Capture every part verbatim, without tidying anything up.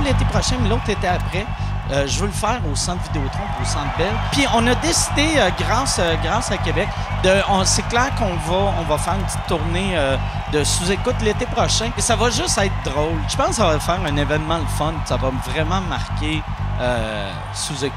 l'été prochain, mais l'autre été après. Euh, je veux le faire au Centre Vidéotron pour au Centre Bell. Puis on a décidé, euh, grâce, euh, grâce à Québec, de, on, c'est clair qu'on va, on va faire une petite tournée euh, de sous-écoute l'été prochain. Et ça va juste être drôle. Je pense que ça va faire un événement le fun. Ça va vraiment marquer euh, sous-écoute.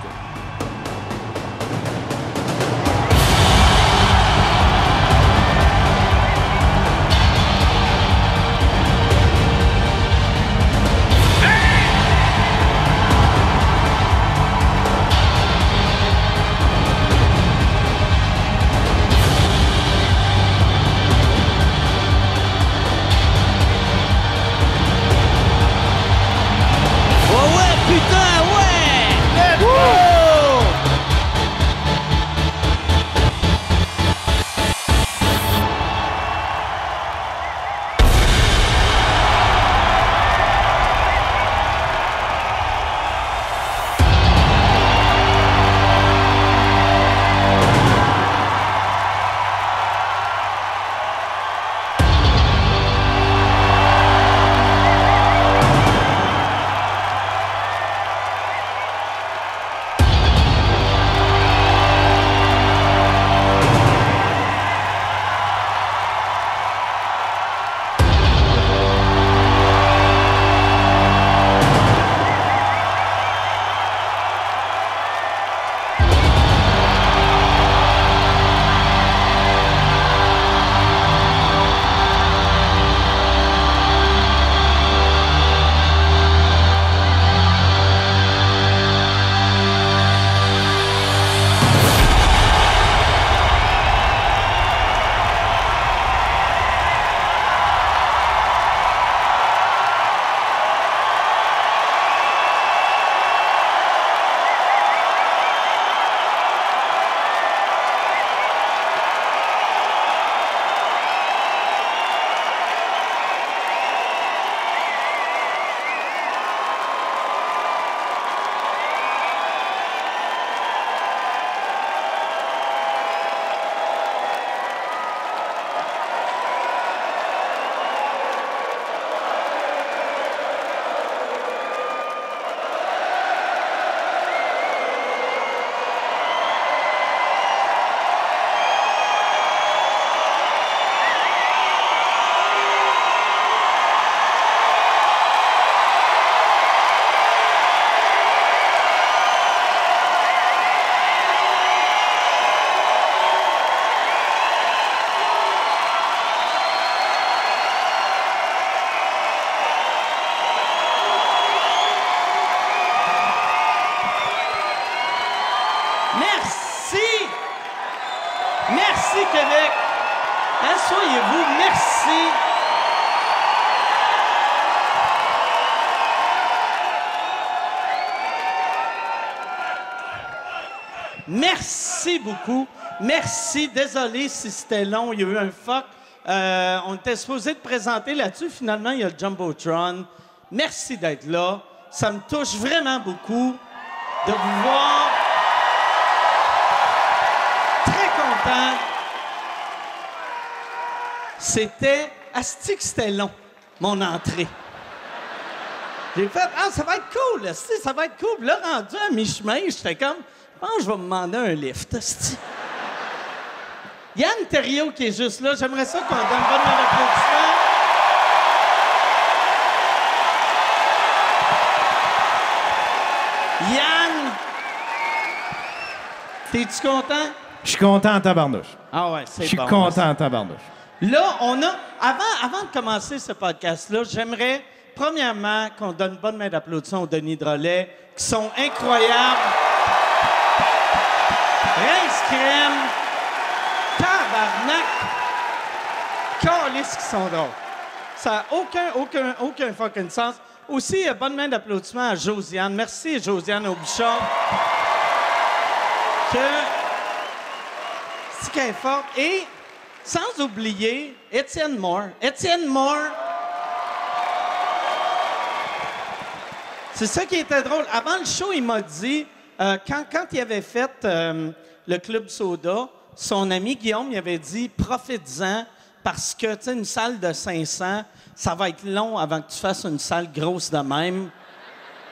Québec. Asseyez-vous. Merci. Merci beaucoup. Merci. Désolé si c'était long. Il y a eu un fuck. Euh, on était supposé te présenter là-dessus. Finalement, il y a le Jumbotron. Merci d'être là. Ça me touche vraiment beaucoup de vous voir. Très content. C'était... Asti que c'était long, mon entrée. J'ai fait, ah, ça va être cool, asti, ça va être cool. Puis là, rendu à mi-chemin, j'étais comme, je pense que je vais me demander un lift, asti. Yann Terriot qui est juste là, j'aimerais ça qu'on donne une bonne main d'applaudissement. Yann, t'es-tu content? Je suis content en tabarnouche. Ah ouais, c'est bon. Je suis content en tabarnouche. Là, on a... Avant, avant de commencer ce podcast-là, j'aimerais, premièrement, qu'on donne une bonne main d'applaudissement aux Denis Drolet, qui sont incroyables. Rince crème. Tabarnak. Câlisse qui sont drôles. Ça n'a aucun, aucun, aucun fucking sens. Aussi, bonne main d'applaudissement à Josiane. Merci, Josiane Aubuchon. Que... C'est qu'elle est forte. Et... Sans oublier Étienne Moore. Étienne Moore, c'est ça qui était drôle. Avant le show, il m'a dit, euh, quand, quand il avait fait euh, le Club Soda, son ami Guillaume, il avait dit, profite-en, parce que, tu sais, une salle de cinq cents, ça va être long avant que tu fasses une salle grosse de même.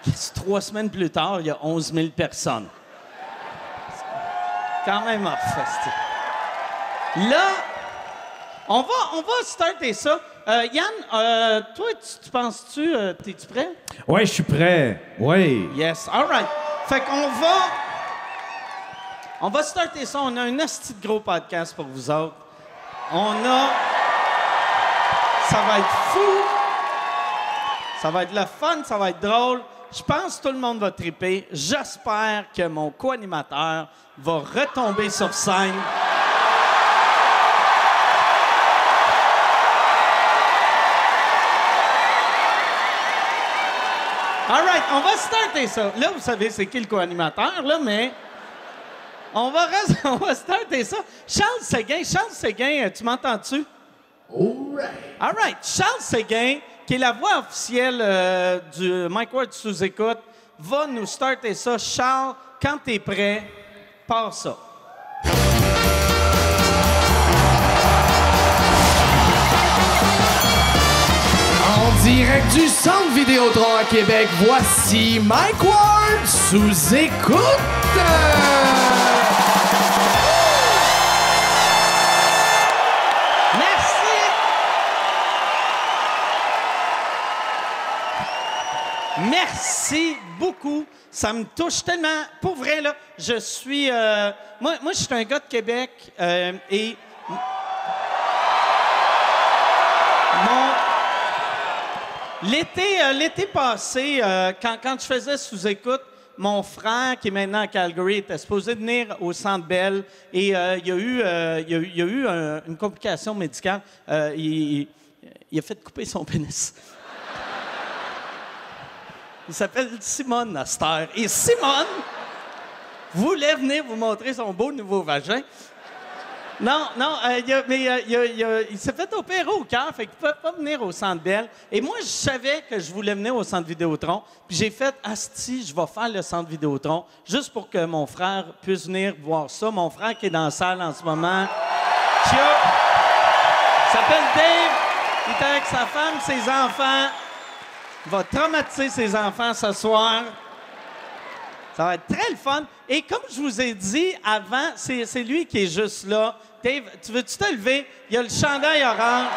Trois semaines plus tard, il y a onze mille personnes. C'est quand même off, hostie. Là, on va, on va starter ça. Euh, Yann, euh, toi, tu, tu penses-tu... Euh, t'es-tu prêt? Ouais, je suis prêt. Oui. Yes, all right. Fait qu'on va... On va starter ça. On a un asti de gros podcast pour vous autres. On a... Ça va être fou. Ça va être le fun, ça va être drôle. Je pense que tout le monde va triper. J'espère que mon co-animateur va retomber sur scène. All right, on va starter ça. Là, vous savez c'est qui le co-animateur, là, mais... On va, res- on va starter ça. Charles Séguin, Charles Séguin, tu m'entends-tu? All right. All right. Charles Séguin, qui est la voix officielle euh, du Mike Ward sous-écoute, va nous starter ça. Charles, quand t'es prêt, pars ça. En direct du Centre Vidéotron à Québec, voici Mike Ward sous écoute. Merci. Merci beaucoup. Ça me touche tellement. Pour vrai, là, je suis... euh, moi, moi, je suis un gars de Québec euh, et... Mon... L'été, euh, l'été passé, euh, quand, quand je faisais sous-écoute, mon frère, qui est maintenant à Calgary, était supposé venir au Centre Bell et euh, il y a eu, euh, il y a eu, il y a eu un- une complication médicale. Euh, il, il- il a fait couper son pénis. Il s'appelle Simone à cette heure. Et Simone voulait venir vous montrer son beau nouveau vagin. Non, non, euh, il, a- mais euh, il, a- il a- il s'est fait opérer au cœur, fait qu'il ne peut pas venir au Centre Bell. Et moi, je savais que je voulais venir au Centre Vidéotron. Puis j'ai fait, asti, je vais faire le Centre Vidéotron, juste pour que mon frère puisse venir voir ça. Mon frère qui est dans la salle en ce moment, qui a- il s'appelle Dave, il est avec sa femme, ses enfants. Il va traumatiser ses enfants ce soir. Ça va être très le fun. Et comme je vous ai dit avant, c'est, c'est lui qui est juste là. Dave, tu veux-tu te lever? Il y a le chandail orange.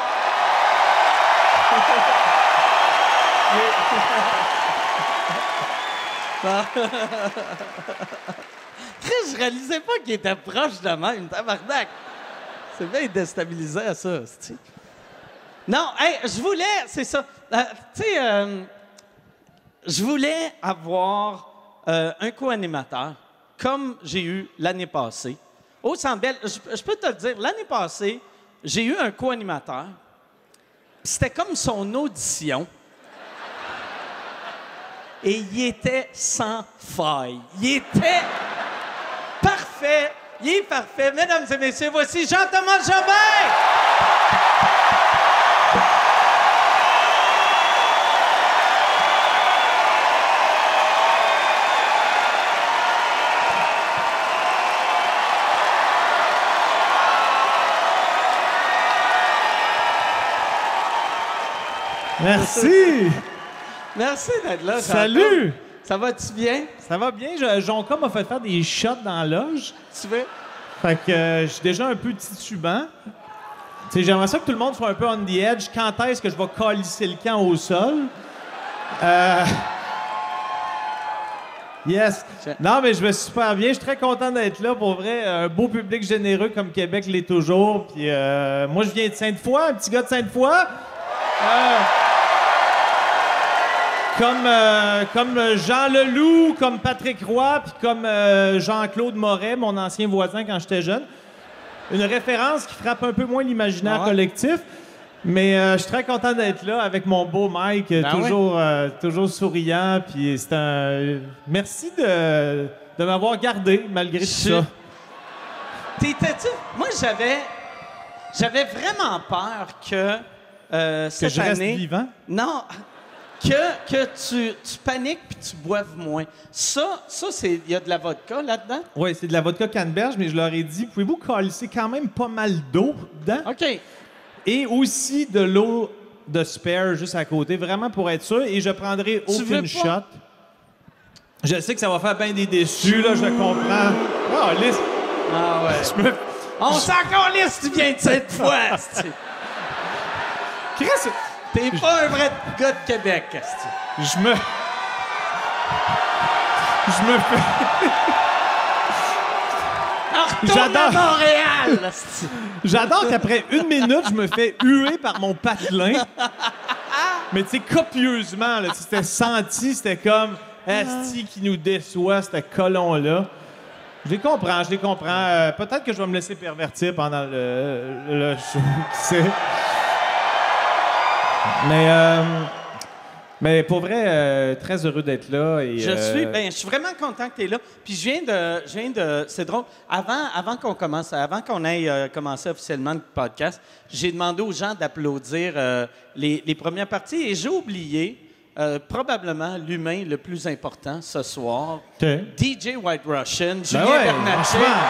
Chris, je réalisais pas qu'il était proche de même, tabarnak. C'est bien déstabilisant, ça, c'est-tu? Non, hey, je voulais, c'est ça. Euh, tu sais, euh, je voulais avoir euh, un co-animateur, comme j'ai eu l'année passée. Au Centre Bell, je, je peux te le dire, l'année passée, j'ai eu un co-animateur. Puis c'était comme son audition. Et il était sans faille. Il était parfait. Il est parfait. Mesdames et messieurs, voici Jean-Thomas Jobin! Merci. Merci d'être là. Jean-Thomas. Salut. Ça va-tu bien? Ça va bien? Je- Jonca m'a fait faire des shots dans la loge. Tu veux? Fait que euh, je suis déjà un peu titubant. Tu sais, j'aimerais ça que tout le monde soit un peu on the edge. Quand est-ce que je vais calisser le camp au sol? Euh... Yes. Non, mais je vais super bien. Je suis très content d'être là. Pour vrai, un beau public généreux comme Québec l'est toujours. Puis euh, moi, je viens de Sainte-Foy, un petit gars de Sainte-Foy. Euh, Comme, euh, comme Jean Leloup, comme Patrick Roy, puis comme euh, Jean-Claude Moret, mon ancien voisin quand j'étais jeune. Une référence qui frappe un peu moins l'imaginaire Ah ouais. collectif. Mais euh, je suis très content d'être là avec mon beau Mike, Ben toujours, euh, toujours souriant. Puis c'est un... Merci de, de m'avoir gardé malgré tout Je- ça. T'étais-tu? Moi, j'avais... J'avais vraiment peur que... euh, Que cette je reste année... vivant. Non, que, que tu, tu paniques puis tu boives moins. Ça, ça c'est... Il y a de la vodka là-dedans? Oui, c'est de la vodka canneberge, mais je leur ai dit, pouvez-vous calisser quand même pas mal d'eau dedans? OK. Et aussi de l'eau de spare juste à côté, vraiment pour être sûr. Et je prendrai Tu veux aucune pas? shot. Je sais que ça va faire bien des déçus, là, je comprends. Ah, liste. Ah ouais. Je me... On s'en calisse, tu viens de cette fois, asti. Chris, T'es pas un vrai gars de Québec, asti. je me... Je me fais... Retourne à J'adore. Montréal, asti. J'adore qu'après une minute, je me fais huer par mon patelin. Mais tu sais, copieusement, là, c'était senti, c'était comme Asti qui nous déçoit, ce colon-là. Je les comprends, je les comprends. Euh, peut-être que je vais me laisser pervertir pendant le, le show, qui sait. Mais, euh, mais pour vrai, euh, très heureux d'être là. Et, Je euh, suis, ben, je suis vraiment content que tu es là. Puis je viens de, je viens de, c'est drôle. Avant, avant qu'on commence, avant qu'on aille euh, commencer officiellement le podcast, j'ai demandé aux gens d'applaudir euh, les, les premières parties et j'ai oublié euh, probablement l'humain le plus important ce soir, OK. D J White Russian, Ben Julien ouais, Bernatchez, franchement.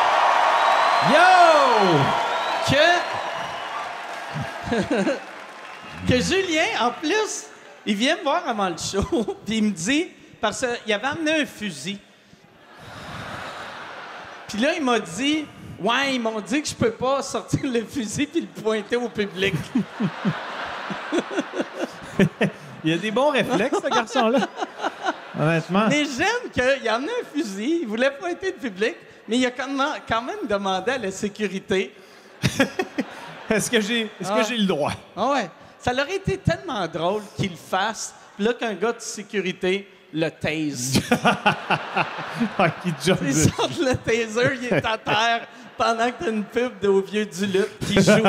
Yo! que que Julien, en plus, il vient me voir avant le show, puis il me dit, parce qu'il avait amené un fusil. Puis là, il m'a dit, ouais, ils m'ont dit que je peux pas sortir le fusil puis le pointer au public. Il a des bons réflexes, ce garçon-là. Honnêtement. Mais j'aime qu'il a amené un fusil, il voulait pointer le public, mais il a quand même, quand même demandé à la sécurité. Est-ce que j'ai est-ce Ah. que j'ai le droit? Ah ouais, ça aurait été tellement drôle qu'il le fasse, puis là qu'un gars de sécurité le tase. Ah, qui jump Il dessus. sort le taser, il est à terre pendant que t'as une pub de Au Vieux du Lutte qui joue.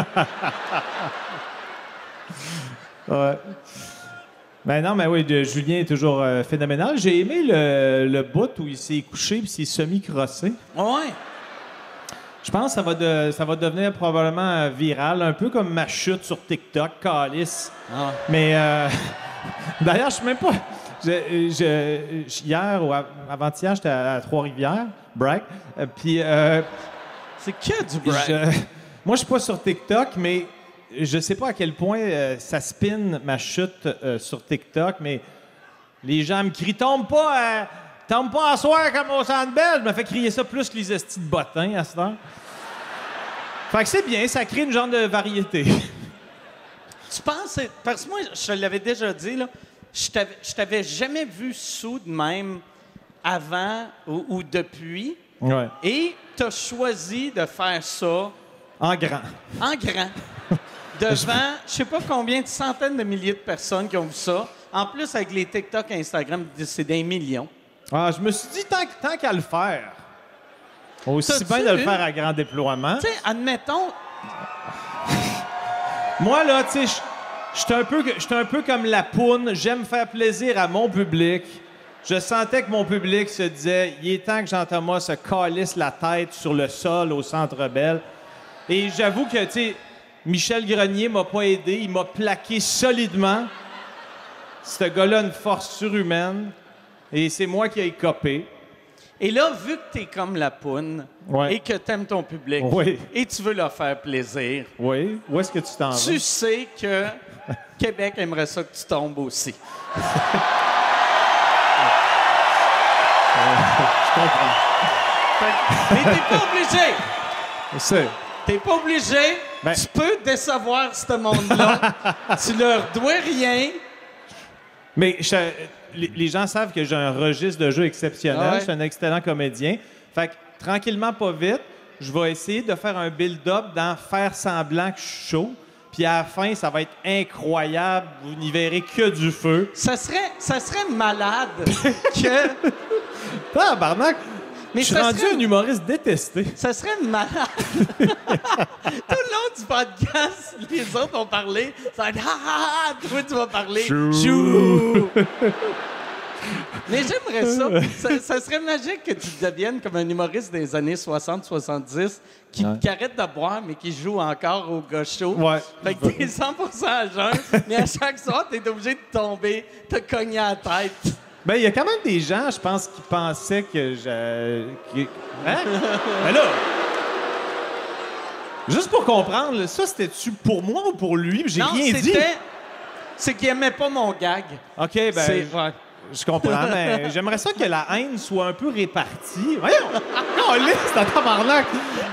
Ouais. Ben non, mais oui, de- Julien est toujours euh, phénoménal. J'ai aimé le, le bout où il s'est couché et s'est semi-crossé. Ouais. Je pense que ça va, de- ça va devenir probablement euh, viral, un peu comme ma chute sur TikTok, calice. Ah. Mais euh, d'ailleurs, je suis même pas. je- je- je- hier ou av- avant-hier, j'étais à, à Trois-Rivières, brag. Euh, Puis euh, C'est que du brag. je- moi, je suis pas sur TikTok, mais je sais pas à quel point euh, ça spin ma chute euh, sur TikTok, mais les gens me crient « Tombe pas, euh, tombe pas à soir comme au Centre Bell! » Je me fais crier ça plus que les estis de bottins à cette heure. Fait que c'est bien, ça crée une genre de variété. Tu penses... Parce que moi, je te l'avais déjà dit, là, je t'avais- je t'avais jamais vu sous de même avant ou, ou depuis, Ouais. et t'as choisi de faire ça En grand. en grand. Devant, je sais pas combien de centaines de milliers de personnes qui ont vu ça. En plus, avec les TikTok et Instagram, c'est des millions. Ah, je me suis dit, tant, que- tant qu'à le faire, aussi T'as-tu bien de le une- faire à grand déploiement. Tu sais, admettons, Moi, là, tu sais, je- j'étais un peu, j'étais un peu comme la poune. J'aime faire plaisir à mon public. Je sentais que mon public se disait, il est temps que Jean-Thomas se calisse la tête sur le sol au Centre Bell. Et j'avoue que, tu sais, Michel Grenier m'a pas aidé. Il m'a plaqué solidement. Ce gars-là a une force surhumaine. Et c'est moi qui ai copé. et là, vu que t'es comme la poune Ouais. et que t'aimes ton public Oui. et tu veux leur faire plaisir, Oui. Où est-ce que tu t'en vas? tu sais que Québec aimerait ça que tu tombes aussi. Je comprends. Mais t'es pas obligé. C'est... T'es pas obligé. Ben- Tu peux décevoir ce monde-là. Tu leur dois rien. Mais je- les, les gens savent que j'ai un registre de jeu exceptionnel. Ah ouais? Je suis un excellent comédien. Fait que, tranquillement, pas vite, je vais essayer de faire un build-up dans faire semblant que je suis chaud. Puis à la fin, ça va être incroyable. Vous n'y verrez que du feu. Ça serait, ça serait malade que... Tabarnak! Mais Je suis ça rendu serait- un humoriste détesté. Ça serait malade. Tout le long du podcast, les autres ont parlé. Ça va être ah, ah, ah, toi, tu vas parler. Chou. Mais j'aimerais ça. ça. Ça serait magique que tu deviennes comme un humoriste des années soixante soixante-dix qui, Ouais. qui arrête de boire, mais qui joue encore au gars chaud. Ouais. Fait que t'es cent pour cent à jeun, mais à chaque soir, t'es obligé de tomber, te cogner à la tête. Ben, il y a quand même des gens, je pense, qui pensaient que je... qui- Hein? Ben là... Juste pour comprendre, là, ça, c'était-tu pour moi ou pour lui? J'ai Non, rien dit. c'était... C'est qu'il aimait pas mon gag. OK, ben... C'est- je- ouais. Je comprends, mais j'aimerais ça que la haine soit un peu répartie. Voyons! Non, lisse, c'est un tabarnak!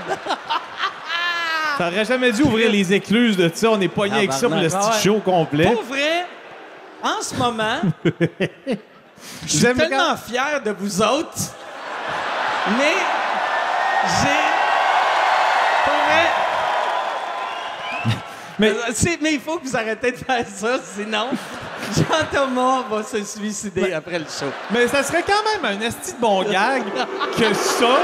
T'aurais jamais dû ouvrir les écluses de ça. On est pogné avec ça pour le Tabarnak, petit show complet. Pour vrai, en ce moment, je suis J'aime tellement quand- fier de vous autres, mais j'ai... Pour vrai... Mais- Euh, c'est- mais il faut que vous arrêtez de faire ça, sinon Jean-Thomas va se suicider après le show. Mais ça serait quand même un esti de bon gag que ça...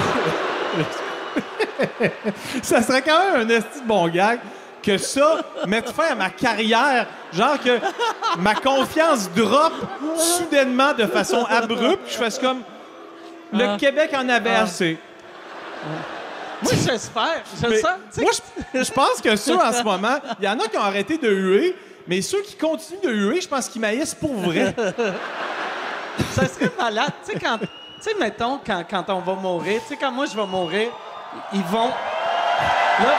ça serait quand même un esti de bon gag que ça mette fin à ma carrière. Genre que ma confiance drop soudainement de façon abrupte. Je fasse comme... Le Ah. Québec en avait Ah. assez. Moi, j'espère. Je Mais sens, tu sais, moi, je, je pense que ceux, en ce moment, il y en a qui ont arrêté de huer, mais ceux qui continuent de huer, je pense qu'ils maïssent pour vrai. ça serait malade. Tu sais, quand... Tu sais, mettons, quand, quand on va mourir, tu sais, quand moi, je vais mourir, ils vont... Là...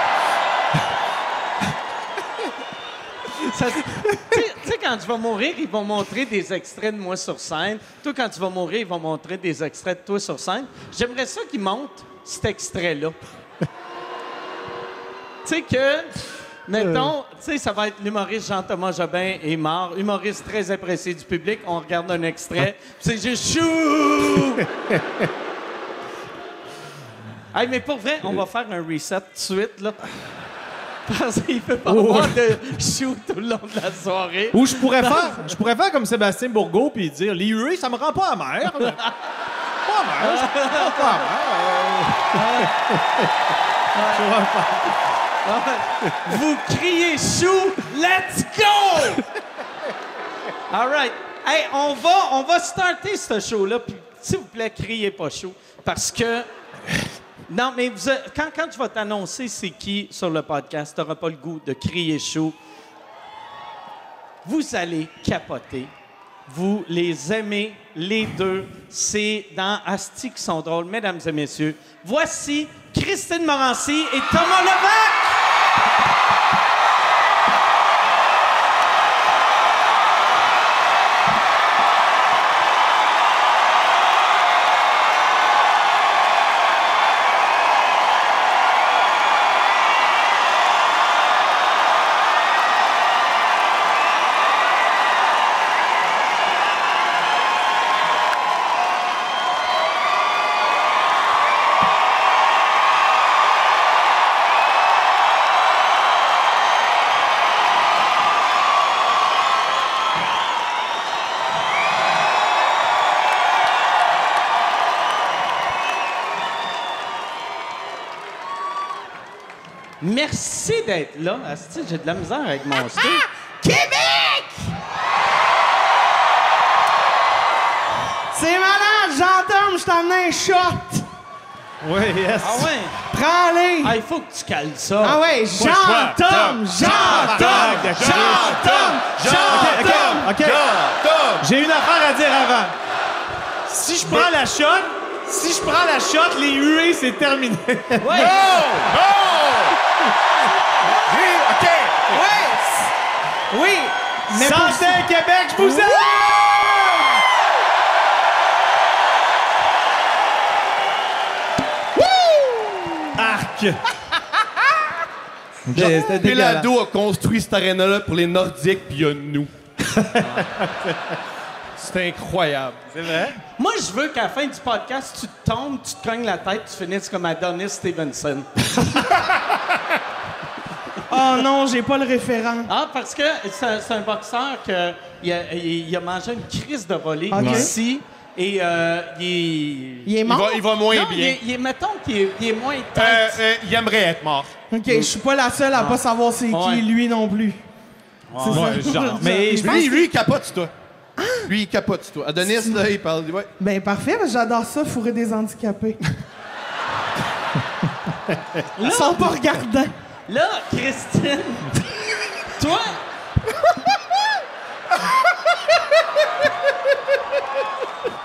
Ça, tu sais- tu sais, quand je vais mourir, ils vont montrer des extraits de moi sur scène. Toi, quand tu vas mourir, ils vont montrer des extraits de toi sur scène. J'aimerais ça qu'ils montrent cet extrait-là. Tu sais que, mettons, tu sais, ça va être l'humoriste Jean-Thomas Jobin est mort, humoriste très apprécié du public. On regarde un extrait, c'est juste chou! Hey, mais pour vrai, on va faire un reset tout de suite, là. Parce qu'il peut pas avoir de chou tout le long de la soirée. Ou je pourrais faire, je pourrais faire comme Sébastien Bourgault puis dire les huées, ça me rend pas amer. Pas amer, je- pas, pas amer. Je vais faire- Vous criez chou, let's go! All right. Hey, on va, on va starter ce show-là. Puis, s'il vous plaît, criez pas chou. Parce que. Non, mais vous, quand, quand tu vas t'annoncer c'est qui sur le podcast, tu n'auras pas le goût de crier chou. Vous allez capoter. Vous les aimez, les deux. C'est dans Asti qui sont drôles. Mesdames et messieurs, voici Christine Morancy et Thomas Levac! Merci d'être là. Asti, j'ai de la misère avec mon style. Québec! C'est malade, Jean-Tom, je t'ai amené un shot. Oui, yes. Ah ouais? Prends-les. Ah, il faut que tu cales ça. Ah ouais, Jean-Tom, Jean-Tom, Jean-Tom, Jean-Tom. OK. J'ai une affaire à dire avant. Si je prends la shot, si je prends la shot, les huées, c'est terminé. Ouais. OK. Oui. Oui. Mais pour Santé Québec, je vous aime! Arc! C'était dégueulasse. Pelado a construit cette aréna-là pour les Nordiques, puis il y a nous. C'est incroyable. C'est vrai? Moi, je veux qu'à la fin du podcast, tu te tombes, tu te cognes la tête, tu finisses comme Adonis Stevenson. Oh non, j'ai pas le référent. Ah, parce que c'est un, c'est un boxeur que il a, il a mangé une crise de volée Ok. ici et euh, il est... Il est Il mort? va, il va moins Non, il bien. est, il est- mettons qu'il est, il est moins tête. Euh, euh, il aimerait être mort. OK, je suis pas la seule à pas savoir c'est Ouais. qui, lui non plus. C'est Ouais, ça. genre. Mais je pense Lui, lui, il capote sur toi. Lui, il capote sur toi. Adonis, là, il parle... Ouais. Ben parfait, parce que j'adore ça, fourrer des handicapés. Ils sont pas regardants. Là, Christine, toi...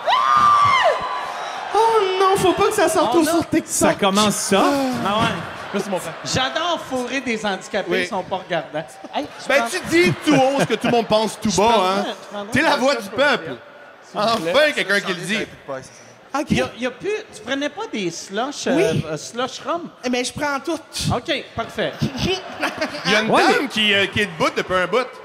Oh non, faut pas que ça sorte On au a- sur TikTok. ça commence ça. Ah ouais. Merci, mon frère. J'adore fourrer des handicapés, Oui. ils sont pas regardants. Hey, je Ben, prends- tu dis tout haut ce que tout le monde pense tout bas, prendrais- hein? je prendrais T'es la un voix shot du pour peuple. vous Enfin, quelqu'un qui le dit. OK. Il y a, il y a plus... Tu prenais pas des slush, Oui. euh, euh, slush rum? Eh bien, je prends tout. OK, parfait. Il y a une Ouais, dame qui, euh, qui est debout depuis un bout.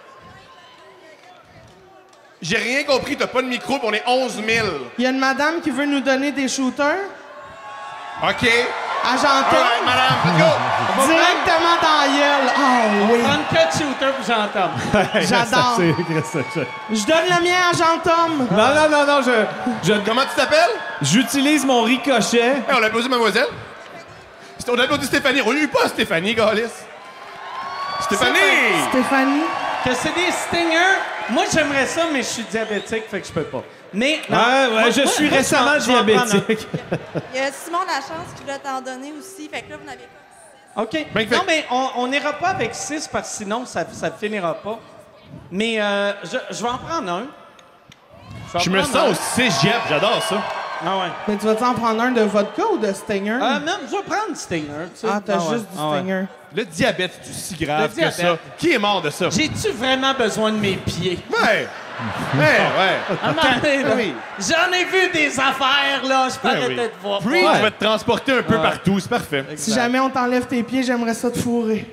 J'ai rien compris, t'as pas de micro, puis on est onze mille. Il y a une madame qui veut nous donner des shooters. OK. Argentin. All right, madame, let's go. Directement dans la gueule. Ah oui. Prends quatre shooters puis j'entends. J'adore. Je donne le mien à Jean-Tom. Non, non, non, non, je, je- Comment tu t'appelles? j'utilise mon ricochet. Hey, on a applaudi mademoiselle. C'est- On a applaudi Stéphanie. On lui pas Stéphanie, Galis. Stéphanie! Stéphanie. Que c'est des stingers. Moi, j'aimerais ça, mais je suis diabétique, fait que je peux pas. Mais, non. Ouais, ouais, Moi- je moi- suis moi, récemment je vais en- je vais en prendre un. diabétique. Il y a Simon Lachance qui voulait t'en donner aussi. Fait que là, vous n'avez pas. OK. Ben, fait- Non, mais on n'ira pas avec six parce que sinon, ça ne finira pas. Mais euh, je, je vais en prendre un. vais en Je me prendre sens un. au cégep, j'adore ça. Ah ouais. Mais tu vas t'en prendre un de vodka ou de Stinger? Euh, même, je vais prendre Stinger. Tu sais. ah, t'as ouais. juste du Ah ouais. Stinger. Le diabète, c'est si grave Le que diabète. ça. Qui est mort de ça? J'ai-tu vraiment besoin de mes pieds? Ouais. Ouais, ouais. À un moment donné, là, Oui. j'en ai vu des affaires, là. Je peux Ouais, arrêter oui. de voir. Preach Ouais. va te transporter un peu partout, c'est parfait. Si jamais on t'enlève tes pieds, j'aimerais ça te fourrer.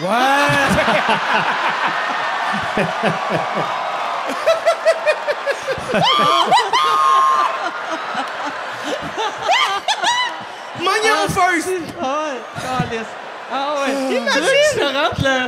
Mognon first! Ah ouais, câlisse. Ah ouais. Imagine! Tu te rentres là.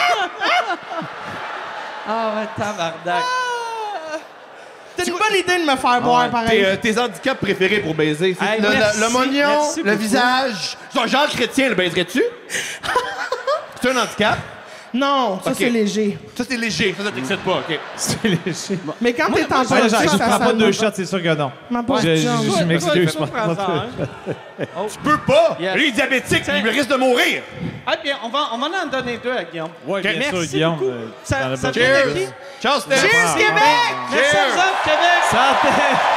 Ah ouais, tabarnak. T'as une bonne idée de me faire boire, Tes, pareil. euh, tes handicaps préférés pour baiser, c'est Hey, le, le- merci, le mognon, merci le beaucoup. visage. Genre, Jean Chrétien, le baiserais-tu? C'est un handicap? Non, ça Ok. c'est léger. Ça, c'est léger. Ça, ça t'excite pas, OK. C'est léger. Mais quand t'es en Ouais, position, genre, je ça prends pas sonne deux shots, c'est sûr que non. Ma pauvre Je- je- chum. je- Toi, m'excuse, toi, je prends pense ça, pas. hein. Tu peux pas! Yes. Lui, il est diabétique, Tiens. il risque de mourir. Ah bien, on va, on va en donner deux à Guillaume. Ouais, bien Merci sûr, Guillaume. beaucoup. euh, Ça, t'en as ça pas vient Cheers! de qui? Ciao, Steph! Cheers, Québec! Merci à vous autres, Québec! Santé!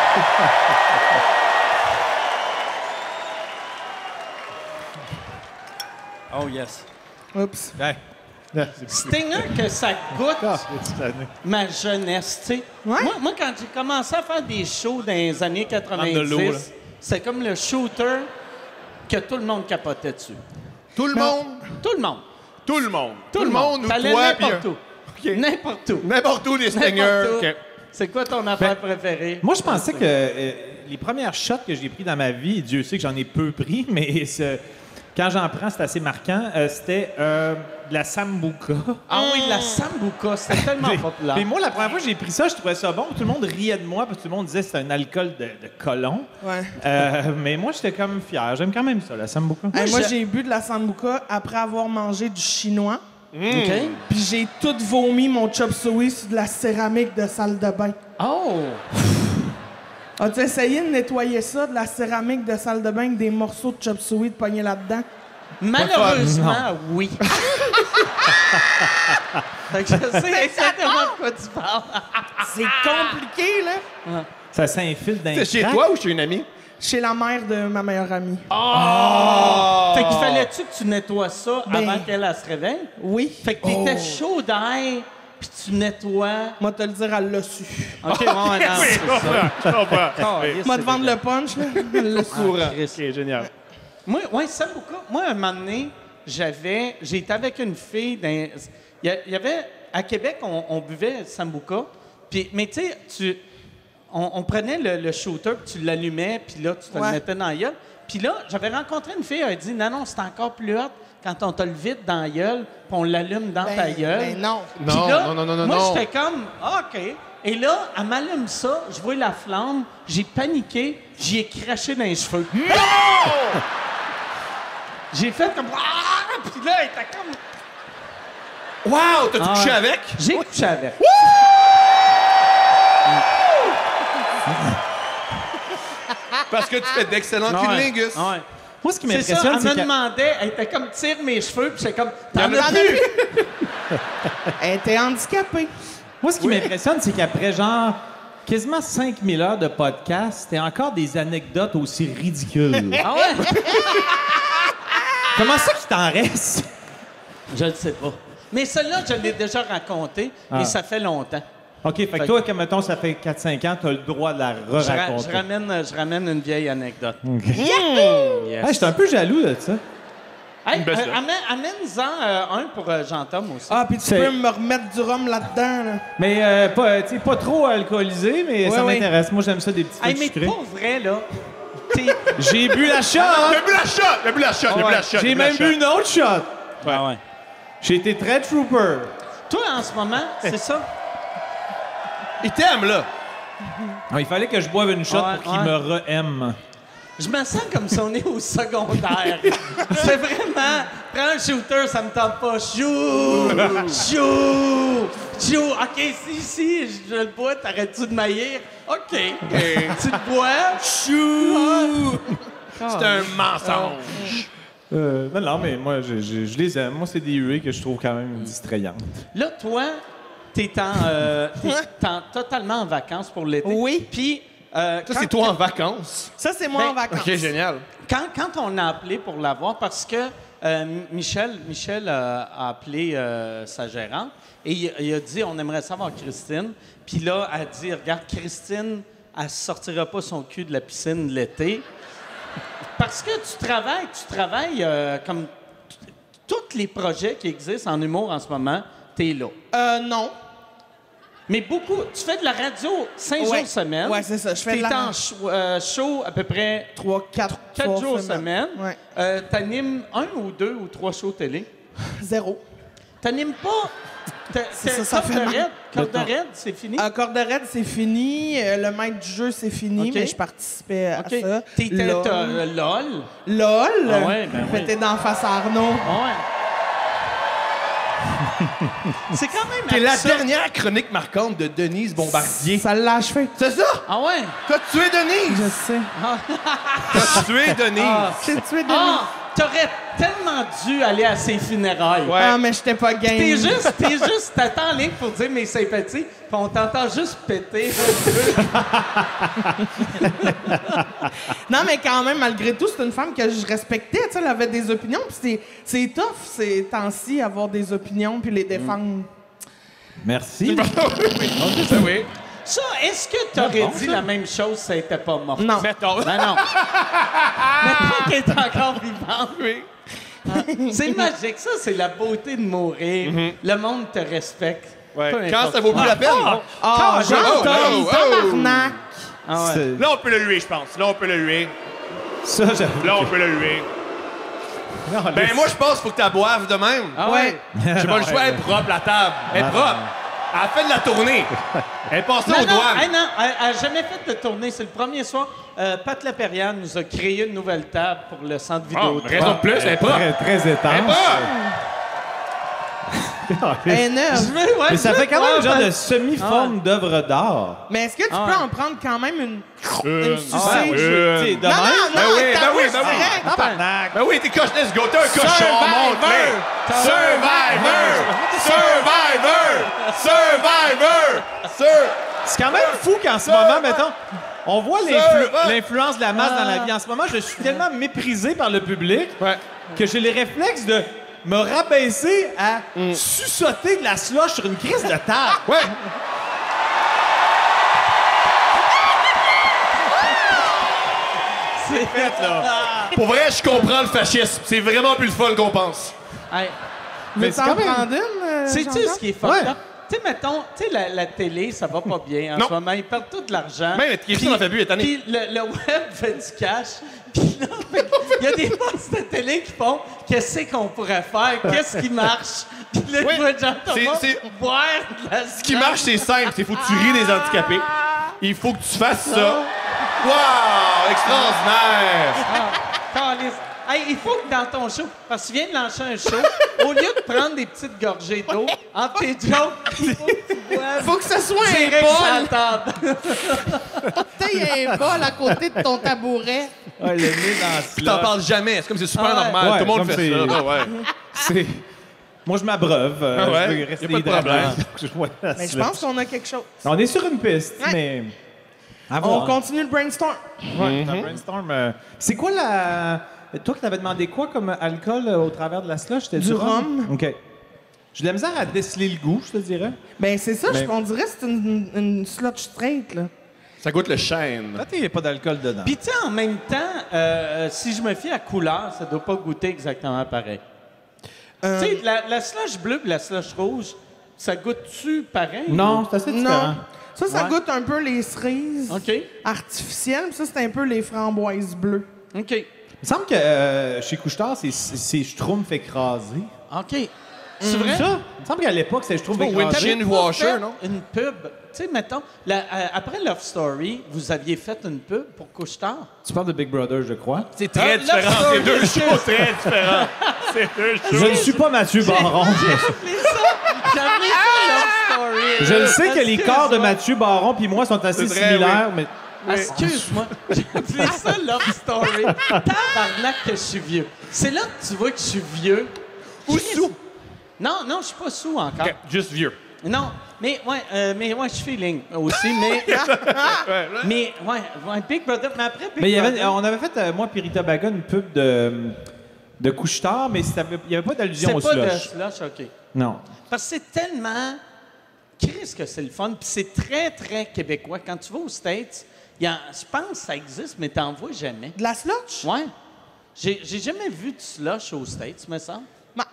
Oh yes. Oups. Ouais. Stinger, que ça goûte Ah, c'est tanné. ma jeunesse, tu sais. Ouais? Moi, moi, quand j'ai commencé à faire des shows dans les années Prendre de l'eau, là. quatre-vingt-dix, c'est comme le shooter que tout le monde capotait dessus. Tout le monde? Tout le monde. Tout le monde. Tout, le monde. ou T'allais toi, puis n'importe un- où. N'importe où. N'importe où, les stingers. N'importe où. OK. C'est quoi ton affaire préférée? Moi, je pensais que euh, les premières shots que j'ai pris dans ma vie, Dieu sait que j'en ai peu pris, mais c'est- quand j'en prends, c'est assez marquant, euh, c'était euh, de la sambuca. Ah oui, de la sambuca, c'était tellement populaire. Puis moi, la première fois que j'ai pris ça, je trouvais ça bon. Tout le monde riait de moi parce que tout le monde disait que c'était un alcool de, de colon. Ouais. Euh, mais moi, j'étais comme fier. J'aime quand même ça, la sambuca. Hey, moi, je- j'ai bu de la sambuca après avoir mangé du chinois. OK. Puis j'ai tout vomi mon chop suey sur de la céramique de salle de bain. Oh! As-tu essayé de nettoyer ça, de la céramique de salle de bain, avec des morceaux de chop suey de pogner là-dedans? Malheureusement, oui. Fait que je sais exactement de quoi tu parles. C'est compliqué, là. Ça s'infile dans C'est les chez cracks. toi ou chez une amie? Chez la mère de ma meilleure amie. Fait qu'il fallait-tu que tu nettoies ça Ben- avant qu'elle elle se réveille? Oui. Fait que t'étais chaud d'air, puis tu nettoies. Moi, te le dire, elle l'a su. OK, ouais, ouais, non, c'est ça. Je comprends. Calisse, Moi, te c'est vendre le punch, là. Elle l'a su. OK, génial. Moi, ouais, Sambuca. Moi, un moment donné, j'avais... J'étais avec une fille dans... Il y, a- il y avait... À Québec, on, on buvait Sambuca. Puis, mais tu sais, tu... On, on prenait le, le shooter, puis tu l'allumais, puis là, tu te Ouais. le mettais dans la gueule. Puis là, j'avais rencontré une fille, elle a dit, non, non, c'est encore plus hot quand on te le vide dans la gueule, puis on l'allume dans ta gueule. Ben non. Puis Non, là, non, non, non, non, moi, non. j'étais comme, ah, OK. Et là, elle m'allume ça, je vois la flamme, j'ai paniqué, j'y ai craché dans les cheveux. Non! J'ai fait comme, ah! Puis là, elle était comme, Wow! T'as-tu Ah. couché avec? j'ai couché avec. Parce que tu fais d'excellents Ouais. cunnilingus. Ouais. Moi, ce qui C'est ça, m'impressionne, elle c'est me que... demandait, elle était comme, tire mes cheveux, puis j'étais comme, t'en en a as plus! Elle était handicapée. Moi, ce qui m'impressionne, c'est qu'après, genre, quasiment cinq mille heures de podcast, t'as encore des anecdotes aussi ridicules. Ah ouais? Comment ça qu'il t'en reste? Je ne sais pas. Mais celle-là, je l'ai déjà racontée Ah. et ça fait longtemps. OK, fait, Fait que toi, comme mettons, ça fait quatre cinq ans, t'as le droit de la Je, ra- re-raconter. je ramène, je ramène une vieille anecdote. OK. Yes. Hey, j'étais un peu jaloux de ça. Hey, Une belle euh, slot. amène, amène-en euh, un pour euh, Jean-Tom aussi. Ah, puis tu C'est- peux me remettre du rhum là-dedans, là. Mais euh, pas, tu sais, pas trop alcoolisé, mais Ouais, ça ouais. m'intéresse. Moi, j'aime ça des petits Hey, trucs mais sucrés. pour vrai, là, t'es... J'ai bu la shot! Le bu la shot! Le bu la shot! Le bu la shot! J'ai le bu la même shot. bu une autre shot. Ah ouais. J'ai été très trooper. Toi, en ce moment, c'est ça? Il t'aime, là! Ah, il fallait que je boive une shot Ouais, pour qu'il ouais. me re-aime. Je me sens comme si on est au secondaire. C'est vraiment... Prends un shooter, ça me tente pas. Chou! Chou! Chou! OK, si, si, je le bois, t'arrêtes-tu de maillir? OK. Tu le bois? Chou! C'est un mensonge! Euh, non, non, mais moi, je, je- je les aime. Moi, c'est des huées que je trouve quand même distrayantes. Là, toi, t'es en, euh, t'es en- totalement en vacances pour l'été. Oui. Puis... euh, Ça, quand- c'est toi en vacances. Ça, c'est moi Ben, en vacances. OK, génial. Quand, quand on a appelé pour l'avoir, parce que euh, Michel, Michel euh, a appelé euh, sa gérante et il, il a dit on aimerait savoir Christine. Puis là, elle a dit regarde, Christine, elle sortira pas son cul de la piscine l'été. Parce que tu travailles, tu travailles euh, comme t- tous les projets qui existent en humour en ce moment, t'es là. Euh, non. Mais beaucoup, tu fais de la radio cinq Ouais. jours semaine. Ouais, c'est ça, je fais de T'es la- en show, euh, show à peu près Trois, quatre, Quatre fois jours semaine. Ouais. Euh, T'animes un ou deux ou trois shows télé. Zéro. T'animes pas. T'as- ça, t'as- ça Corde fait de mal. raide, Corde de raide, c'est fini. Euh, Corde de raide, c'est fini. Euh, le maître du jeu, c'est fini, OK. mais je participais à OK. ça. T'étais LOL. t'as, euh, LOL. LOL. Ah ouais, ben oui. Pété d'en face à Arnaud. Ah ouais. C'est quand même. T'es la absurde. dernière chronique marquante de Denise Bombardier. Ça l'a achevé. C'est ça? Ah ouais. T'as tué Denise! Je sais. T'as tué Denise! J'ai tué Denis. Ah, t'aurais tellement dû aller à ses funérailles. Ouais. Ah, mais j'étais pas game. T'es juste, t'es juste, t'attends en ligne pour dire mes sympathies, puis on t'entend juste péter. Non, mais quand même, malgré tout, c'est une femme que je respectais. Tu sais, elle avait des opinions. Puis c'est, c'est tough, ces temps-ci, avoir des opinions puis les défendre. Merci. Ça, oui. Ça, est-ce que t'aurais dit la même chose si elle était pas morte? Non. Mettons. Ben non. Maintenant qu'elle est encore vivante. Oui. C'est magique. Ça, c'est la beauté de mourir. Le monde te respecte. Ouais. Peu Quand importe. ça vaut plus la peine. Ah, oh, Jean-Tom, oh, oh. tabarnak! Ah ouais. C'est- Là, on peut le huer, je pense. Là, on peut le huer. Ça, j'avoue. Là, on peut le huer. Non, Ben, laisse- moi, je pense qu'il faut que tu boives de même. Ah ouais. J'ai pas le choix, elle est propre, la table. Elle est propre. Elle a fait de la tournée. Elle est passée Non, aux non, douanes. hey, non, elle elle a jamais fait de tournée. C'est le premier soir. Euh, Pat Lapériane nous a créé une nouvelle table pour le centre Ah, vidéo. raison de plus, elle est propre. Très, très Elle est étanche. propre. Un œuf. Je veux, ouais, Mais ça je fait veux quand même un voir, genre de ben- semi-forme d'œuvre d'art. Mais est-ce que tu Ah peux ouais. en prendre quand même une. Une. Une sucée? Ouais, Une. je- tu sais, de Non, même. non, non, Ben oui, ta ben oui, bouche, ben oui. direct. Tabarnak. Ben oui, t'es coche, let's go. T'es un cochon, monte-le. Survivor! Survivor! Survivor! Sur... C'est quand même fou qu'en ce moment, mettons, on voit l'influ- va. l'influence de la masse dans la vie. En ce moment, je suis tellement méprisé par le public Ouais. que j'ai les réflexes de me rabaisser à suçoter de la slush sur une crise de table. Ouais. C'est fait, là. Pour vrai, je comprends le fascisme. C'est vraiment plus le fun qu'on pense. Hey, Mais c'est t'en quand même- prendre une? euh, sais-tu Jean-Tom? ce qui est fucked Ouais. up? Tu sais, mettons, tu sais, la, la télé, ça va pas bien en Non. ce moment. Ils perdent tout de l'argent. Même Christine Puis- en fait plus, elle est tannée. Puis le, le web fait du cash. Puis là, fait- il y a des postes de télé qui font qu'est-ce qu'on pourrait faire, qu'est-ce qui marche. Puis là, Oui. je vois Jean-Thomas C'est- c'est- boire de la Ce qui marche, c'est simple. C'est faut que tu ris des handicapés. Il faut que tu fasses ça. Wow! Extraordinaire! Calisse. Hey, il faut que dans ton show, parce que tu viens de lancer un show, au lieu de prendre des petites gorgées d'eau entre tes jokes, il faut que tu boives Faut que ce soit un direct sur la bol. table. Tu sais, il y a un bol à côté de ton tabouret. Ouais, le nez dans Puis t'en parles jamais. C'est comme c'est super Ah ouais. normal. Ouais, Tout le monde comme fait c'est- ça. Ah ouais. C'est... Moi, je m'abreuve. euh, Ah ouais? Je veux rester Y a pas de hydratant. problème. Je bois la Mais je slush. pense qu'on a quelque chose. On est sur une piste, Ouais. mais... À On voir. continue le brainstorm. Ouais, dans Brainstorm. euh, C'est quoi la... toi, tu avais demandé quoi comme alcool euh, au travers de la slush? C'était Du rhum. OK. J'ai de la misère à déceler le goût, je te dirais. Ben, c'est ça, Mais- je- on dirait que c'est une, une slot straight, là. Ça goûte le chêne. Peut-être qu'il n'y a pas d'alcool dedans. Puis, tu sais, en même temps, euh, si je me fie à couleur, ça doit pas goûter exactement pareil. Euh, Tu sais, la, la slush bleue et la slush rouge, ça goûte-tu pareil? non, c'est assez différent. non. Ça, ça Ouais. goûte un peu les cerises OK. artificielles, puis ça, c'est un peu les framboises bleues. OK. Il me semble que euh, chez Couche-Tard, c'est- c'est Schtroumpf écrasé. OK. C'est vrai? Ça? Il me semble qu'à l'époque, c'était Schtroumpf pas écrasé. Witchin' Pas Washer, fait non? Une pub. Tu sais, mettons, la- euh, après Love Story, vous aviez fait une pub pour Couche-Tard. Tu parles de Big Brother, je crois. C'est Ah, très Love différent. Story, C'est deux c'est- choses très différentes. C'est deux Je choses. ne suis pas Mathieu Baron. J'ai appelé ça Love Story. Je le sais que les Excuse-moi. corps de Mathieu Baron puis moi sont assez C'est vrai, similaires, mais Excuse-moi. J'ai appelé ça Love Story. Tabarnak que je suis vieux. C'est là que tu vois que je suis vieux. Ou Chris. sous. Non, non, je suis pas sous encore. Ok, juste vieux. Non, mais ouais, euh, mais ouais, je suis feeling aussi, mais mais ouais, ouais, Big Brother, mais après Big Mais il y avait, Brother, on avait fait, euh, moi et Rita Baga, une pub de, de couche-tard, mais ça avait- il n'y avait pas d'allusion c'est au pas de slush. slush, ok. Non. Parce que c'est tellement Chris que c'est le fun, puis c'est très très québécois. Quand tu vas aux States, il y a- je pense que ça existe, mais t'en vois jamais. De la slush? Ouais. J'ai j'ai jamais vu de slush aux States, me semble.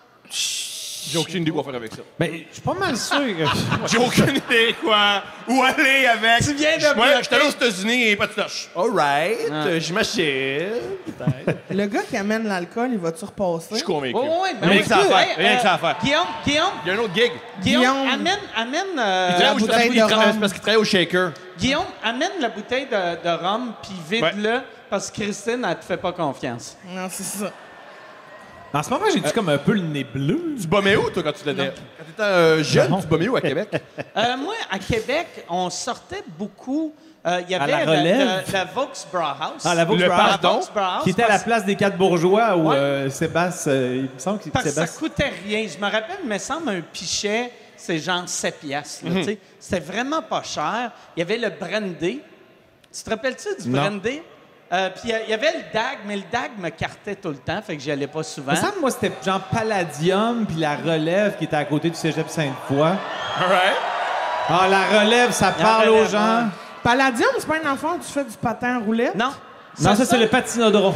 J'ai aucune idée quoi faire avec ça. Mais je suis pas mal sûr que... J'ai aucune idée quoi. Où aller avec. Tu viens de Ouais, bloquer. j'étais allé aux États-Unis et pas de slush. All right. Ah. euh, J'imagine. Peut-être. Le gars qui amène l'alcool, il va-tu repasser? Je suis convaincu. Ouais, ouais, mais Rien oui. que ça à faire. Hey, Rien que ça à faire. Guillaume, Guillaume, Il y a un autre gig. Guillaume, Guillaume. amène, amène, euh, Il travaille au- bouteille il de travaille- rhum. c'est parce qu'il travaille au shaker. Guillaume, amène la bouteille de, de rhum puis vide-le parce que Christine, elle te fait pas confiance. Non, c'est ça. En ce moment, j'ai-tu comme un peu le nez bleu? Tu bombais où, toi, quand tu l'étais? Quand tu étais euh, jeune, Non. tu bombais où à Québec? Euh, moi, à Québec, on sortait beaucoup. euh, Il y À avait la la, relève? la, la Vaux Brauhaus. Ah, la Vaux Le Brauhaus. pardon? Vaux Brauhaus, Qui était à la parce- place des quatre bourgeois où Ouais. euh, Sébastien... euh, il me semble que Parce que ça Sébastien... coûtait rien. Je me rappelle, il me semble, un pichet, c'est genre sept piastres. là, tu sais. C'était vraiment pas cher. Il y avait le brandy. Tu te rappelles-tu du Non. brandy? Euh, Puis il y avait le D A G, mais le D A G me cartait tout le temps, fait que j'y allais pas souvent. Il me semble, moi, c'était genre Palladium puis la relève qui était à côté du cégep Sainte-Foy. All right. Ah, la relève, ça La parle relève, aux gens. ouais. Palladium, c'est pas un enfant où tu fais du patin à roulette? Non. Non, ça, c'est le patinodrome.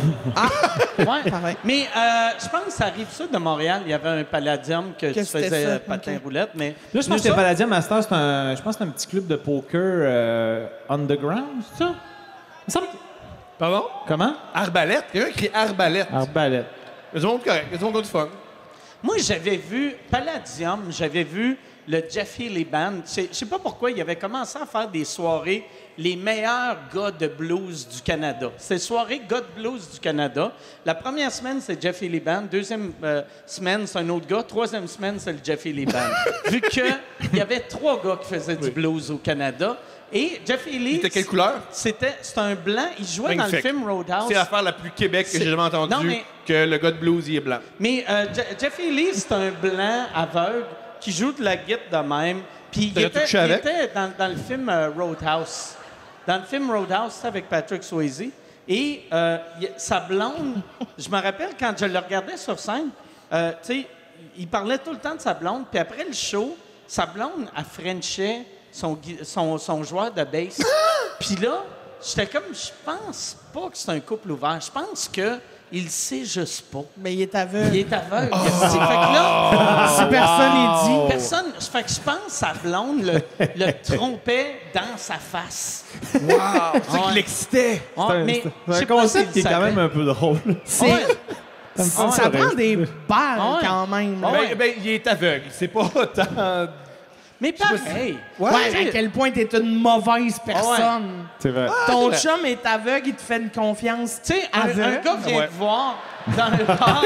Ouais. Pareil. Mais euh, je pense que ça arrive ça de Montréal. Il y avait un Palladium que, Que tu c'était faisais ça, euh, patin ok. roulette, mais Là, je nous pense que c'était autres- Palladium Master, c'est un, je pense que c'est un petit club de poker euh, underground, c'est ça? Il me semble que- Pardon? Comment? Arbalète. Quelqu'un écrit arbalète. Arbalète. Il y a du monde correct. Il y a du monde qui a du fun. Moi, j'avais vu Palladium, j'avais vu le Jeff Healey Band. Je sais- je sais pas pourquoi, il avait commencé à faire des soirées les meilleurs gars de blues du Canada. C'est soirée gars de blues du Canada. La première semaine, c'est Jeff Healey Band. Deuxième euh, semaine, c'est un autre gars. Troisième semaine, c'est le Jeff Healey Band. Vu qu'il y avait trois gars qui faisaient du blues au Canada. Et Jeff Healey... Il était quelle couleur? C'était c'est un blanc. Il jouait dans le Magnifique. film Roadhouse. C'est l'affaire la plus Québec que C'est- j'ai jamais entendue. Non, mais- Que le gars de blues, il est blanc. Mais euh, Je- Jeff Healey, c'est un blanc aveugle qui joue de la guitare de même. Puis il T'aurais était, touché il avec? était dans, dans le film euh, Roadhouse. Dans le film Roadhouse, c'est avec Patrick Swayze. Et euh, il- sa blonde, je me rappelle quand je le regardais sur scène, euh, tu sais, il parlait tout le temps de sa blonde. Puis après le show, sa blonde a frenché son, gui- son, son joueur de bass. Puis là, j'étais comme, je pense pas que c'est un couple ouvert. Je pense que il sait juste pas. Mais il est aveugle. Il est aveugle. esti. Fait que là, Si personne n'est dit. personne. Fait que je pense que sa blonde le, le trompait dans sa face. C'est ça qui Ouais. l'excitait. Ouais, C'est un- mais c'est je un sais pas concept s'il qui est quand savait. même un peu drôle. C'est- Ouais. Ça, Ah ça ouais. prend des balles Ah ouais. quand même. Ah là. ouais. Ben, ben, il est aveugle. C'est pas autant. Mais pareil. Ouais, à quel point t'es une mauvaise personne. C'est vrai. Ton c'est chum est aveugle, il te fait une confiance. Tu sais, un, un aveugle. gars vient Ouais. te voir dans le bar.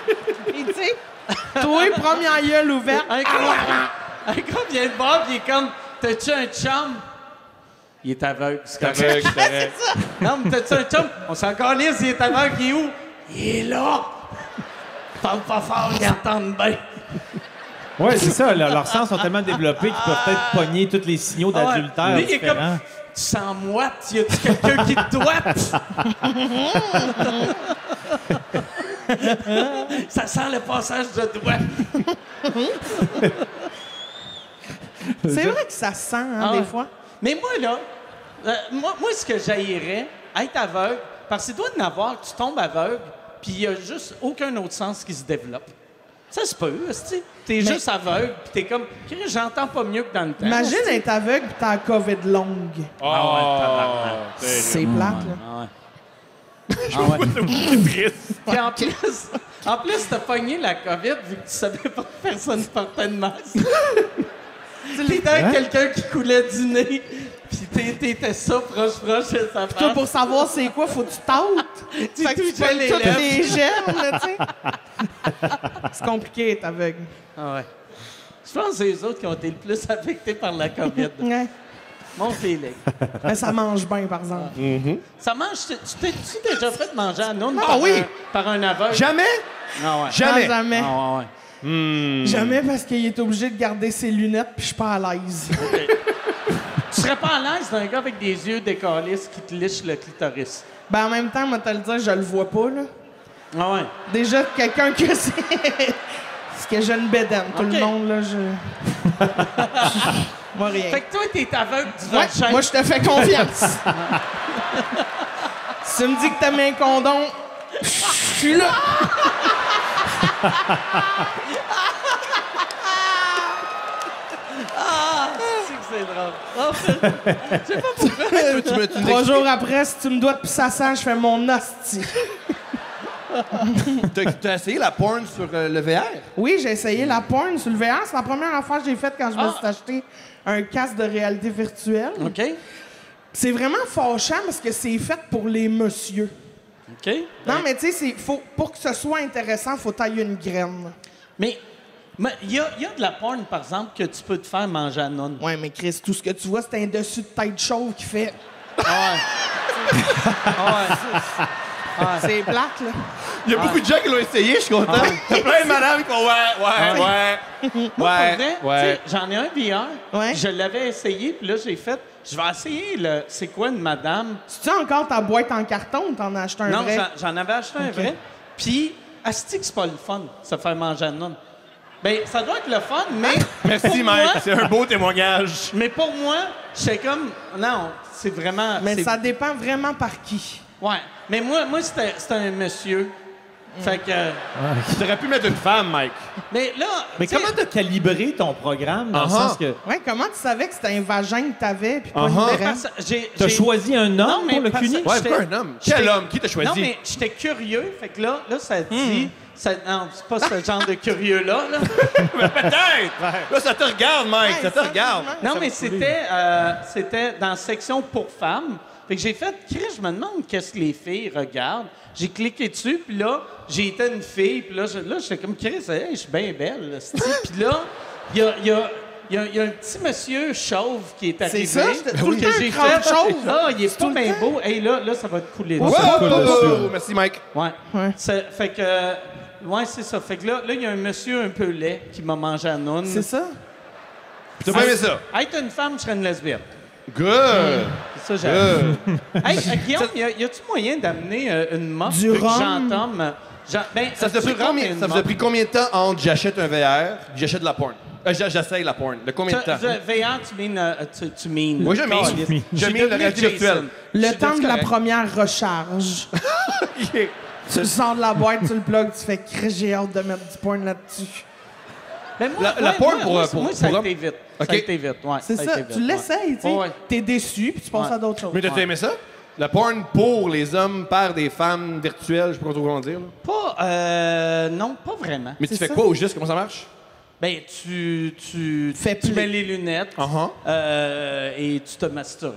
Et tu sais, toi, première gueule ouverte. Un gars, un gars vient te voir et il est comme, t'as-tu un chum? Il est aveugle. C'est correct. Aveugle, c'est correct. Non, mais t'as-tu un chum? On s'en calisse, il est aveugle, il est où? Il est là! Parle pas fort, il entend bien. Ouais, c'est ça. leur- Leurs sens sont tellement développés qu'ils peuvent peut-être pogner tous les signaux Ah ouais. d'adultère Lui, il est comme, différents. tu sens moite, y a-tu quelqu'un qui te doite? Ça sent le passage de doigt. C'est vrai que ça sent, hein, Ah des ouais. fois. Mais moi, là, euh, moi, moi, ce que j'haïrais, être aveugle, parce que c'est toi de n'avoir, tu tombes aveugle, puis il n'y a juste aucun autre sens qui se développe. Ça se peut, tu T'es Mais- juste aveugle, puis t'es comme, Chris, j'entends pas mieux que dans le temps. Imagine esti. être aveugle pis t'as la COVID longue. Ah ouais, C'est plate, là. Ah ouais. Ah ouais. Puis en plus, en plus, t'as pogné la COVID vu que tu savais pas que personne portait de masque. T'étais avec quelqu'un qui coulait du nez, puis t'é- t'étais ça proche proche de sa Toi, face. pour savoir c'est quoi, faut que tu tentes. Tu Fait que tu touchais pognes les toutes lèvres. les germes, là, tu sais. C'est compliqué être aveugle. Ah ouais. Je pense que c'est les autres qui ont été le plus affectés par la COVID. Ouais. Mon feeling. Mais ça mange bien, par exemple. Ça mange... Tu t'es-tu déjà fait manger à noun Ah par, oui! un, par un aveugle? Jamais? Ah ouais. Jamais. Non, jamais. Ah ouais, ouais. Jamais parce qu'il est obligé de garder ses lunettes puis je suis pas à l'aise. Tu serais pas à l'aise d'un gars avec des yeux décalisses qui te lichent le clitoris. Ben, en même temps, moi, te le dire, je le vois pas, là. Ah ouais. Déjà, quelqu'un que c'est... C'est que j'ai une bédaine. Tout Ok. le monde, là, je... Moi, rien. Fait que toi, t'es aveugle du Ouais, vagin. moi, je te fais confiance. Si tu me dis que t'as mis un condom, je suis là. C'est que c'est drôle. Ah, je sais pas pourquoi. tu me, tu me Trois jours après, si tu me dois de ça sent, je fais mon hostie. T'as, t'as essayé la porn sur euh, le V R? Oui, j'ai essayé la porn sur le V R. C'est la première affaire que j'ai faite quand je me Ah. suis acheté un casque de réalité virtuelle. OK. C'est vraiment fâchant parce que c'est fait pour les messieurs. OK. Non, mais tu sais, c'est- faut- pour que ce soit intéressant, il faut tailler une graine. Mais il y, a- y a de la porn, par exemple, que tu peux te faire manger à noun. Ouais, mais Chris, tout ce que tu vois, c'est un dessus de tête chauve qui fait... Ah ouais. C'est plate, là. Il y a beaucoup de gens qui l'ont essayé, je suis content. T'as plein de madames qui font ouais, ouais, ouais. Moi, Ouais, pour vrai, ouais. tu sais, j'en ai un V R. Ouais. Je l'avais essayé, puis là, j'ai fait... Je vais essayer le... C'est quoi une madame? Tu as encore ta boîte en carton ou t'en as acheté un non, vrai? j'en- j'en avais acheté un vrai. Puis, asti que c'est pas le fun, se faire manger à noun. Ben, ça doit être le fun, mais... Merci, pour Mike. moi- C'est un beau témoignage. Mais pour moi, j'étais comme... Non, c'est vraiment... Mais c'est- ça dépend vraiment par qui. Ouais. Mais moi, moi c'était c'était un monsieur. Fait que... Tu aurais pu mettre une femme, Mike. Mais là... Mais tu sais, comment t'as calibré ton programme dans le Uh-huh. sens que Ouais, comment tu savais que c'était un vagin que t'avais puis pas Uh-huh. une parce graine? que j'ai- t'as j'ai- choisi un homme Non, mais pour le parce- punir? Ouais, J'étais- pourquoi un homme? Quel j'étais- homme? Qui t'a choisi? Non, mais j'étais curieux. Fait que là, là ça dit... Ça, non, c'est pas ce genre de curieux-là. Là. Peut-être! Là, ça te regarde, Mike. Ouais, ça te ça, regarde. Non, mais c'était euh, c'était dans la section pour femmes. Fait que j'ai fait, Chris, je me demande qu'est-ce que les filles regardent. J'ai cliqué dessus, puis là, j'ai été une fille, puis là, je- là, j'étais comme, Chris, hey, je suis bien belle. là, c'ti. Puis là, il y a, il y, a, il y, a, il y a un petit monsieur chauve qui est arrivé. ça, j'étais tout le que temps j'ai un crâne fait. chauve. Ah, il est Tout pas le bien temps. beau. Hey, là, là, ça va te couler. Wow, dessus. coule wow, dessus. wow, merci, Mike. Ouais. Ouais. C'est- Fait que, euh, ouais, c'est ça. Fait que là, là, il y a un monsieur un peu laid qui m'a mangé à noun. C'est ça? T'as pas aimé ça? Être une femme, je serais une lesbienne. Good! C'est ça, j'aime. Good. Hey, euh, Guillaume, y a- y a-tu moyen d'amener euh, une mop Du vu que rhum? j'entends... me- j'en- ben, Ça vous a du pris rhum combien, et une ça vous a mop. pris combien de temps entre j'achète un V R et j'achète de la porn? Euh, j'a- J'essaye la porn. De combien de temps? Tu- tu- V R, tu means... euh, tu, tu means Moi, je mine. Caliste. Je suis mine la devenu réalité Jason. virtuelle. Je Le suis temps devenu de la correct. première recharge. Tu le sors de la boîte, tu le plugs, tu fais Chris, j'ai hâte de mettre du porn là-dessus. Mais moi, La- la moi, porn moi, pour- moi, pour- moi, ça pour- a été vite. Ça OK. a été vite, ouais. C'est a ça, été vite, tu l'essayes, tu sais. Ouais. Ouais. T'es déçu, puis tu passes Ouais. à d'autres choses. Mais t'as aimé ça? La porn pour les hommes par des femmes virtuelles, je sais pas trop comment dire. là. Pas... Euh, non, pas vraiment. Mais tu C'est fais ça. quoi au juste? Comment ça marche? Ben, tu... Tu, Fais tu play. mets les lunettes Uh-huh. euh, et tu te masturbes.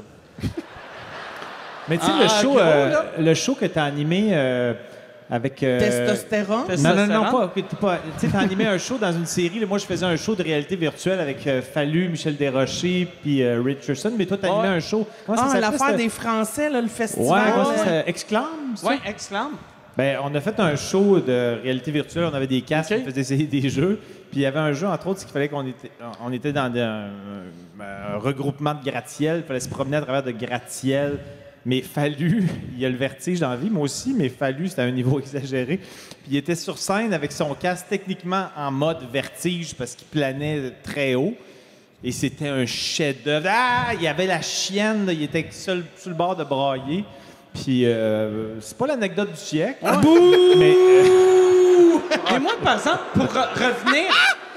Mais tu sais, Ah, le, show, gros, euh, là. le show que t'as animé euh, avec... euh, Testostérone. Test- Non, non, non, Testostérone? pas. que t'es pas- Tu sais, t'as animé un show dans une série. là, moi, je faisais un show de réalité virtuelle avec euh, Fallu, Michel Desrochers, puis euh, Richardson. Mais toi, t'as animé Ouais. un show. Comment ça Ah, s'appelait? l'affaire c'était- des Français, là, le festival. Ouais, comment ça là. s'appelle? Exclame, ça? Oui, excellent. Ben, on a fait un show de réalité virtuelle. On avait des casques, OK. on faisait essayer des jeux. Puis il y avait un jeu, entre autres, c'est qu'il fallait qu'on était, on était dans des- un, un regroupement de gratte-ciel. Il fallait se promener à travers de gratte-ciel Mais Fallu, il a le vertige dans la vie, moi aussi, mais Fallu, c'était à un niveau exagéré. Puis il était sur scène avec son casque techniquement en mode vertige parce qu'il planait très haut. Et c'était un chef-d'œuvre. Ah! Il y avait la chienne, là, il était seul sur le bord de brailler. Puis euh, c'est pas l'anecdote du siècle. Ah. Mais euh, Et moi, par exemple, pour re- revenir...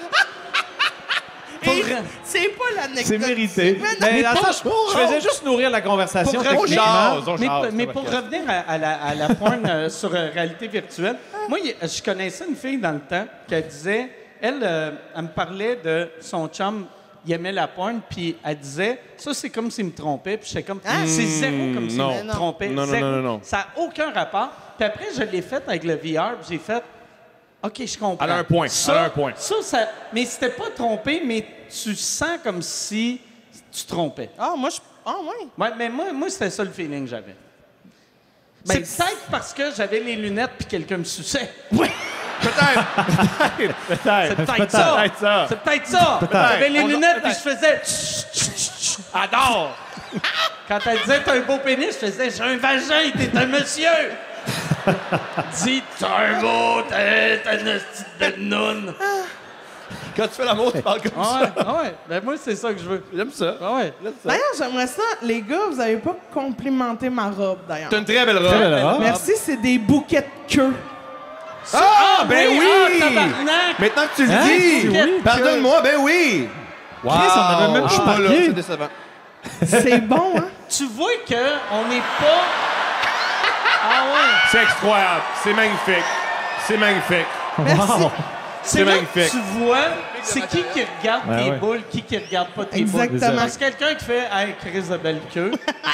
pour Et re- C'est pas l'anecdote. c'est mérité. Mais non, Mais mais dans le pas- sens, je, je faisais juste nourrir la conversation. Pour revenir- techniquement. On jase, on mais, jase, mais ça pour va, revenir à, à la, à la porn euh, sur euh, réalité virtuelle, moi, y- je connaissais une fille dans le temps qui disait, elle, euh, elle me parlait de son chum, il aimait la porn, puis elle disait, ça, c'est comme s'il me trompait, puis j'étais comme, c'est zéro comme s'il non. me trompait. Non, non, zéro. non, non, non. Ça n'a aucun rapport. Puis après, je l'ai fait avec le V R, puis j'ai fait, OK, je comprends. Elle a un point, Ça, elle a un point. Ça, ça, mais c'était pas trompé, mais tu sens comme si tu trompais. Ah, moi, je. Ah, ouais. Ouais, mais moi, moi c'était ça le feeling que j'avais. Ben, c'est peut-être parce que j'avais les lunettes puis quelqu'un me suçait. Peut-être. C'est peut-être ça. Peut-être ça. C'est peut-être ça. J'avais les On- lunettes puis je faisais... Tch, tch, tch, tch. Adore. Quand elle disait t'as un beau pénis, je faisais j'ai un vagin, t'es un monsieur. Dis t'as un beau, t'es t'es une petite noune. Quand tu fais l'amour, tu parles comme Ah ça. ouais, ah ouais. Ben moi c'est ça que je veux. J'aime ça. Ah ouais. J'aime ça. D'ailleurs, j'aimerais ça. Les gars, vous avez pas complimenté ma robe, d'ailleurs. T'as une très belle robe. Très belle robe. Merci, c'est des bouquets de queue. Ah, ben oui! Ah, tabarnak! Maintenant que tu le Hein? dis, Oui. pardonne-moi, ben oui! Wow! Chris, on avait même Je suis pas pas là, remarqué. c'est décevant. C'est bon, hein? Tu vois qu'on n'est pas... Ah ouais. C'est incroyable, c'est magnifique, c'est magnifique. Merci. C'est là que magnifique. tu vois, c'est qui qui regarde Ouais, tes ouais. boules, qui qui regarde pas tes Exactement. boules. Parce que quelqu'un qui fait « Hey, Chris de belle queue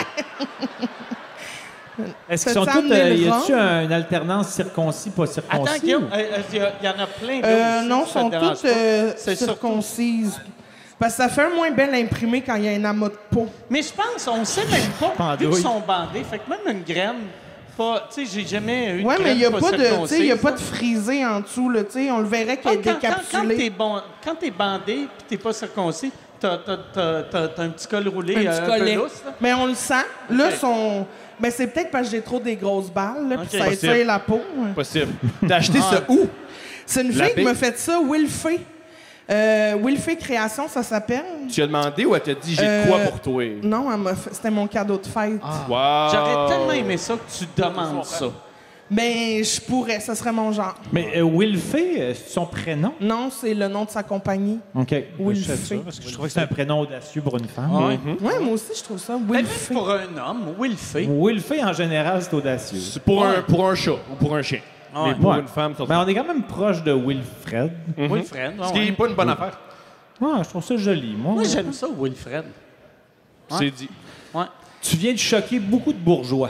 Est-ce qu'ils Peut-être sont tous. amener euh, le y rang? a-tu un- une alternance circoncis, pas ». circoncis? Attends, Guillaume, euh, euh, il y, a- il y en a plein d'autres. Euh, aussi, non, ça sont te dérange toutes pas. euh, C'est surtout- circoncises. Parce que ça fait un moins belle imprimé quand il y a un amas de peau. Mais je pense, on sait même pas, vu Pendouille. qu'ils sont bandés, fait que même une graine, pas... Tu sais, j'ai jamais eu de Ouais, mais il graine n'y a pas de, tu sais, circoncise, il y a pas là. de frisé en dessous, là, tu sais. On le verrait Ah, qu'elle est quand, quand, quand décapsulée. t'es bon, quand t'es bandé puis t'es pas circoncis, t'as, t'as, t'as, t'as, t'as un petit col roulé Un euh, petit un collet. peu lousse, là. Mais on le sent. Là, Ok. son... Ben, c'est peut-être parce que j'ai trop des grosses balles, là, puis Ok. ça Possible. étire la peau. Possible. T'as acheté Ah. ça où? C'est une La fille qui baie. m'a fait ça, Wilfay. Euh, Wilfay Création, ça s'appelle. Tu as demandé ou elle t'a dit j'ai Euh, de quoi pour toi? Non, elle m'a fait- c'était mon cadeau de fête. Wow! J'aurais tellement aimé ça que tu demandes ça. Mais je pourrais, ça serait mon genre. Mais euh, Wilfay, euh, c'est son prénom? Non, c'est le nom de sa compagnie. OK. Wilfay. Je sais ça, parce que je trouvais que c'était un prénom audacieux pour une femme. Ouais. Ouais, moi aussi, je trouve ça. Mais même Wilfay. pour un homme, Wilfay. Wilfay, en général, c'est audacieux. C'est pour, un, pour un chat ou pour un chien. Ouais. Mais pour Ouais. une femme, ça. Mais on est quand même proche de Wilfred. Wilfred. Ce ouais. qui n'est pas une bonne affaire. Ouais, je trouve ça joli. Moi, Moi, j'aime ça, Wilfred. C'est dit. Ouais. tu viens de choquer beaucoup de bourgeois.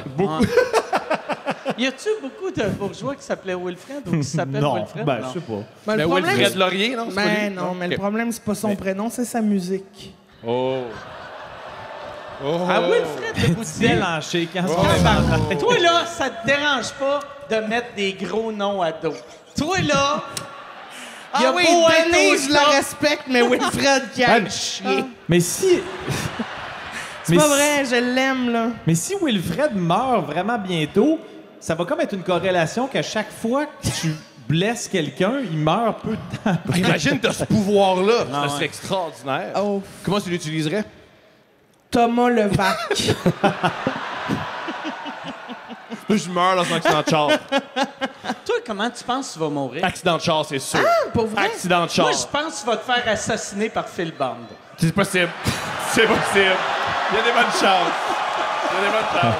Y a-tu beaucoup de bourgeois qui s'appelaient Wilfred ou qui s'appellent Non, Wilfred? ben, Non. je sais pas. Ben, Mais le problème, Wilfred c'est- Laurier, non? C'est pas Ben lui? non, mais Ok. le problème, c'est pas son prénom, c'est sa musique. Oh. Oh. Ah, Wilfred de Boutier. Délanché quand Tabarnak. Toi, là, ça te dérange pas de mettre des gros noms à dos. Toi, là, il a Ah oui, beau être Denise, au je la top. respecte, mais Wilfred qui a le chier. Mais si. C'est mais pas si- vrai, je l'aime, là. Mais si Wilfred meurt vraiment bientôt, ça va comme être une corrélation qu'à chaque fois que tu blesses quelqu'un, il meurt peu de temps après. Imagine, t'as ce pouvoir-là. Ah, ça serait ouais. extraordinaire. Oh, Comment tu l'utiliserais? Thomas Levac. Je meurs dans un accident de char. Toi, comment tu penses que tu vas mourir? Accident de char, c'est sûr. Pour vrai? Accident de char. Moi, je pense que tu vas te faire assassiner par Phil Bond. C'est possible. C'est possible. Il y a des bonnes chances. Il y a des bonnes chances.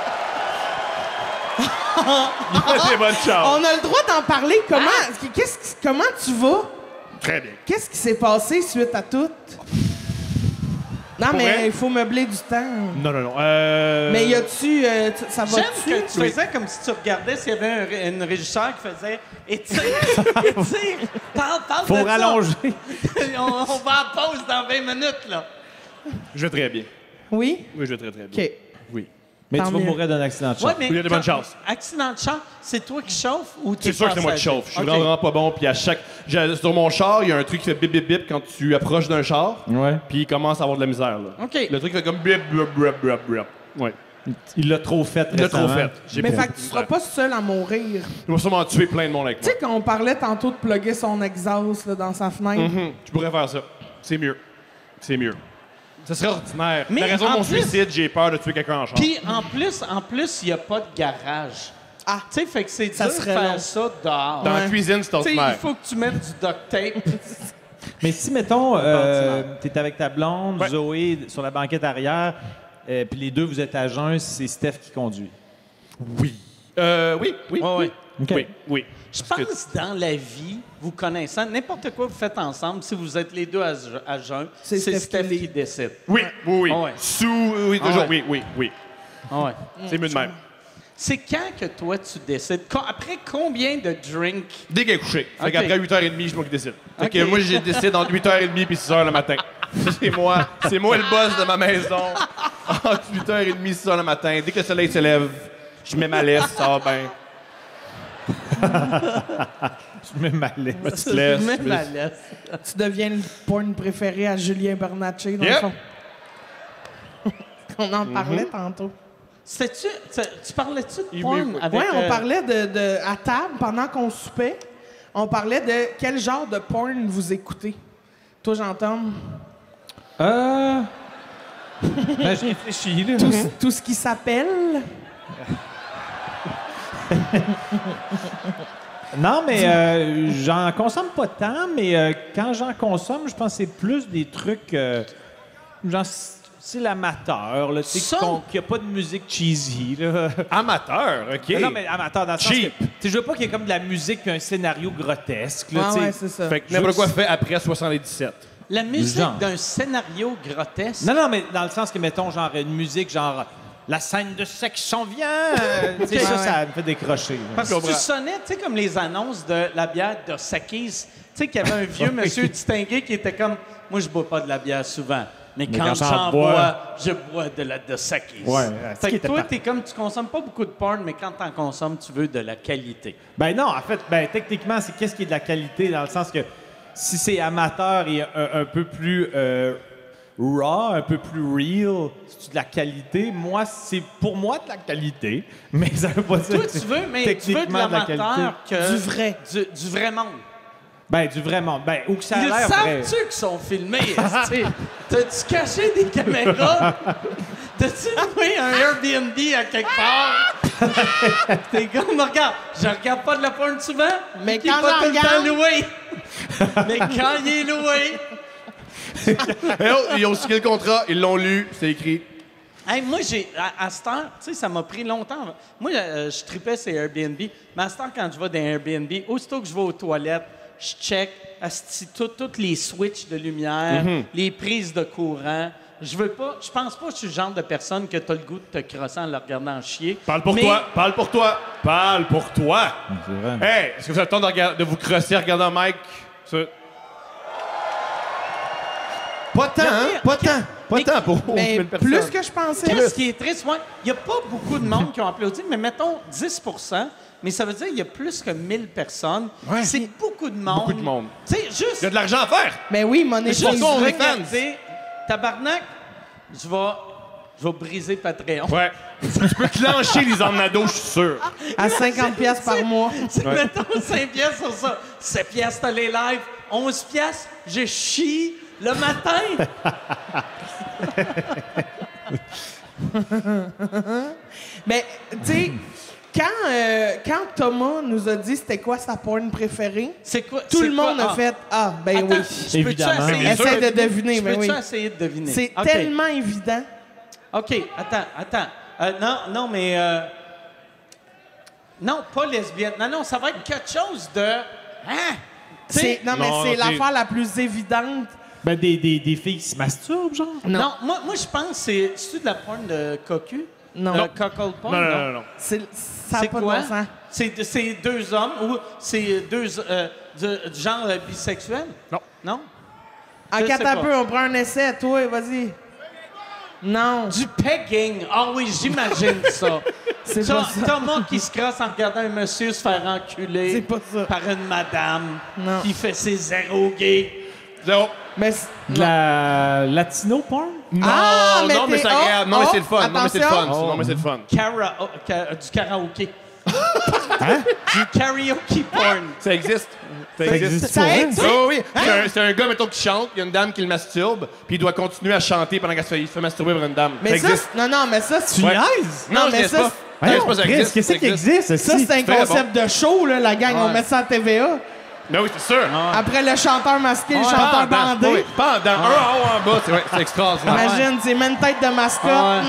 Il y a des bonnes chances. On a le droit d'en parler. Comment, qu'est-ce, qui- comment tu vas? Très bien. Qu'est-ce qui s'est passé suite à tout? Non, Pour mais vrai? il faut meubler du temps. Non, non, non. Euh... Mais y a-tu... euh, tu- ça J'aime va-tu? que tu faisais comme si tu regardais s'il y avait un, ré- une régisseur qui faisait « Étire, étire, parle, parle Faut de ça. rallonger. on, on va en pause dans vingt minutes, là. Je vais très bien. Oui? Oui, je vais très, très bien. OK. Oui. Mais Tant tu vas mieux. mourir d'un accident de char. Ouais, mais Il y a des quand- bonnes chances. Accident de char, c'est toi qui chauffe ou tu C'est sûr que c'est moi qui chauffe. Je suis Ok. vraiment, vraiment pas bon. Puis à chaque... j'ai- Sur mon char, il y a un truc qui fait bip, bip, bip quand tu approches d'un char. Ouais. Puis il commence à avoir de la misère, là. OK. Le truc fait comme bip, bip, bip, bip, bip. Ouais. Il l'a trop fait Il l'a trop récemment. fait. J'ai Mais pas- fait que tu seras pas seul à mourir. Il va sûrement tuer plein de monde avec Tu moi. sais, quand on parlait tantôt de plugger son exhaust là, dans sa fenêtre, Mhm. Je pourrais faire ça. C'est mieux. C'est mieux. Ça serait ordinaire. Mais La raison de en mon plus- suicide, j'ai peur de tuer quelqu'un en chambre. Puis en plus, en plus, il n'y a pas de garage. Ah. Tu sais, fait que c'est Ça dur de serait faire long. ça dehors. Dans Ouais. la cuisine, c'est Tu sais, il ordinaire. faut que tu mettes du duct tape. Mais si, mettons, euh, t'es avec ta blonde, Ouais. Zoé, sur la banquette arrière, euh, puis les deux, vous êtes à jeun, c'est Steph qui conduit. Oui. Euh, oui, oui. Ouais, ouais. OK. Oui, oui. Je pense dans la vie, vous connaissant, n'importe quoi vous faites ensemble, si vous êtes les deux à, je- à jeun, C'est c'est Steph Steph, qui qui lead. décide. Oui, oui, oui. Ah ouais. Sous, oui, toujours, Ah ouais. oui, oui, oui. Ah ouais. C'est mieux de même. C'est quand que toi, tu décides? Co- Après combien de drinks? Dès qu'elle est couchée. Fait OK. qu'après huit heures trente, c'est moi qui décide. Fait que OK. moi, je décide entre huit heures trente et six heures le matin. C'est moi. C'est moi le boss de ma maison. Entre huit heures trente et six heures le matin. Dès que le soleil se lève, je mets ma laisse, ça va bien. Je me malais. Ma petite laisse. Même je la me- laisse. tu deviens le porn préféré à Julien Bernatchez, dans Yep. le fond. On en parlait tantôt. C'était-tu... Tu, tu parlais-tu de Il porn m'écoute. avec... Oui, on euh, parlait de, de- à table, pendant qu'on soupait, on parlait de quel genre de porn vous écoutez. Toi, j'entends Euh... ben, j'ai réfléchi, là. tout, tout ce qui s'appelle. Non, mais euh, j'en consomme pas tant, mais euh, quand j'en consomme, je pense que c'est plus des trucs... euh, genre, c'est l'amateur, là, tu sais, Ça? qu'on- qu'il n'y a pas de musique cheesy, là. Amateur, OK. Non, mais amateur, dans le sens Cheap. que... Tu sais, je veux pas qu'il y ait comme de la musique puis un scénario grotesque, là, Ah tu sais. ouais, c'est ça. Fait que n'importe quoi fait après soixante-dix-sept. La musique Genre. d'un scénario grotesque. Non, non, mais dans le sens que, mettons, genre, une musique, genre, la scène de sexe s'en vient. euh, tu sais, ça, Ouais, ça me fait décrocher. là. Parce que tu sonnais, tu sais, comme les annonces de la bière de Sakis. Tu sais, qu'il y avait un vieux monsieur distingué qui était comme « Moi, je bois pas de la bière souvent, mais, quand, quand j'en j'en bois, bois, je bois de la de Sakis. Ouais, c'est Fait qui que était toi, parfait. t'es comme, tu consommes pas beaucoup de porn, mais quand t'en consommes, tu veux de la qualité. Ben non, en fait, ben techniquement, c'est qu'est-ce qui est de la qualité, dans le sens que si c'est amateur et un, un peu plus euh, raw, un peu plus real, c'est de la qualité. Moi, c'est pour moi de la qualité, mais ça veut pas dire Toi, que tu c'est veux, mais tu veux de techniquement l'amateur que... Du vrai. Du, du vrai monde. Ben, du vrai monde. Ben, ou que ça a Ils l'air vrai. savent-tu qu'ils sont filmés? esti? T'as-tu caché des caméras? T'as-tu loué un Airbnb à quelque part? T'es comme, regarde, je regarde pas de la porn souvent, Mais qui est quand pas j'en tout le temps regarde- loué. Mais quand il est loué... Eh oh, ils ont signé le contrat, ils l'ont lu, c'est écrit. Hey, moi, j'ai, à, à cette heure, tu sais, ça m'a pris longtemps. Moi, euh, je tripais ces Airbnb, mais à cette heure, quand je vais dans un Airbnb, aussitôt que je vais aux toilettes, je check asti, tout- toutes les switches de lumière, les prises de courant. Je veux pas, je pense pas que je suis le genre de personne que t'as le goût de te crosser en le regardant chier. Parle pour Mais- toi, parle pour toi, parle pour toi. C'est vrai. Hey, est-ce que vous avez le temps de, regarder- de vous crosser en regardant Mike? Ça- Pas tant, hein? Pas tant. Pas mais- tant pour Mais mille personnes. plus que je pensais. Qu'est-ce qui est triste? Il n'y a pas beaucoup de monde qui ont applaudi, mais mettons dix mais ça veut dire qu'il y a plus que mille personnes. Ouais. C'est beaucoup de monde. Beaucoup de monde. Tu sais, juste... Il y a de l'argent à faire. Mais oui, monnaie Juste Pour toi, on est fans. regarder, tabarnak, je vais, je vais briser Patreon. Ouais. Tu peux clencher les emnados, je suis sûr. à cinquante pièces par mois. C'est mettons cinq pièces sur ça. sept pièces, t'as les lives. onze pièces, je chie le matin. Mais, tu sais, quand, euh, quand Thomas nous a dit c'était quoi sa porn préférée, C'est quoi? tout c'est le monde quoi? a Ah. fait « Ah, ben Attends, oui. je peux-tu Évidemment. essayer Bien sûr. Essaye de deviner, Je mais peux-tu oui. essayer de deviner? C'est OK. tellement évident. OK, attends, attends. Euh, non, non, mais... euh, Non, pas lesbienne. Non, non, ça va être quelque chose de... Hein? Tu sais, C'est- Non, mais Non, c'est c'est- l'affaire la plus évidente. Ben, des, des, des filles qui se masturbent, genre. Non, moi, moi je pense que c'est... C'est-tu de la porn de cocu? Non. De cockle porn? Non, non, non, non. C'est- Ça n'a C'est pas quoi? de bon sens. C'est c'est deux hommes ou c'est deux... euh, du, du genre euh, bisexuel? Non. Non? En Je quatre sais un pas. peu, on prend un essai, toi, vas-y. Non, Du pegging. Ah oui, j'imagine ça. c'est Ça, pas ça. Thomas qui se crosse en regardant un monsieur se faire enculer C'est pas ça. par une madame Non. qui fait ses zéro gays. Zéro. Mais c'est- De la latino porn? Non, Ah, mais non, mais t'es- c'est agréable. oh, Non, mais oh, c'est le fun. Non, mais c'est le fun. attention. Non, mais c'est le fun. Cara- oh, ca- du karaoké. Du karaoke porn. Ça existe. Ça Ça existe. existe Ça pour vrai? existe? Oh, oui, c'est un, c'est un gars, mettons, qui chante, il y a une dame qui le masturbe, puis il doit continuer à chanter pendant qu'elle se fait, il se fait masturber par une dame. Mais ça ça, existe. c'est- non, non, mais ça, c'est Tu Ouais. niaises? Non, non, je mais laisse ça, pas. c'est- Je laisse pas, ça Chris, existe. qu'est-ce qui existe? ça, c'est un très concept de show, là, la gang. On Ouais. met ça à T V A. Ben oui, c'est sûr. Après le chanteur masqué, le chanteur Pendant, bandé. oui, pendant. Un en haut, un en bas, c'est vrai, c'est extraordinaire. Imagine, c'est même tête de mascotte. Ah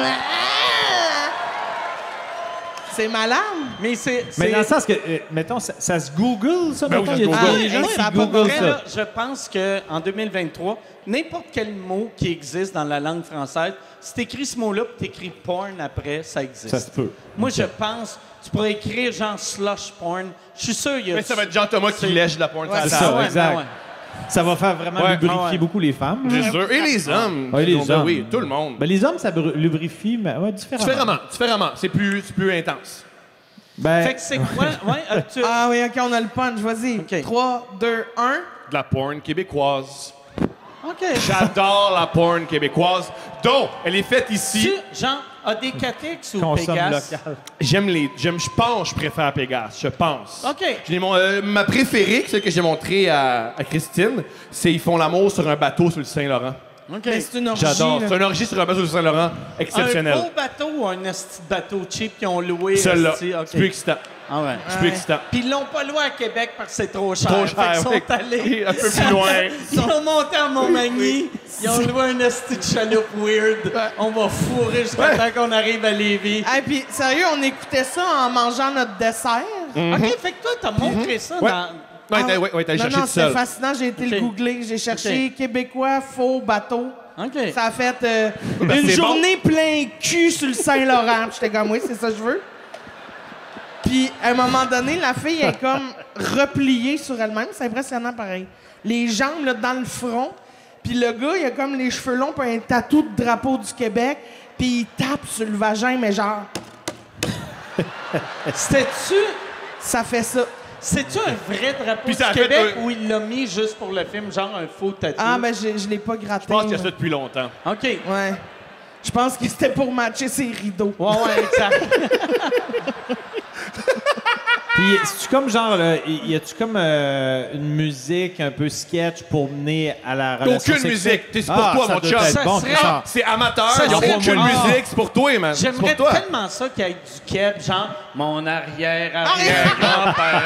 C'est malade. Mais c'est. Mais c'est- dans le sens que, euh, mettons, ça, ça se Google, ça? Ben oui, mettons, ça il y a se des- Google. des gens Ah, qui ça a pas Googlent Pour vrai, ça. là, je pense qu'en deux mille vingt-trois, n'importe quel mot qui existe dans la langue française, si tu écris ce mot-là et tu écris porn après, ça existe. Ça se peut. Moi, je pense, tu pourrais écrire genre slush porn. Je suis sûr, il y a. Mais ça va être Jean-Thomas qui lèche de la pointe Ouais, à la C'est table. ça, ouais, exact. ben ouais. Ça va faire vraiment Ouais. lubrifier Ah ouais. beaucoup les femmes. C'est sûr. Et les hommes. Ouais, les Ben hommes. Oui, tout le monde. Ben, les hommes, ça bru- lubrifie, mais ouais, différemment. Différemment, différemment. C'est plus, c'est plus intense. Ben, Fait que c'est quoi? Ouais, euh, tu- Ah oui, OK, on a le punch. Vas-y. OK. trois, deux, un. De la porn québécoise. OK. J'adore la porn québécoise. Donc, elle est faite ici. Tu, genre, A D K T X ou consomme Pégase? local. J'aime les. J'aime, je pense, je préfère Pégase. Je pense. OK. J'ai mon, euh, ma préférée, celle que j'ai montrée à, à Christine, c'est ils font l'amour sur un bateau sur le Saint-Laurent. OK. Mais c'est une orgie. J'adore. là. C'est un orgie sur un bateau sur le Saint-Laurant. Exceptionnel. Un beau bateau ou un esti de bateau cheap qu'ils ont loué? Celui-là. esti? OK. C'est plus excitant. Ah ouais. C'est plus excitant. Puis ils l'ont pas loué à Québec parce que c'est trop cher. Trop Fait cher, qu'ils sont oui. allés. Un peu plus loin. Ils ont monté à Montmagny. Ils ont loué un esti de chaloupe weird. On va fourrer jusqu'à Ouais. temps qu'on arrive à Lévis. Et puis, sérieux, on écoutait ça en mangeant notre dessert. OK, fait que toi, t'as montré ça Ouais. dans... Ouais, t'as, ouais, ouais, t'as non, cherché non, tout c'était seul. fascinant. J'ai été OK. le googler. J'ai cherché OK. Québécois faux bateau. OK. Ça a fait euh, Ben, une c'est journée plein cul sur le Saint-Laurent. Puis J'étais comme, oui, c'est ça que je veux. Puis, à un moment donné, la fille est comme repliée sur elle-même. C'est impressionnant, pareil. Les jambes, là, dans le front. Puis le gars, il a comme les cheveux longs puis un tatou de drapeau du Québec. Puis il tape sur le vagin, mais genre, C'était-tu... ça fait ça. C'est-tu un vrai drapeau Puis du ça a fait, Québec euh, ou il l'a mis juste pour le film, genre un faux tatou? Ah, mais je, je l'ai pas gratté. Je pense qu'il y a là. ça depuis longtemps. OK. Ouais. Je pense que c'était pour matcher ses rideaux. Ouais, ouais, exact. Puis, c'est-tu comme genre, là, y y a-tu comme euh, une musique un peu sketch pour mener à la relation Aucune sexuelle? musique. T'es- c'est pour Ah, toi, ça mon doit chum. être Ça bon, serait- ça. C'est amateur, Ça il n'y a serait- aucune Ah. musique, c'est pour toi, man. C'est J'aimerais pour toi. tellement ça qu'il y ait du keb, genre mon arrière-arrière-grand-père.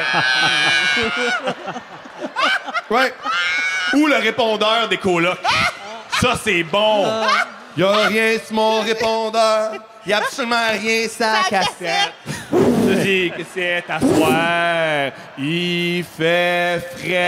Ouais. Ou le répondeur des colocs. Ça, c'est bon. Y a rien sur mon répondeur. Y a absolument rien sur la cassette. Je dis que c'est à soir. Il fait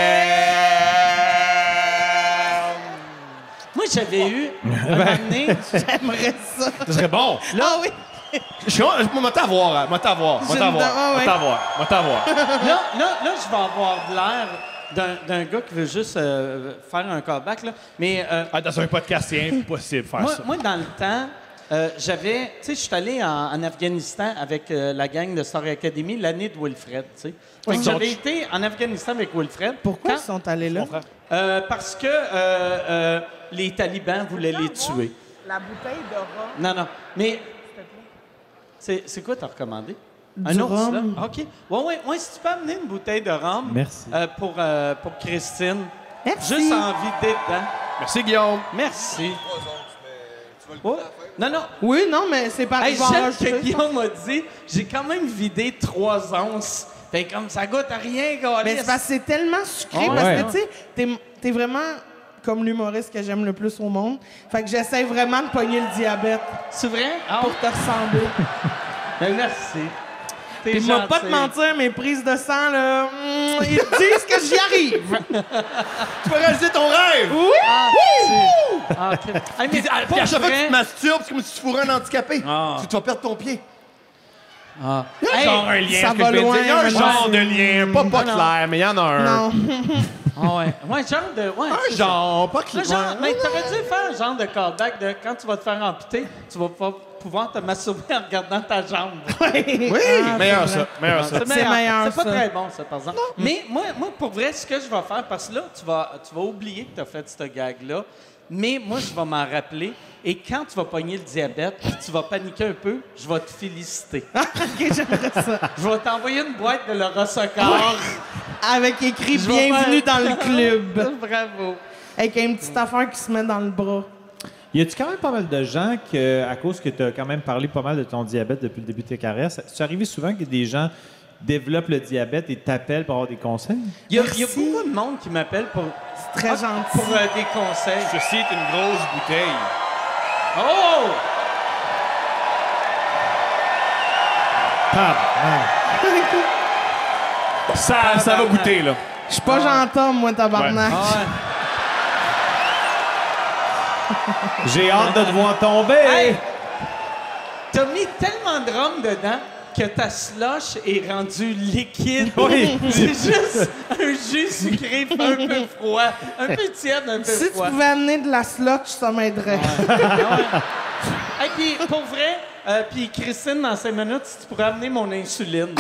frais. Moi, j'avais eu un moment donné, J'aimerais ça. Ce serait bon. Ah oui. Je suis moi t'avoir, hein. moi t'avoir, moi J'ai t'avoir, une- ah ouais. moi t'avoir, moi t'avoir. là, là, là, je vais avoir de l'air d'un, d'un gars qui veut juste euh, faire un callback, là. Mais euh, Ah, dans un podcast, c'est impossible de faire moi, ça. moi, dans le temps, euh, j'avais... Tu sais, je suis allé en, en Afghanistan avec euh, la gang de Star Academy l'année de Wilfred, tu sais. Fait que j'avais été en Afghanistan avec Wilfred. Pourquoi Quand- ils sont allés là? Euh, parce que euh, euh, les talibans voulaient les tuer. La bouteille de rhum. Non, non. Mais. C'est, c'est quoi t'as recommandé? Du un autre, rhum. là? OK. Ouais, ouais, ouais, si tu peux amener une bouteille de rhum. Merci. euh, pour, euh, pour Christine. Merci. Juste en vider dedans. Merci, Guillaume. Merci. Oh. Non, non. Oui, non, mais c'est pas Hey, je vais j'aime enregistrer. que Guillaume m'a dit, j'ai quand même vidé trois onces. Fait comme ça goûte à rien, gars. Mais c'est parce que c'est tellement sucré. Ah ouais. Parce que, tu sais, t'es, t'es vraiment comme l'humoriste que j'aime le plus au monde. Fait que j'essaie vraiment de pogner le diabète C'est vrai? Ah, pour te ressembler. ben, merci. T'es Puis, je vais pas te gentil. mentir, mes prises de sang, là, mm, ils disent que j'y arrive. Tu peux réaliser ton rêve! Oui! Ah, OK. Hey, mais Puis, ah, pour puis à chaque fois que vrai- tu te masturbes, c'est comme si tu fourrais un handicapé. Ah. Tu, tu vas perdre ton pied. Ah. Il y a Hey, genre un lien. ça ce que va je viens de loin, dire. Il y a un mais genre non. de lien. Pas, pas Non, non. clair, mais il y en a un. Non. Ah ouais. Ouais, genre de. Ouais, Un c'est ça. genre, pas Le clair. genre, mais t'aurais dû faire un genre de callback de quand tu vas te faire amputer, tu vas pas pouvoir te masturber en regardant ta jambe. Oui, Meilleur ça, meilleur ça. C'est meilleur, C'est pas ça. très bon, ça, par exemple. Mais moi, moi, pour vrai, ce que je vais faire, parce que là, tu vas, tu vas oublier que tu as fait ce gag-là, Mais moi, je vais m'en rappeler. Et quand tu vas pogner le diabète, puis tu vas paniquer un peu, je vais te féliciter. OK, j'aimerais ça. Je vais t'envoyer une boîte de Laura Socor. Avec écrit « Je vais Bienvenue faire- dans le club Bravo. ». Avec une petite affaire qui se met dans le bras. Y a-tu quand même pas mal de gens que, à cause que tu as quand même parlé pas mal de ton diabète depuis le début de ta carrière, ça- c'est arrivé souvent que des gens développent le diabète et t'appellent pour avoir des conseils? Il y, a, il y a Merci. beaucoup de monde qui m'appelle pour, C'est très Ah, gentil. pour euh, des conseils. Ceci est une grosse bouteille. Oh! Ça, ça va goûter, là. Je suis pas gentil, moi, tabarnak. Ah ouais. J'ai hâte de te voir tomber! Hey! T'as mis tellement de rhum dedans que ta slush est rendue liquide. Oui. C'est juste un jus sucré un peu froid. Un peu tiède, un peu Si tu froid. pouvais amener de la slotch, ça m'aiderait. Hey, puis pour vrai, euh, puis Christine, dans cinq minutes, si tu pourrais amener mon insuline.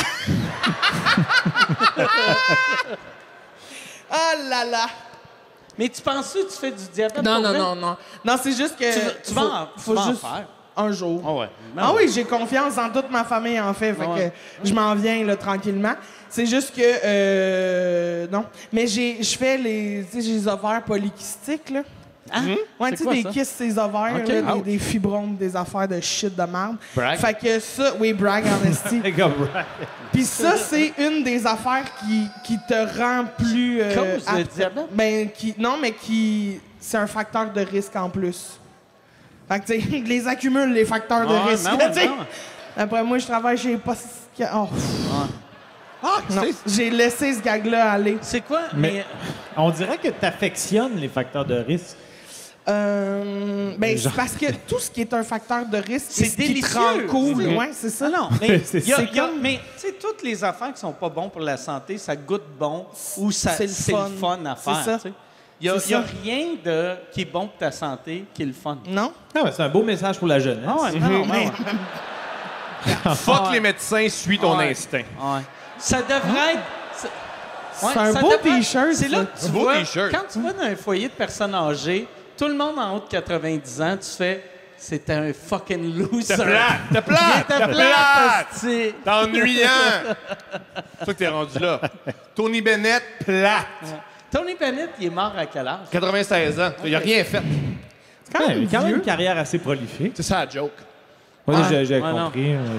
Oh là là! Mais tu penses que tu fais du diabète Non, pour non, vrai? non, non. Non, c'est juste que... Tu, vas- tu vas faut- en, tu faut vas en juste faire. un jour. Ah ouais. Ah oui, j'ai confiance en toute ma famille, en fait. Fait Ah ouais. que je m'en viens, là, tranquillement. C'est juste que... euh, non. Mais j'ai, je fais les... Tu sais, j'ai les ovaires polykystiques, là. Hein? Ouais, C'est tu sais, quoi, des ça? kystes, ces ovaires, Ok. là, des, Ouch. des fibromes, des affaires de shit de merde. Brag. Fait que ça... Oui, brag, en esti. Les gars, right. Puis ça, c'est une des affaires qui, qui te rend plus... euh, Cause de apte- diabète? Ben, qui... Non, mais qui... C'est un facteur de risque en plus. Fait que, tu sais, les accumule, les facteurs de Ah ouais, risque. ben ouais, tu sais. ben ouais. Après moi, je travaille chez Post... Oh, pff. Ah, Non, j'ai laissé ce gag-là aller. C'est quoi? Mais- Mais... On dirait que tu affectionnes les facteurs de risque. Euh, ben, c'est Genre- parce que tout ce qui est un facteur de risque, C'est c'est ce qui te délicieux. rend cool. C'est- Ouais, c'est ça. Non, mais C'est il y a- ça. il y a- mais tu sais, toutes les affaires qui sont pas bonnes pour la santé, ça goûte bon ou ça, C'est c'est le le, fun. fun à C'est faire. ça. tu sais. Il y a, C'est il y a ça. rien de, qui est bon pour ta santé qui est le fun. Non? Ah ouais, c'est un beau message pour la jeunesse. Ah ouais, non, non, Mais- ouais. Fuck les médecins, suis ton Ouais. instinct. Ouais. Ça devrait être... ça- C'est un ça beau devrait- t-shirt, C'est là ça. que tu Un beau vois, t-shirt. quand tu vas dans un foyer de personnes âgées, tout le monde en haut de quatre-vingt-dix ans, tu fais... C'était un fucking loser. T'es plate, t'es plate, Il était t'es plate, plate. hostie. T'es ennuyant. C'est ça que t'es rendu là. Tony Bennett, plate. Tony Bennett, il est mort à quel âge? quatre-vingt-seize ans. Il a rien fait. C'est quand Ouais, même il a quand même vieux. une carrière assez prolifique. C'est ça la joke. Moi, Ouais. j'ai, j'ai Ouais, non. compris. euh,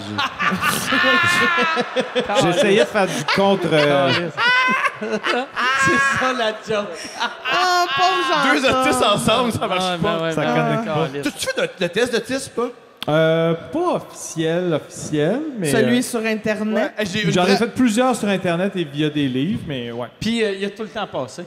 j'ai- J'essayais de faire du contre... euh, C'est ça la joke. Ah, pauvre Deux Jean-Paul. autistes ensemble, ça marche Ouais, pas. ben ouais, Ça ben connecte ouais, pas. câlisse. Tu fais de, de test d'autisme, pas? euh, pas officiel, officiel, mais... Celui euh, sur Internet. Hey, j'ai une J'en ai vraie- fait plusieurs sur Internet et via des livres, mais ouais. Puis euh, il a tout le temps passé.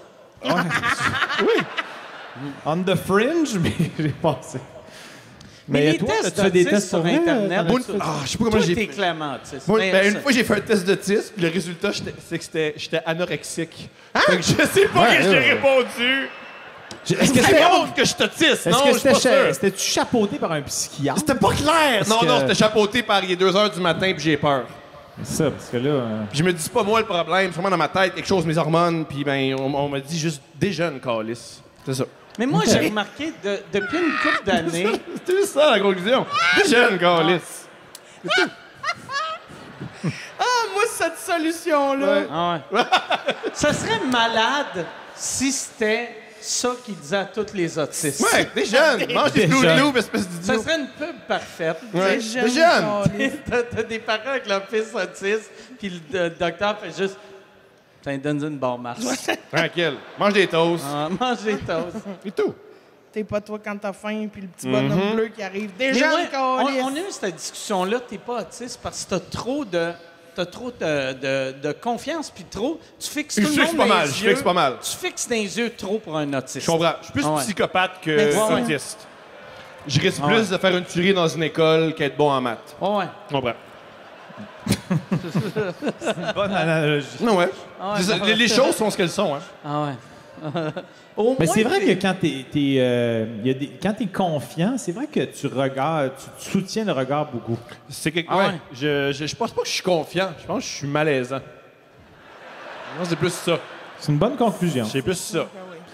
On the fringe, mais j'ai passé. Mais les toi, tests as-tu fait des d'autisme tests sur pour vrai? Internet, T'en Moi, as-tu fait? ah, je sais pas comment Toi, j'ai t'es fait. clairement autiste. Moi, Mais ben, ça- une fois, j'ai fait un test d'autisme, puis le résultat, j'étais- c'est que j'étais- j'étais anorexique. Fait que je sais pas Ouais, que j'ai ouais, ouais. répondu. Est-ce que C'est c'était honte que je suis autiste. est-ce Non, que je suis c'était pas cha- sûr. c'était-tu chapeauté par un psychiatre? C'était pas clair. Non, que- non, c'était chapeauté par il est deux heures du matin, puis j'ai peur. C'est ça, parce que là... euh, Puis je me dis, c'est pas moi le problème, c'est vraiment dans ma tête, quelque chose, mes hormones, puis ben, on, on m'a dit juste déjeune, calice. C'est ça. Mais moi, j'ai remarqué de- depuis une couple d'années. C'était juste ça la conclusion. Déjeune, calice. Ah, moi, cette solution-là. Ouais. Ah ouais. Ça serait malade si c'était ça qu'il disait à tous les autistes. Ouais, déjeune. Mange des Déjeune. Fruit Loops, espèce Ça d'idiot. serait une pub parfaite. Ouais. Déjeune, Déjeune. câlisse. T'as t'as des parents avec leur fils autiste, puis le do- docteur fait juste. T'en donnes une barre marche. Tranquille. Mange des toasts. Ah, mange des toasts. Et tout. T'es pas toi quand t'as faim, puis le petit bonhomme bleu qui arrive. Mais Déjà, ouais, on, câlisse. on a eu cette discussion-là, t'es pas autiste parce que t'as trop de. T'as trop de, de, de confiance, puis trop. Tu fixes Je tout le fixe monde pas dans mal, les je yeux. fixe pas mal. Tu fixes dans les yeux trop pour un autiste. Je comprends. Je suis plus Ah ouais. psychopathe que Mais ouais. autiste. Je risque Ah plus ouais. de faire une tuerie dans une école qu'être bon en maths. Ouais, ouais. Je comprends. Bonne analogie. Non, ouais. Ah ouais, C'est ça, non. les, les choses sont ce qu'elles sont, hein. Ah ouais. Au Mais moins, c'est vrai t'es- que quand t'es, t'es, euh, y a des, quand t'es confiant, c'est vrai que tu regardes, tu, tu soutiens le regard beaucoup. C'est que, Ah ouais. ouais. Je, je, je pense pas que je suis confiant. Je pense que je suis malaisant. Non, c'est plus ça. C'est une bonne conclusion. C'est plus ça.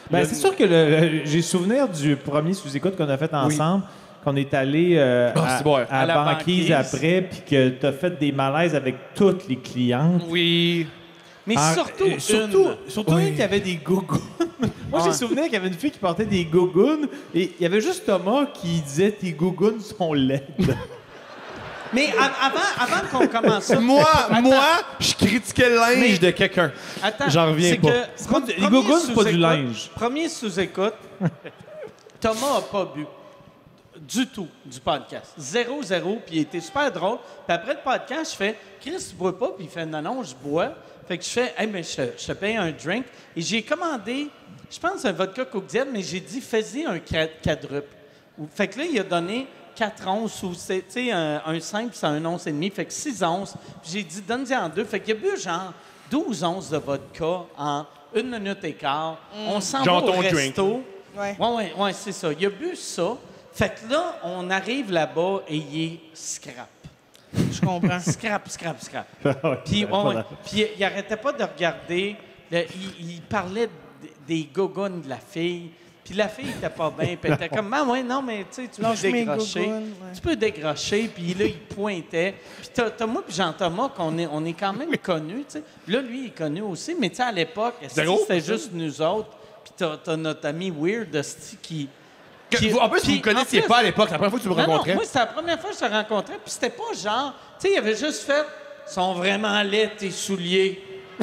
Ben, c'est sûr que le, le- j'ai souvenir du premier sous-écoute qu'on a fait ensemble, qu'on est allé euh, Ah, à, c'est bon. à À la banquise, banquise. après, puis que tu as fait des malaises avec toutes les clientes. Oui. Mais Ah, surtout, euh, surtout, une. surtout une qui avait des gougounes. Moi, j'ai souvenir qu'il y avait une fille qui portait des gougounes et il y avait juste Thomas qui disait tes gougounes sont laides. Mais a- avant, avant qu'on commence ça... Moi, Attends. moi, je critiquais le linge Mais- de quelqu'un. Attends, J'en reviens c'est pas. que C'est pas du- les premier gougounes, c'est pas du sous-écoute- linge. Premier sous-écoute, Thomas a pas bu du tout du podcast. Zéro, zéro, puis il était super drôle. Puis après le podcast, je fais « Chris, tu bois pas? » Puis il fait « Non, non, je bois. » Fait que je fais « Hey, ben, je, te- je te paye un drink. » Et j'ai commandé, je pense, un vodka Coke Diet, mais j'ai dit « Fais-y un qua- quadruple. » Fait que là, il a donné quatre onces ou, c'est- tu sais, un, un simple, c'est un once et demi. Fait que six onces. Puis j'ai dit « Donne-y en deux. » Fait qu'il a bu genre douze onces de vodka en une minute et quart. On s'en va Genre au ton drink. resto. Ouais. Oui, oui, ouais, c'est ça. Il a bu ça. Fait que là, on arrive là-bas et il est scrap. Je comprends. Scrap, scrap, scrap. Puis, ouais, ouais. Puis il arrêtait pas de regarder. Le- il, il parlait d- des gogones de la fille. Puis la fille était pas bien. Puis elle était comme, ah ouais, non, mais tu sais, tu peux Lâche mes décrocher. gogones, ouais. Tu peux décrocher. Puis là, il pointait. Puis t'as, t'as moi puis Jean-Thomas, qu'on est, on est quand même connus, tu sais. Là, lui, il est connu aussi. Mais tu sais, à l'époque, est-ce que Zéro. c'était juste nous autres. Puis t'as, t'as notre ami Weird, esti, qui... Que- qui- vous- en plus, puis, vous me connaissiez en plus- pas à l'époque. La première fois que tu me non, non, rencontrais. moi, c'était la première fois que je te rencontrais, puis c'était pas genre... Tu sais, il avait juste fait « sont vraiment laids, tes souliers.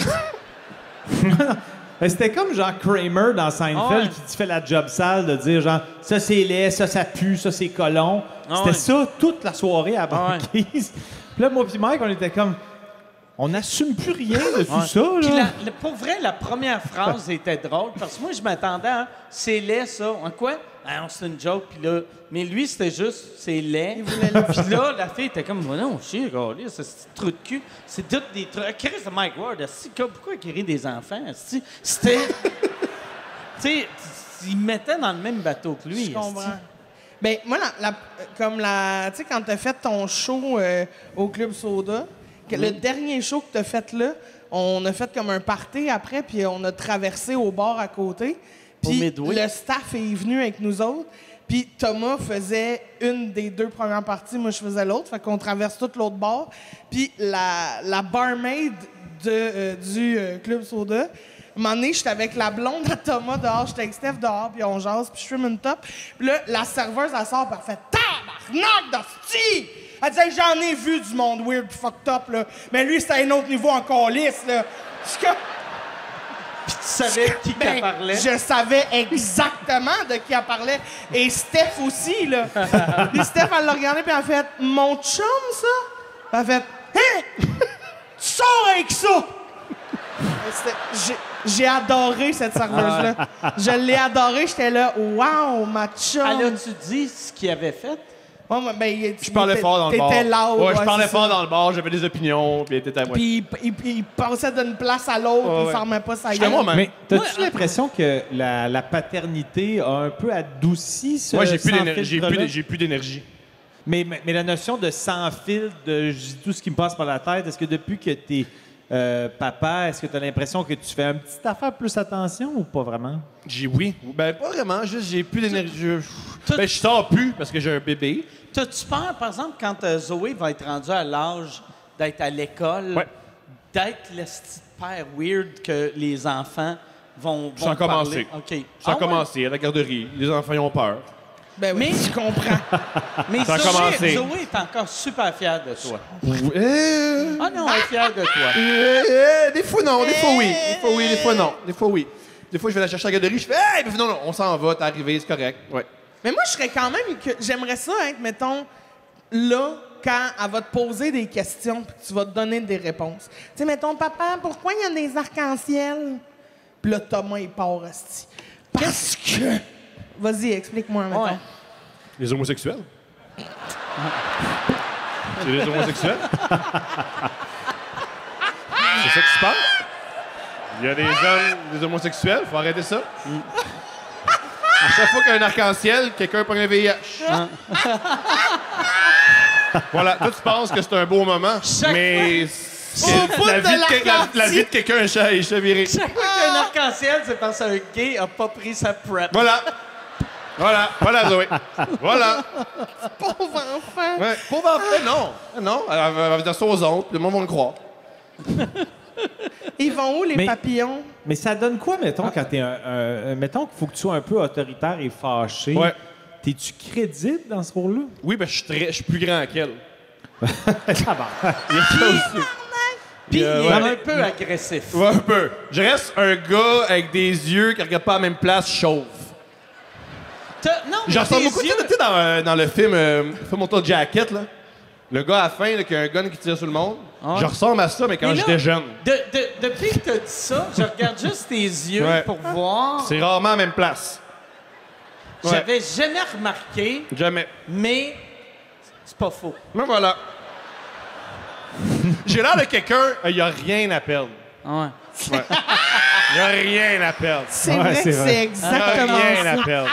Ben, c'était comme genre Kramer dans Seinfeld Ah ouais. qui te fait la job sale de dire genre ça c'est laid, ça ça pue, ça c'est colon. Ah C'était ouais. ça toute la soirée à Ah ouais. banquise. Puis là, moi puis Mike, on était comme on n'assume plus rien de tout Ouais. ça. Puis Là. la- la- pour vrai, la première phrase était drôle, parce que moi, je m'attendais à « c'est laid, ça ». En quoi? Ah, non, c'est une joke, puis là... Mais lui, c'était juste « c'est laid ». Puis là, la fille était comme « non, chier, regardez, ce petit trou de cul. » C'est tout des trucs... Chris de Mike Ward, esti, que- pourquoi il rit des enfants? esti? C'était... tu sais, il me mettait dans le même bateau que lui. Je esti. comprends. Ben, moi, la, la- comme la. Tu sais, quand t'as fait ton show euh, au Club Soda, que le dernier show que t'as fait là, on a fait comme un party après, puis on a traversé au bar à côté. Puis Midway. le staff est venu avec nous autres. Puis Thomas faisait une des deux premières parties, moi je faisais l'autre. Fait qu'on traverse tout l'autre bar. Puis la, la barmaid de, euh, du euh, Club Soda, un moment donné, j'étais avec la blonde à Thomas dehors, j'étais avec Steph dehors, puis on jase, puis je fume une top. Puis là, la serveuse, elle sort, puis elle fait « Tabarnak d'hostie! » Elle disait « J'en ai vu du monde weird pis fucked up, là. Mais lui, c'était à un autre niveau encore lisse, là. » Je suis comme... Puis tu savais qui Ben, qu'elle parlait. je savais exactement de qui elle parlait. Et Steph aussi, là. Puis Steph, elle l'a regardé, puis elle a fait « Mon chum, ça? » Elle a fait « Hein? Tu sors avec ça? » C'était- j'ai- J'ai adoré cette serveuse-là. Je l'ai adorée. J'étais là « Wow, ma chum! » Elle a-tu dit ce qu'il avait fait? Oh, mais ben, il- Je parlais il était- fort dans le bar. T'étais loud. Ouais, je parlais c'est fort ça. dans le bar, j'avais des opinions, puis il était à moi. Puis il, il- il passait d'une place à l'autre, Ouais, il ouais. fermait pas sa J'étais gueule. moi-même. Mais t'as-tu l'impression que la, la paternité a un peu adouci ce Moi, j'ai plus sans d'énergie. J'ai plus, filtre-là? d'- j'ai plus d'énergie. Mais, mais, mais la notion de sans filtre, de je dis tout ce qui me passe par la tête, est-ce que depuis que t'es euh, papa, est-ce que tu as l'impression que tu fais un petit affaire plus attention ou pas vraiment? J'ai oui. Ben, pas vraiment, juste j'ai plus d'énergie. Je- Ben, je sors plus parce que j'ai un bébé. T'as-tu peur, par exemple, quand euh, Zoé va être rendue à l'âge d'être à l'école, Ouais. d'être le petit père weird que les enfants vont, vont Ça a parler? commencé. OK. Ça a Ah ouais? commencé à la garderie. Les enfants ils ont peur. Ben oui, Mais- je comprends. Mais Ça a Zoé, commencé. Zoé est encore super fière de toi. Euh, Ah non, elle est fière de toi. euh, euh, des fois non, des fois oui. Des fois oui, des fois non. Des fois oui. Des fois je vais la chercher à la garderie, je fais hey, puis non, non, on s'en va, t'es arrivé, c'est correct. Ouais. Mais moi, je serais quand même que j'aimerais ça être, mettons, là, quand elle va te poser des questions puis que tu vas te donner des réponses. Tu sais, mettons, papa, pourquoi il y a des arcs-en-ciel? Puis là, Thomas, il part, asti. Parce que... Vas-y, explique-moi, mettons. Ouais. Les homosexuels. C'est les homosexuels. C'est ça qui se passe. Il y a des hommes, des homosexuels, faut arrêter ça. À chaque fois qu'il y a un arc-en-ciel, quelqu'un prend un V I H. Voilà, toi tu penses que c'est un beau moment, Chaque mais Au bout La de vie de, que- la, la l'arc-en-ciel. vie de quelqu'un est cha- est chavirée. Chaque fois qu'il y a un arc-en-ciel, c'est parce qu'un gay a pas pris sa prep. Voilà. Voilà. Voilà, Zoé. Voilà. Pauvre enfant. Ouais. Pauvre enfant, non. Non, elle va- elle va dire ça aux autres, puis le monde va le croire. Ils vont où, les Mais- papillons? Mais ça donne quoi, mettons, quand t'es un, un- un- mettons qu'il faut que tu sois un peu autoritaire et fâché. Ouais. T'es-tu crédible dans ce rôle-là? Oui, ben je suis très- je suis plus grand qu'elle. Puis Euh, il est ouais. un peu agressif. Ouais, un peu. Je reste un gars avec des yeux qui regardent pas à la même place, chauve. T'as- Non, mais J'en ressens tes beaucoup, tu yeux- sais, dans, euh, dans le film euh, Film Auto Jacket, là. Le gars à la fin, là, qui a un gun qui tire sur le monde. Ah. Je ressemble à ça, mais quand Mais là- j'étais jeune. De- de- depuis que t'as dit ça, je regarde juste tes yeux Ouais. pour voir. C'est rarement à la même place. Ouais. J'avais jamais remarqué, Jamais. mais c'est pas faux. Mais voilà. J'ai l'air de quelqu'un, il n'y a rien à perdre. Ouais. Il n'y a rien à perdre. C'est Ouais, vrai c'est que vrai. c'est Il n'y a exactement rien ça. à perdre.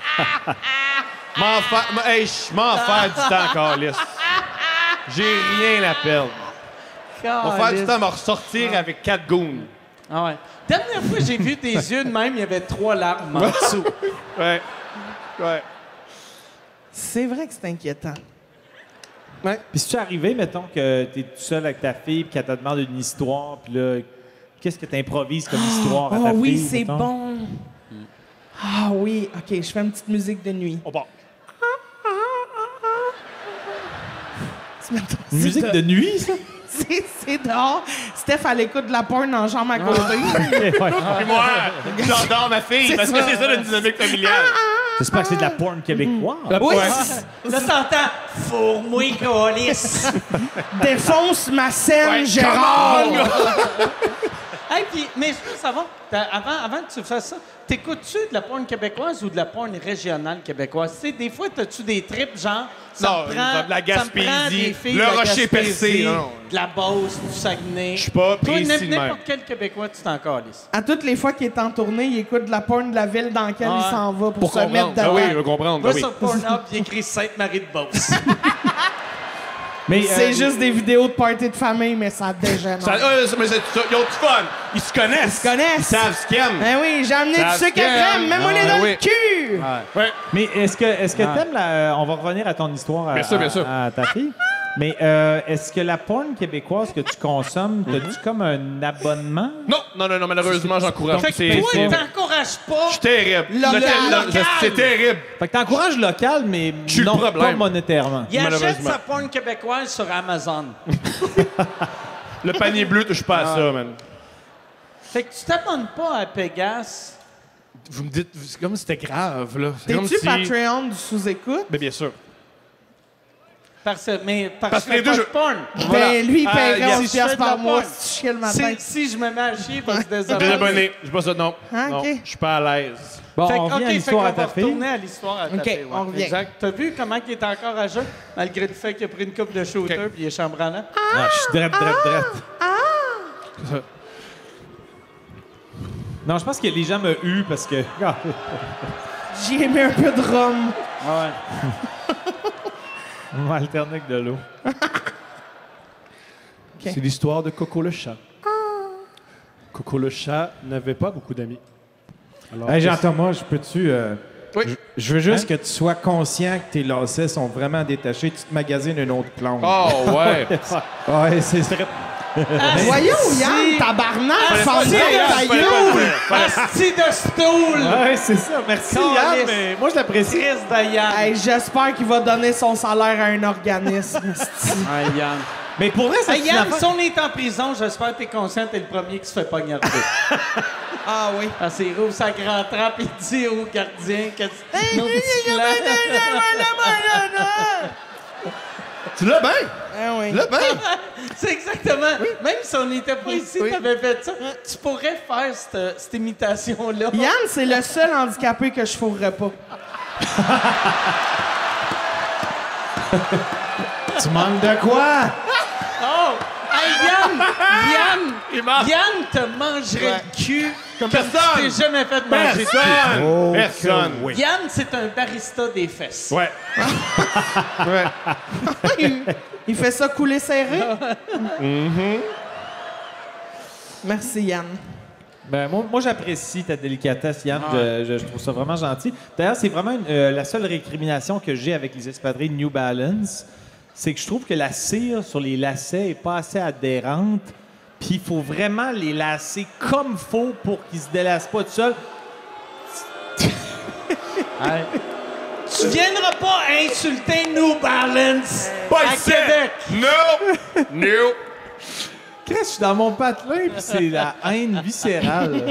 M'en fa... m- Hey, je m'en faire du temps, Carlis. J'ai rien à perdre. On va faire du temps à me ressortir avec quatre goons. Ah ouais. Dernière fois que j'ai vu tes yeux de même, il y avait trois larmes en dessous. Ouais. Ouais. C'est vrai que c'est inquiétant. Puis si tu es arrivé, mettons, que t'es tout seul avec ta fille puis qu'elle te demande une histoire, puis là, qu'est-ce que tu improvises comme histoire à Oh ta oui, fille? c'est mettons? bon. Ah oui, OK, je fais une petite musique de nuit. On part. Une musique de nuit, ça? C'est c'est dehors. Steph, elle écoute de la porn en chambre à côté. Ok, ouais. Et moi, j'adore ma fille, C'est parce que ça. c'est ça la dynamique familiale. J'espère que c'est de la porn québécoise. Oui, Là, t'entends « Fourre-moi, câlisse! défonce ma scène, Ouais, Gérard. Hey, puis, mais je veux savoir, t'as- avant, avant que tu fasses ça, t'écoutes-tu de la porn québécoise ou de la porn régionale québécoise? Tu sais, des fois, t'as-tu des trips genre... Ça Non, me prend, de la ça me Gaspésie, prend des filles le de la Rocher Gaspésie, Percé, non, non. de la Beauce, du Saguenay. Je suis pas Toi, précis n'im- de même. n'importe quel Québécois, tu t'en calisses. À toutes les fois qu'il est en tournée, il écoute de la porn de la ville dans laquelle Ouais. il s'en va pour, Pour se mettre comprendre. dedans. Ah oui, il veut comprendre. Va ah oui. sur Pornhub, il écrit Sainte-Marie-de-Beauce. Mais, C'est euh, juste des vidéos de party de famille, mais ça dégénère. Ça, euh, mais c'est ça. Ils ont du fun. Ils se connaissent. Ils se connaissent. Ils savent ce qu'ils aiment. Ben oui, j'ai amené Ça du sucre à se crème, calme. mets-moi les Ah, dans oui. le cul! Ouais. mais est-ce que, est-ce que Ah. t'aimes la... euh, On va revenir à ton histoire à, Bien sûr, bien à- sûr. à ta fille. Mais euh, est-ce que la porn québécoise que tu consommes, t'as-tu comme un abonnement? Non, non, non, non, malheureusement, j'encourage. Fait que C'est toi, c'est- t'encourages pas. je suis terrible. Local. Le- le- Local. C'est terrible. Fait que t'encourages local, mais Je suis le non problème. pas monétairement. Il achète Malheureusement. sa porn québécoise sur Amazon. Le panier bleu, touche pas à ça, man. Fait que tu t'abonnes pas à Pégase. Vous me dites, c'est comme si c'était grave, là. C'est comme T'es-tu si... Patreon du sous-écoute? Ben, bien sûr. Parce, mais, parce, Parce que que les je fais deux, pas de je- porn. Voilà. Ben, lui, il Ah, paierait yes. onze Si je fais piastres de la par mois porn. si tu chies le matin. Si, si je me mets à chier, il va se Je suis désabonner. désabonné. Je pas ça, non. Ah, Non, ok. je suis pas à l'aise. Bon, Fait que, on OK, revient à fait l'histoire qu'on à ta va fille. retourner à l'histoire à ta OK, fille. ouais. on revient. Exact. T'as vu comment il est encore à jeun, malgré le fait qu'il a pris une coupe de shooter OK. puis il est chambranlant? Ah, je suis drette, drette, drette. Non, je pense que les gens m'ont eu parce que... J'ai mis un peu de rhum. Ouais. On va alterner avec de l'eau. C'est l'histoire de Coco le chat. Coco le chat n'avait pas beaucoup d'amis. Alors, Hey, Jean-Thomas, je peux-tu... euh, Oui. je- Je veux juste que tu sois conscient que tes lacets sont vraiment détachés. Tu te magasines une autre plombe. Oh, ouais. Ouais, c'est ça. Voyons, Yann, tabarnak, Ah, ferme c'est- ta gueule! Asti de stool! Ouais, c'est ça. Merci, Calisse. Yann, mais moi, je l'apprécie. Triste de Yann. Hey, j'espère qu'il va donner son salaire à un organisme. esti. Ah, Yann. Mais pour vrai, ça Hey, Yann, si on est en prison, j'espère que t'es conscient que t'es le premier qui se fait poignarder. Ah oui. Ah, c'est roule sa grande trappe et dit au gardien qu'est-ce nos petits plans. Tu l'as bien. Ah oui. Tu l'as bien. C'est exactement. Même si on n'était pas ici, t'avais fait ça. Tu pourrais faire cette, cette imitation-là. Yann, c'est le seul handicapé que je fourrerais pas. Tu manques de quoi? Oh! Hey, Yann! Yann! Il marche. Yann te mangerait le cul Comme tu personne. t'es jamais fait manger le cul. Personne. Oh, Personne. que oui. Yann, c'est un barista des fesses. Ouais. ouais. Il, il fait ça couler serré. Merci, Yann. Ben, moi, moi j'apprécie ta délicatesse, Yann. Je, je- je trouve ça vraiment gentil. D'ailleurs, c'est vraiment une- euh, la seule récrimination que j'ai avec les espadrilles New Balance, c'est que je trouve que la cire sur les lacets est pas assez adhérente. Puis il faut vraiment les lacer comme faut pour qu'ils se délacent pas tout seuls. Hey. Tu viendras pas insulter New Balance Pas à ici! Québec. No! No! Chris, je suis dans mon patelin, puis c'est la haine viscérale.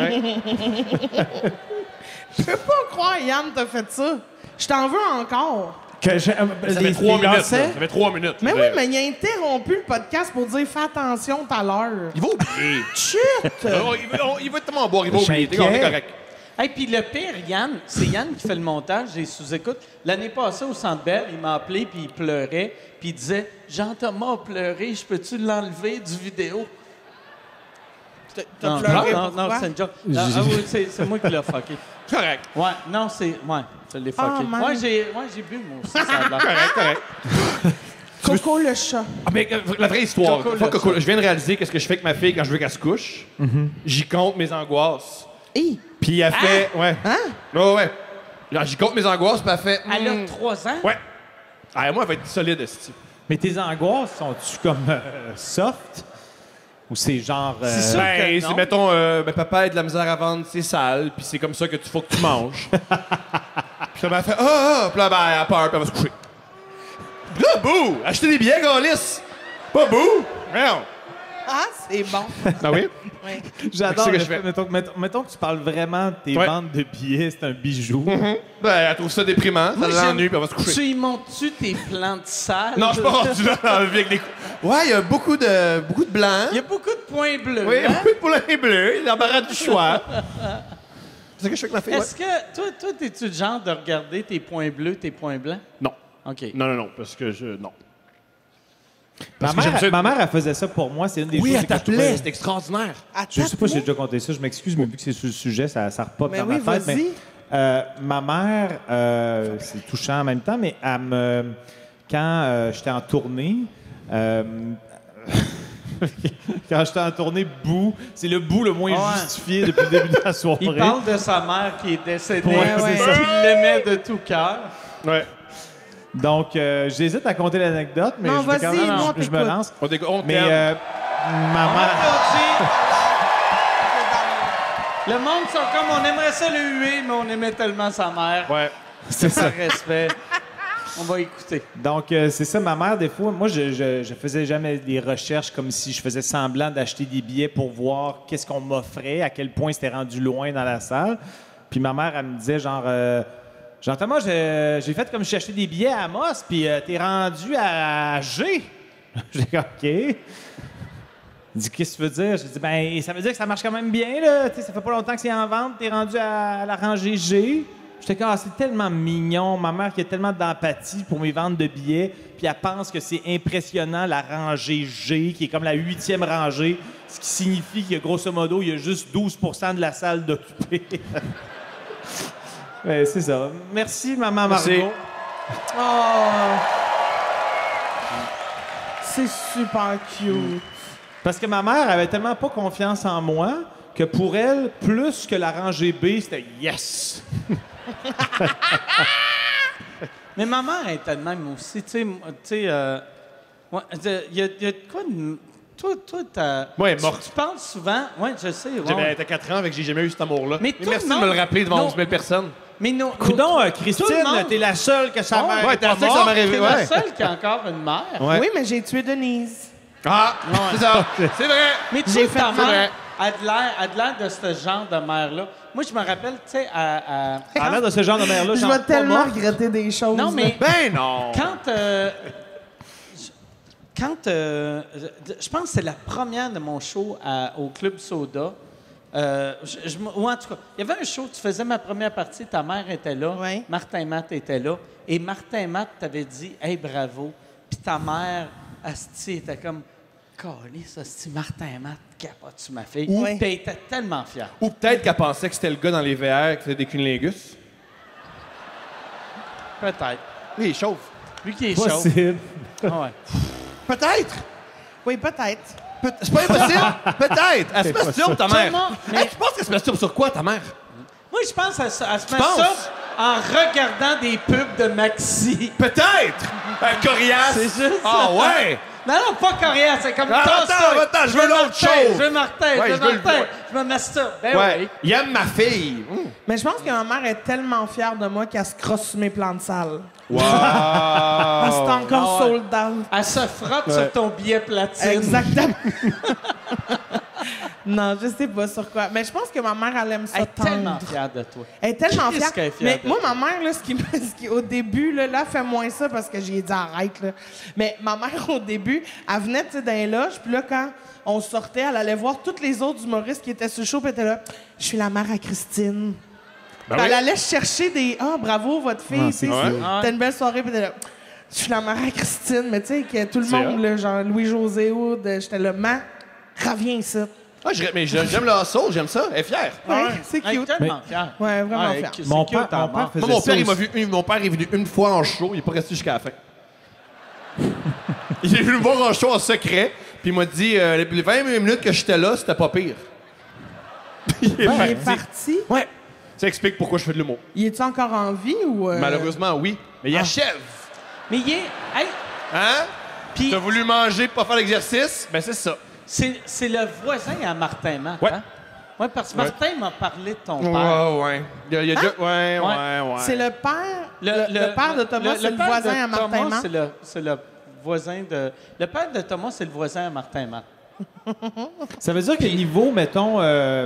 Je peux pas croire, Yann, t'as fait ça. Je t'en veux encore. Que j'ai- euh, Ça les- fait trois les minutes. lacets? là. Ça fait trois minutes. Mais Je- oui, mais il a interrompu le podcast pour dire « Fais attention tout à l'heure Il va oublier. ». Chut! Oh, il, va, oh, il va tellement boire, il va Je suis oublier. T'es correct, inquiet. correct. Hey, puis le pire, Yann, c'est Yann qui fait le montage, j'ai sous-écoute. L'année passée, au Centre Bell, il m'a appelé, puis il pleurait, puis il disait « Jean-Thomas a pleuré, je peux-tu l'enlever du vidéo? » T'as Non, pleuré, non, non, pourquoi? non, c'est une joke. Non, ah oui, c'est, c'est moi qui l'ai fucké. Correct. Ouais, non, c'est... Ouais, je l'ai Ah, fucké. man. ouais, j'ai, ouais, j'ai bu, moi aussi, ça a l'air. Correct, correct. Coco le chat. Ah, mais euh, la vraie histoire. Coco, Faut le que Coco- je viens de réaliser qu'est-ce que je fais avec ma fille quand je veux qu'elle se couche. J'y compte mes angoisses. Hey! Puis elle fait... Ouais. Hein? Ouais, ouais. Genre, j'y compte mes angoisses, puis elle fait... Elle hmm. a trois ans? Ouais. Ah, moi, elle va être solide, esti. Mais tes angoisses sont-tu comme euh, soft? Ou c'est genre... euh, C'est sûr. Ben, que c'est, non. mettons, euh, ben, papa a de la misère à vendre ses salles, puis c'est comme ça que tu faut que tu manges. Puis ça m'a fait, ah, ah, puis là, ben, elle a peur, puis elle va se coucher. Puis là, bouh! Acheter des billets, Gaulis! Pas bouh! Merde! Ah, c'est bon. Ah oui? J'adore C'est le ce que je fait. fais. Mettons, mettons- mettons que tu parles vraiment de tes Ouais. ventes de billets, c'est un bijou. Ben, elle trouve ça déprimant, ça Moi, l'ennuie, j'aime- puis elle va se coucher. Tu y montes-tu tes plans de salle? Non, je suis pas rendu là dans la vie avec des... Ouais, il y a beaucoup de, beaucoup de blancs. Il y a beaucoup de points bleus. Oui, il y a hein? beaucoup de poulains bleus, l'embarras du choix. C'est ça que je fais avec ma fille, ouais. Est-ce que toi, toi, t'es-tu le genre de regarder tes points bleus, tes points blancs? Non. OK. Non, non, non, parce que je... Non. Ma que j'aime mère, ça- ma mère, elle faisait ça pour moi. C'est une des Oui, choses elle que je trouvais- t'appelait, c'était extraordinaire. Je sais pas si j'ai déjà compté ça, je m'excuse, mais vu que c'est sur le sujet, ça, ça repop Mais dans oui, ma tête. vas-y. Mais, euh, ma mère, euh, c'est touchant en même temps, mais elle me, quand euh, j'étais en tournée, euh, quand j'étais en tournée, bout, c'est le bout le moins Ouais. justifié depuis le début de la soirée. Il parle de sa mère qui est décédée. Ouais, c'est parce ça. qu'il l'aimait de tout cœur. Ouais. Donc, euh, j'hésite à compter l'anecdote, mais Non, je, vais quand vas-y, même- nous, on je- je me t'écoute. lance. On, déco- on Mais t'aime. euh, ma On mère... applaudit. Le monde sont comme, on aimerait ça le huer, mais on aimait tellement sa mère. Ouais. C'est Par ça. respect. On va écouter. Donc, euh, c'est ça, ma mère, des fois, moi, je, je, je faisais jamais des recherches comme si je faisais semblant d'acheter des billets pour voir qu'est-ce qu'on m'offrait, à quel point c'était rendu loin dans la salle. Puis ma mère, elle me disait, genre, euh, Jean-Thomas, j'ai j'ai fait comme si j'achetais des billets à Amos, puis euh, t'es rendu à G. J'ai dit, OK. Elle dit, qu'est-ce que tu veux dire? J'ai dit, ben, ça veut dire que ça marche quand même bien, là. Tu sais, ça fait pas longtemps que c'est en vente, t'es rendu à, à la rangée G. J'étais comme, ah, c'est tellement mignon. Ma mère qui a tellement d'empathie pour mes ventes de billets, puis elle pense que c'est impressionnant la rangée G, qui est comme la huitième rangée, ce qui signifie qu'il y a grosso modo, il y a juste douze pour cent de la salle d'occupée. Ouais, c'est ça. Merci, maman Merci. Margot. Oh! C'est super cute. Parce que ma mère avait tellement pas confiance en moi que pour elle, plus que la rangée B, c'était yes. Mais ma mère était de même aussi. Tu sais, m- tu sais, euh, ouais, il y, a- il y a de quoi de... Toi, toi, t'as... Ouais, elle est tu- morte. Tu, parles souvent... Oui, je sais. ouais, J'avais ouais. t'as quatre ans, avec que j'ai jamais eu cet amour-là. Mais Et tout merci le de me monde- le rappeler devant Non. onze mille personnes. Mais nos, Coudon, euh, tout Christine, le monde- t'es la seule que sa Oh, mère ouais, est t'es pas la seule que ça morte. m'est arrivé. T'es la Ouais. seule qui a encore une mère. Ouais. Oui, mais j'ai tué Denise. Ah, c'est ça. C'est vrai. Mais tu J'ai sais, ta fait- c'est mère a de l'air- a de l'air de ce genre de mère-là. Moi, je me rappelle, tu sais, à... à- À l'air de ce genre de mère-là, Je genre vais pas tellement morte. regretter des choses. Non, là. mais... Ben non. Quand. euh, je- quand. euh, je je pense que c'est la première de mon show à- au Club Soda. Euh, je- je me- ou en tout cas, il y avait un show, tu faisais ma première partie, ta mère était là, Ouais. Martin Matt était là, et Martin Matt t'avait dit « Hey, bravo », puis ta mère, Asti, était comme « Calisse, Asti, Martin Matt, capote sur ma fille », Oui. puis elle était tellement fière. Ou peut-être qu'elle pensait que c'était le gars dans les V R qui faisait des cunnilingus. Peut-être. Oui, il chauffe. Lui qui est chaud. Possible. Ah ouais. Peut-être. Oui, peut-être. Peut- C'est pas impossible? Peut-être. Elle se masturbe, ta mère. Sûrement, mais- Hey, tu penses qu'elle se masturbe sur quoi, ta mère? Moi, je pense à, ça- à se Tu mettre ça penses? en regardant des pubs de Maxi. Peut-être! Un coriace! C'est juste Ah ça. ouais! Non, non, pas coréen, c'est comme Ah, tasse-toi. attends, attends, je veux l'autre Martin, chose. Je veux Martin, Ouais, je je veux veux le Martin. voir. Je me masturbe. Ben Ouais. oui. Il aime ma fille. Mmh. Mais je pense que ma mère est tellement fière de moi qu'elle se crosse sur mes plans de salle. Wow! Ah, c'est encore Ah ouais. sold out. Elle se frotte sur ton billet platine. Exactement. Non, je sais pas sur quoi. Mais je pense que ma mère, elle aime ça Elle est tendre. tellement fière de toi. Elle est tellement Qu'est-ce fière. qu'elle est fière Mais de moi, toi? ma mère, là, ce qui, me- ce qui- au début, là, là, elle fait moins ça parce que j'ai dit arrête. Là. Mais ma mère, au début, elle venait tu sais, dans les loges, puis là, quand on sortait, elle allait voir tous les autres humoristes qui étaient sur le show, puis elle était là. Je suis la mère à Christine. Ben Puis oui. elle allait chercher des. Ah, bravo, votre fille. tu sais, cool. c'est- Ouais. C'était une belle soirée, puis elle était là. Je suis la mère à Christine. Mais tu sais, que tout le C'est monde, là, genre Louis-José Houd, j'étais là, ma, reviens ici. Ah, je- mais je- j'aime le hustle, j'aime ça. Elle est fière. Ouais, c'est Elle est cute. tellement fière. Ouais, vraiment Ouais, fière. c'est Mon cute, père, ta mon mère. père faisait Moi, mon ça père, il m'a aussi. vu une, mon père est venu une fois en show, il est pas resté jusqu'à la fin. Il est venu me voir en show en secret, puis il m'a dit euh, les les vingt minutes que j'étais là, c'était pas pire. il est Il est parti. parti. Ouais. Ça explique pourquoi je fais de l'humour. Il est-tu encore en vie ou. euh, Malheureusement, oui. Mais il achève. Mais il est... Hey, Hein? puis T'as voulu manger pour pas faire l'exercice? Ben, c'est ça. c'est c'est le voisin à Martin Matt, Ouais. hein? Ouais, parce que Ouais. Martin m'a parlé de ton père. Ouais, ouais. Il y a, il y a deux- Ouais, ouais, ouais. C'est le père. Le, le père de Thomas, c'est le, père voisin de à Martin Thomas, Matt. C'est le, c'est le voisin de... Le père de Thomas, c'est le voisin à Martin Matt. Ça veut dire que niveau, mettons, euh,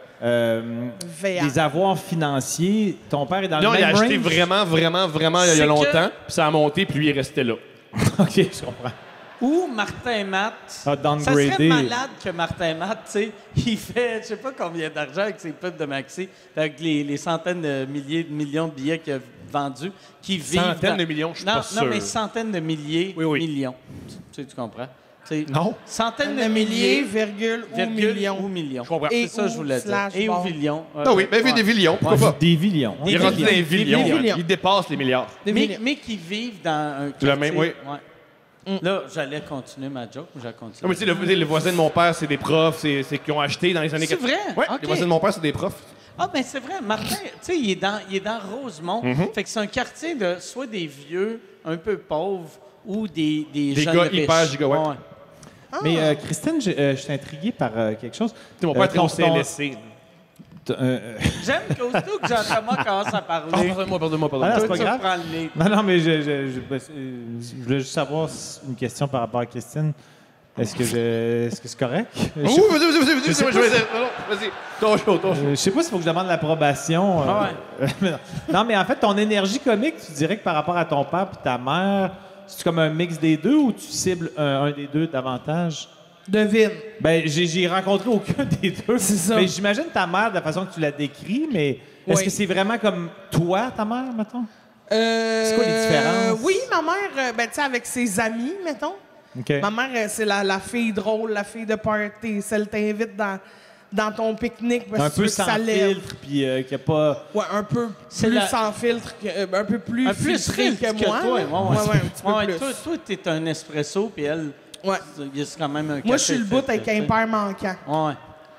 euh, V A. des avoirs financiers, ton père est dans Non, le il a même acheté range? vraiment, vraiment, vraiment il y C'est a que- longtemps, puis ça a monté, puis lui, il est resté là. OK, je comprends. Ou Martin Matt. Ah, Ça downgradé. serait malade que Martin Matt, tu sais, il fait, je sais pas combien d'argent avec ses pubs de Maxi, avec les, les centaines de milliers de millions de billets qu'il a vendus, qui vivent... Centaines dans- de millions, je suis non, pas Non, sûr. mais centaines de milliers, Oui, oui. millions. Tu, tu sais, tu comprends? Tu sais, Non. Centaines de De milliers, milliers, virgule, ou virgule, millions. ou millions. Je comprends. Et C'est ça que je ou voulais dire. slash Et ou bord. millions. Ah oui, ben, vu des millions, pourquoi pas? Des millions. Des Il est rendu dans les millions. millions. Des millions. Il dépasse les milliards. Des Mais, millions. mais qui vivent dans un quartier. La même- oui. Ouais. Là, j'allais continuer ma joke, mais j'ai Non, continué. mais tu sais, le, le voisin de mon père, c'est des profs, c'est c'est qui ont acheté dans les années C'est quatre-vingts. vrai? Ouais, Ok. les voisins de mon père, c'est des profs. Ah, ben c'est vrai. Martin, tu sais, il est dans, il est dans Rosemont. Mm-hmm. Fait que c'est un quartier de soit des vieux un peu pauvres ou des, des, Des jeunes gars riches. hyper giga, ouais. Mais euh, Christine, je euh, je suis intrigué par euh, quelque chose. Tu sais, mon Euh, père était ton- au C L S C. ton- euh, euh, J'aime qu'aussitôt que Jean-Thomas commence à parler, Pardonne-moi, pardonne-moi, Ah, pardonne-moi. c'est toi, pas tu grave. prends le lead. Non, non, mais je, je, je, ben, euh, je voulais juste savoir si- une question par rapport à Christine. Est-ce que je, est-ce que c'est correct? Je Oh, sais- vas-y, vas-y, vas-y, vas-y, sais vas-y, pas vas-y, non, non, vas-y. Ton show, ton show. Euh, je sais pas s'il faut que je demande l'approbation. euh, Ah mais non. Non, mais en fait, ton énergie comique, tu dirais que par rapport à ton père et ta mère, c'est comme un mix des deux ou tu cibles un, un des deux davantage? Devine. Ben, j'ai, j'ai rencontré aucun des deux. C'est ça. Mais j'imagine ta mère de la façon que tu la décris, mais est-ce Oui. que c'est vraiment comme toi, ta mère, mettons? Euh, C'est quoi les différences? Oui, ma mère, euh, ben, tu sais, avec ses amis, mettons. OK. Ma mère, euh, c'est la, la fille drôle, la fille de party. Celle t'invite dans, dans ton pique-nique parce Un que tu veux peu que sans ça lève. filtre, puis euh, qu'il n'y a pas... Ouais, un peu C'est plus la- sans filtre, que, euh, un peu plus Un plus filtré filtre que, moi. toi. là. Ouais, ouais, ouais, un petit peu Ouais, plus. Toi, toi, t'es un espresso, puis elle, Ouais. il y a quand même un Moi, je suis le bout café avec un filtré. père manquant. Ouais.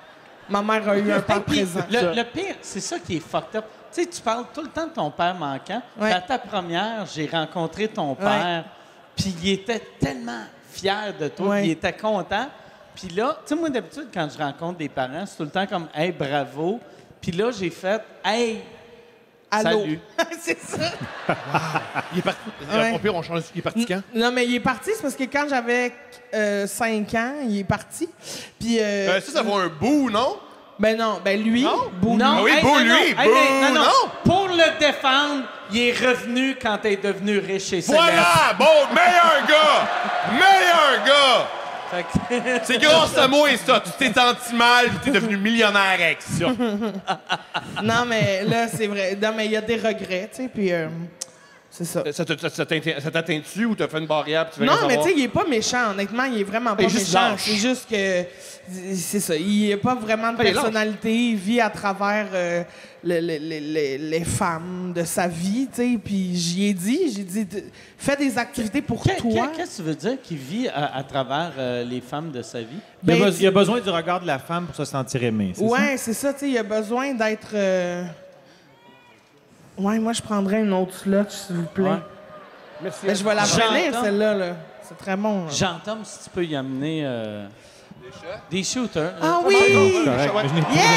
Ma mère a eu un père Puis, présent. Le, le pire, c'est ça qui est fucked up. Tu sais, tu parles tout le temps de ton père manquant. Ouais. Puis À ta première, j'ai rencontré ton père, puis il était tellement fier de toi, Ouais. puis il était content. Puis là, tu sais, moi, d'habitude, quand je rencontre des parents, c'est tout le temps comme « Hey, bravo ». Puis là, j'ai fait « Hey, Allô. salut c'est ça. Il est parti. Ouais. Au pire, on change. Il est parti quand? Non, mais il est parti, c'est parce que quand j'avais cinq ans, il est parti. Puis. euh, Euh, ça, ça vaut un bout, non? Ben non, ben lui. Non? Bou- Non, Ah oui, hey, beau, non, lui, non, hey, beau, hey, non, non. non. Pour le défendre, il est revenu quand t'es devenu riche et célèbre. Voilà! Bon, meilleur gars! Meilleur gars! Fait que- C'est grâce à moi et ça. Tu t'es senti mal puis t'es devenu millionnaire avec ça. Non, mais là, c'est vrai. Non, mais il y a des regrets, tu sais. Puis. euh, C'est ça. Ça te- ça- ça t'atteint- ça t'atteint-tu ou t'as fait une barrière puis tu veux Non, rien mais tu savoir? sais, il est pas méchant. Honnêtement, il est vraiment pas Il est juste méchant. lâche. C'est juste que. C'est ça. Il n'a pas vraiment de Ah, il est lâche. personnalité. Il vit à travers euh, le- le- le- le- les femmes de sa vie, tu sais. Puis j'y ai dit, j'ai dit, t- fais des activités pour Qu'est- toi. Qu'est-ce que tu veux dire qu'il vit à, à travers euh, les femmes de sa vie? Il, a Ben, be- il a besoin du regard de la femme pour se sentir aimé. c'est ça? Ouais, c'est ça, tu sais. Il a besoin d'être. euh, Ouais, moi, je prendrais une autre slot, s'il vous plaît. Ouais. Merci. Mais je vais la J'entends. finir, celle-là. Là. C'est très bon. là. Jean-Tom, si tu peux y amener euh, des shooters. Ah Euh, oui! Correct, mais je n'ai Yeah!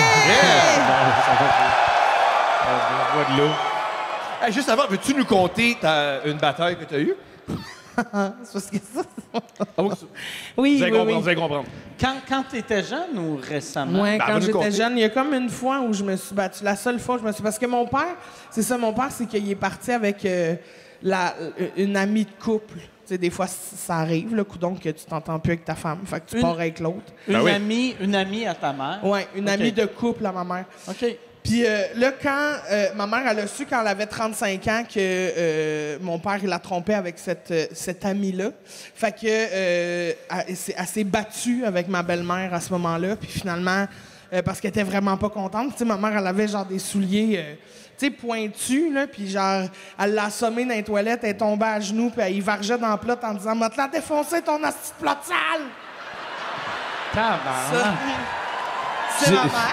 Je vois de l'eau. Hey, juste avant, veux-tu nous conter ta- une bataille que t'as eue? C'est parce que ça. Ah oui, Oui, vous allez oui, comprendre, oui. vous allez comprendre. Quand, quand tu étais jeune ou récemment? Ouais, Ben, quand va nous j'étais conter. jeune, il y a comme une fois où je me suis battue. La seule fois où je me suis... Parce que mon père, c'est ça, mon père, c'est qu'il est parti avec euh, la, une amie de couple. Tu sais, des fois, c- ça arrive, le coup donc que tu t'entends plus avec ta femme. Fait que tu Une- pars avec l'autre. Une, Ben oui. amie, une amie à ta mère? Ouais, une Ok. amie de couple à ma mère. OK. Puis euh, là, quand euh, ma mère, elle a su quand elle avait trente-cinq ans que euh, mon père, il la trompait avec cette, euh, cette amie-là. Fait que euh, elle, s'est- elle s'est battue avec ma belle-mère à ce moment-là. Puis finalement, euh, parce qu'elle était vraiment pas contente. Tu sais, ma mère, elle avait genre des souliers, euh, tu sais, pointus, là. Puis genre, elle l'a assommée dans les toilettes, elle est tombée à genoux, puis elle y vargeait dans le plat en disant « M'a te la défoncé ton asti de plat de sale! » Tabarnak. C'est ma mère.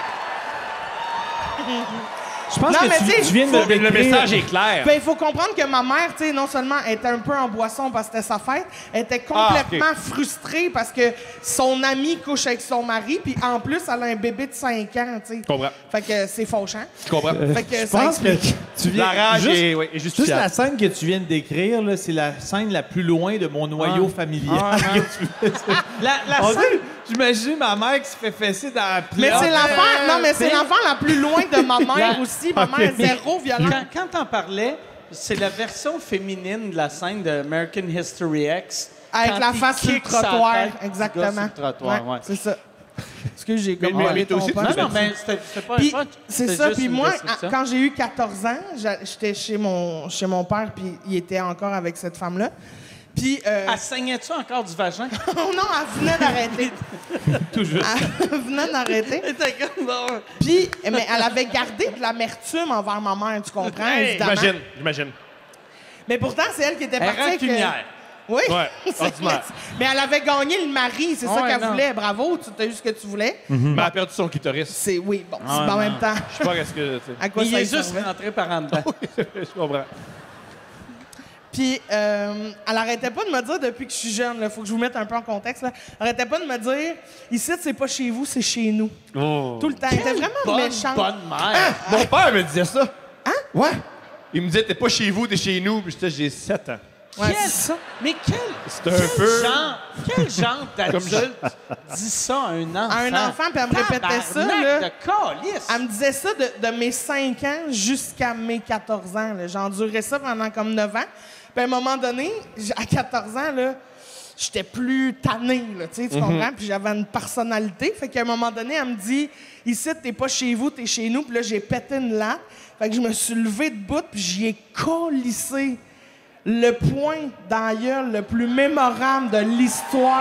Je pense Non, mais que tu sais, tu, tu viens de faut- me décrire. Le message est clair. Ben, il faut comprendre que ma mère, tu sais, non seulement était un peu en boisson parce que c'était sa fête, elle était complètement Ah, frustrée parce que son ami couche avec son mari, puis en plus, elle a un bébé de cinq ans, tu sais. Je comprends. Fait que c'est fauchant. Je comprends. Fait que Je ça pense que explique. tu viens... La rage juste, est, oui, est juste justifiable. la scène que tu viens de décrire, là, c'est la scène la plus loin de mon noyau familial. Ah, que tu fais ça. La, la On scène- dirait- J'imagine ma mère qui se fait fesser dans la Mais plate. c'est l'enfant, non, mais c'est t'sais- l'enfant la plus loin de ma mère La- aussi. Ma mère est zéro violente. Quand, quand t'en parlais, c'est la version féminine de la scène de American History X. Avec quand la il face sur le kick sa trottoir, tête du gars exactement. sur le trottoir, ouais. C'est ça. Excuse, j'ai comme mais- volé mais toi ton aussi, tu punch. Non, non, mais c'était c'était pas Puis, un punch, c'est c'était ça. juste Puis une moi, description. à- quand j'ai eu quatorze ans, j'a- j'étais chez mon, chez mon père, puis il était encore avec cette femme-là. Puis, euh, Elle saignait-tu encore du vagin? oh non, elle venait d'arrêter. Tout juste. Elle venait d'arrêter. Elle était comme bon. Puis, mais elle avait gardé de l'amertume envers ma mère, tu comprends, Hey, évidemment. J'imagine, j'imagine. Mais pourtant, c'est elle qui était Elle partie avec... euh, rancunière. Oui. Ouais, C'est- ordinaire. Mais elle avait gagné le mari, c'est ça Ouais, qu'elle non. voulait. Bravo, tu as eu ce que tu voulais. Mais elle a perdu son clitoris. C'est, oui, bon, c'est Ah, en non. même temps. Je sais pas qu'est-ce que... tu sais. À quoi Il ça est lui juste servait? rentré par en dedans. Je comprends. Puis, euh, elle arrêtait pas de me dire depuis que je suis jeune, il faut que je vous mette un peu en contexte, là, elle arrêtait pas de me dire ici, c'est pas chez vous, c'est chez nous. Tout le temps. Elle était vraiment Bonne, méchante. bonne mère. Mon père me disait ça. Hein? Ouais. Il me disait, t'es pas chez vous, t'es chez nous. Puis j'étais, j'ai sept ans. Ouais, Quel- c'est ça. Mais quel, C'est un quel peu- genre, quel genre d'adulte dit ça à un enfant? À un enfant, puis elle me répétait ça, Tabarnak là. de calice. Elle me disait ça de, de mes cinq ans jusqu'à mes quatorze ans. là. J'endurais ça pendant comme neuf ans. Puis à un moment donné, j- à quatorze ans, là, j'étais plus tannée, là, tu sais, tu comprends? Puis j'avais une personnalité. Fait qu'à un moment donné, elle me dit « Ici, t'es pas chez vous, t'es chez nous. » Puis là, j'ai pété une latte. Fait que je me suis levé debout, puis j'y ai collissé le point dans la gueule le plus mémorable de l'histoire.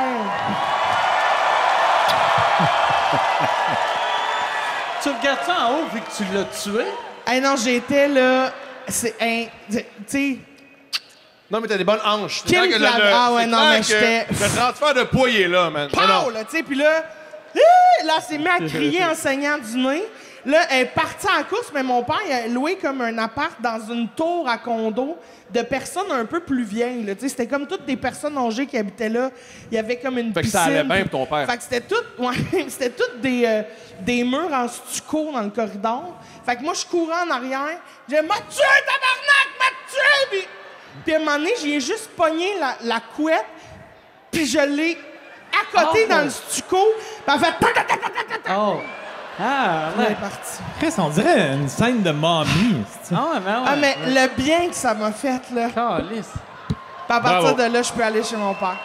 Tu regardes ça en haut vu que tu l'as tué? Hey non, j'étais là... C'est un... Tu sais... Non, mais t'as des bonnes hanches. C'est Kim clair que le- Clav- le- Ah ouais, c'est non, clair mais que j'étais- Le transfert de poids, il est là, man. Ah non. Pow! Là, tu sais, puis là, Hi! là, elle s'est mis à crier en saignant du nez. Là, elle est partie en course, mais mon père, il a loué comme un appart dans une tour à condo de personnes un peu plus vieilles. Là. Tu sais, c'était comme toutes des personnes âgées qui habitaient là. Il y avait comme une Fait que piscine. ça allait bien pour ton père. Fait que c'était tout, ouais, c'était toutes des, euh, des murs en stucco dans le corridor. Fait que moi, je courais en arrière. J'ai dit « M'a tué, tabarnak! M'a tué! » Puis, puis à un moment donné, j'ai juste pogné la, la couette, puis je l'ai accoté Oh. dans le stucco. Puis elle fait... Oh. Ah, Elle est ouais. partie. Chris, on dirait une scène de mamie. c'est-tu? Ah, ouais, ben ouais. Ah, mais le bien que ça m'a fait, là. Calice. Puis à partir Bravo. de là, je peux aller chez mon père.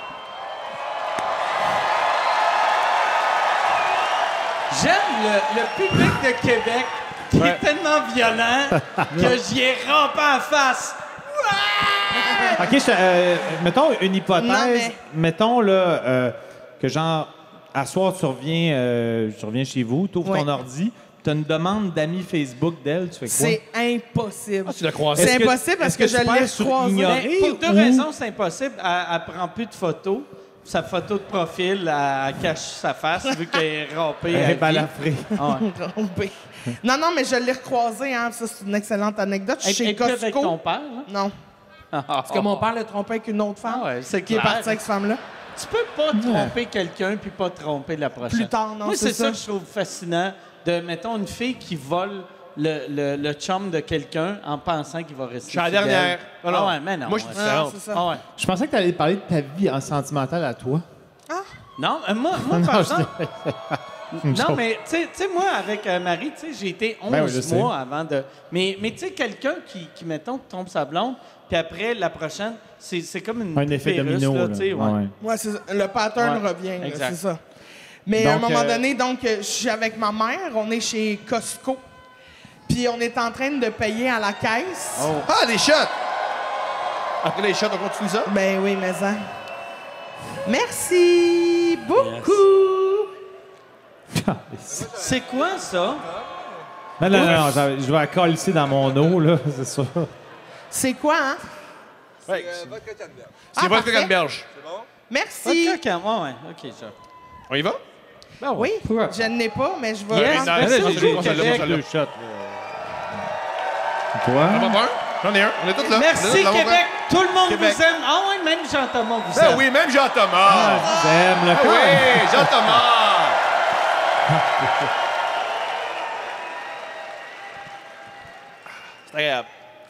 J'aime le, le public de Québec qui Ouais. est tellement violent que j'y ai rampé en face. OK, je te- euh, mettons une hypothèse. Non, mais- Mettons là, euh, que genre, à soir, tu reviens, euh, tu reviens chez vous, tu ouvres Ouais. ton ordi, tu as une demande d'amis Facebook d'elle, tu fais quoi? C'est impossible. Ah, tu l'as croisé. C'est Est-ce que- impossible parce est-ce que, que je tu l'ai perds sur croisé. ignorer? Ben, pour deux ou- raisons, c'est impossible. Elle, elle prend plus de photos. Sa photo de profil, elle, elle cache sa face vu qu'elle est rampée. Elle à est vie. balafrée. Ah ouais. Trompé. Non, non, mais je l'ai recroisé, hein. Ça, c'est une excellente anecdote. Je Elle suis elle chez est plus avec Costco. ton père, là? Non. Parce que mon père l'a trompé avec une autre femme. Ah ouais, c'est qui est clair. partie avec cette femme-là. Tu peux pas tromper quelqu'un puis pas tromper la prochaine. Plus tard, non, Moi, c'est c'est ça ça. que je trouve fascinant de, mettons, une fille qui vole le, le, le chum de quelqu'un en pensant qu'il va rester Je suis la fidèle. dernière. Non, non. Ah ouais, mais non. Moi, je ouais. dis Ah, ça. c'est ça. Ah ouais. Je pensais que tu allais parler de ta vie en sentimentale à toi. Non, euh, moi, moi par Non, exemple... Une Non, joke. mais tu sais- tu sais, moi, avec euh, Marie, tu sais, j'ai été onze Ben oui, je sais. mois avant de... Mais, mais tu sais, quelqu'un qui, qui, mettons, trompe sa blonde, puis après, la prochaine, c'est c'est comme une Un effet virus, domino. là, là. tu sais, ouais. Ouais, ouais. Ouais, c'est ça. Le pattern Ouais, revient, là, exact. c'est ça. Mais à un Donc, moment euh, donné, donc, euh, je suis avec ma mère, on est chez Costco. Puis on est en train de payer à la caisse. Ah, des shots! Après les shots, on continue ça? Ben oui, mais ça. Merci beaucoup. C'est quoi, ça? Non, non, non, non, je je vais la coller ici dans mon eau, là, c'est ça. C'est quoi, hein? Ouais. Ah, C'est votre parfait. canneberge. Merci. OK, quand ouais, ouais, OK, ça. On y va? Ben Oui, je ne l'ai pas, mais je vais. Yes, prendre- non, merci non, beaucoup, non, non, Québec. non, non, non. Deux shots. là. On Toi? va voir un? J'en ai un. On est tous là. On est Merci, tous là, on va Québec. Tout le monde Québec. vous aime. Ah oui, même Jean-Thomas vous Ben aime. oui, même Jean-Thomas. Ah, j'aime le Ah corps. oui, Jean-Thomas. C'est agréable.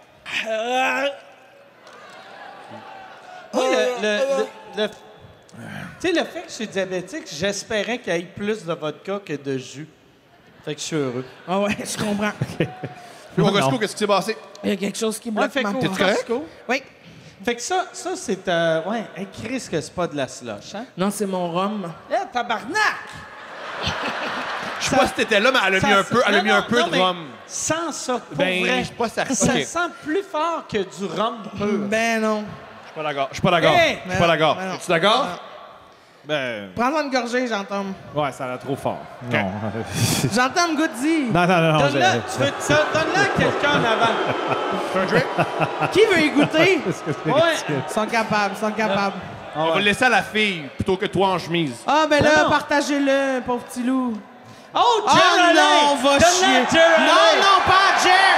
Moi, le, le, le- le- tu sais, le fait que je suis diabétique, j'espérais qu'il y ait plus de vodka que de jus. Fait que je suis heureux. Ah ouais, je comprends. Puis au Costco, qu'est-ce qui s'est passé? Il y a quelque chose qui Ouais, bloque fait ma qu'au porte. Costco. Oui. Fait que ça, ça c'est... Euh, ouais, hey, Chris, que c'est pas de la slush, hein? Non, c'est mon rhum. Eh, tabarnak! Je sais pas si t'étais là, mais elle a mis Ça- un peu, elle a non, mis un non, peu non, de mais rhum. Sans ça, pour Ben, vrai, je suis pas certain. ça Ok. sent plus fort que du rhum pur. Ben non. Je suis pas d'accord. Je suis pas d'accord. Hey! Je suis pas d'accord. Ben non. Es-tu d'accord? Ben, Prends-toi une gorgée, j'entends. ouais, ça a l'air trop fort. Non. J'entends me goûter. non, non, non, non. Donne-la, j'ai- tu veux ça, donne-la à quelqu'un en avant. Un drink? Qui veut y goûter? Qu'est-ce que c'est Ouais. ridicule. Ils sont capables, ils sont capables. On va le laisser à la fille plutôt que toi en chemise. Ah, ben Ben là, non. partagez-le, pauvre petit loup. Oh, Ah Jer Alain! non, on va Donne-la chier. à Jer Alain! Non, non, pas à Jer!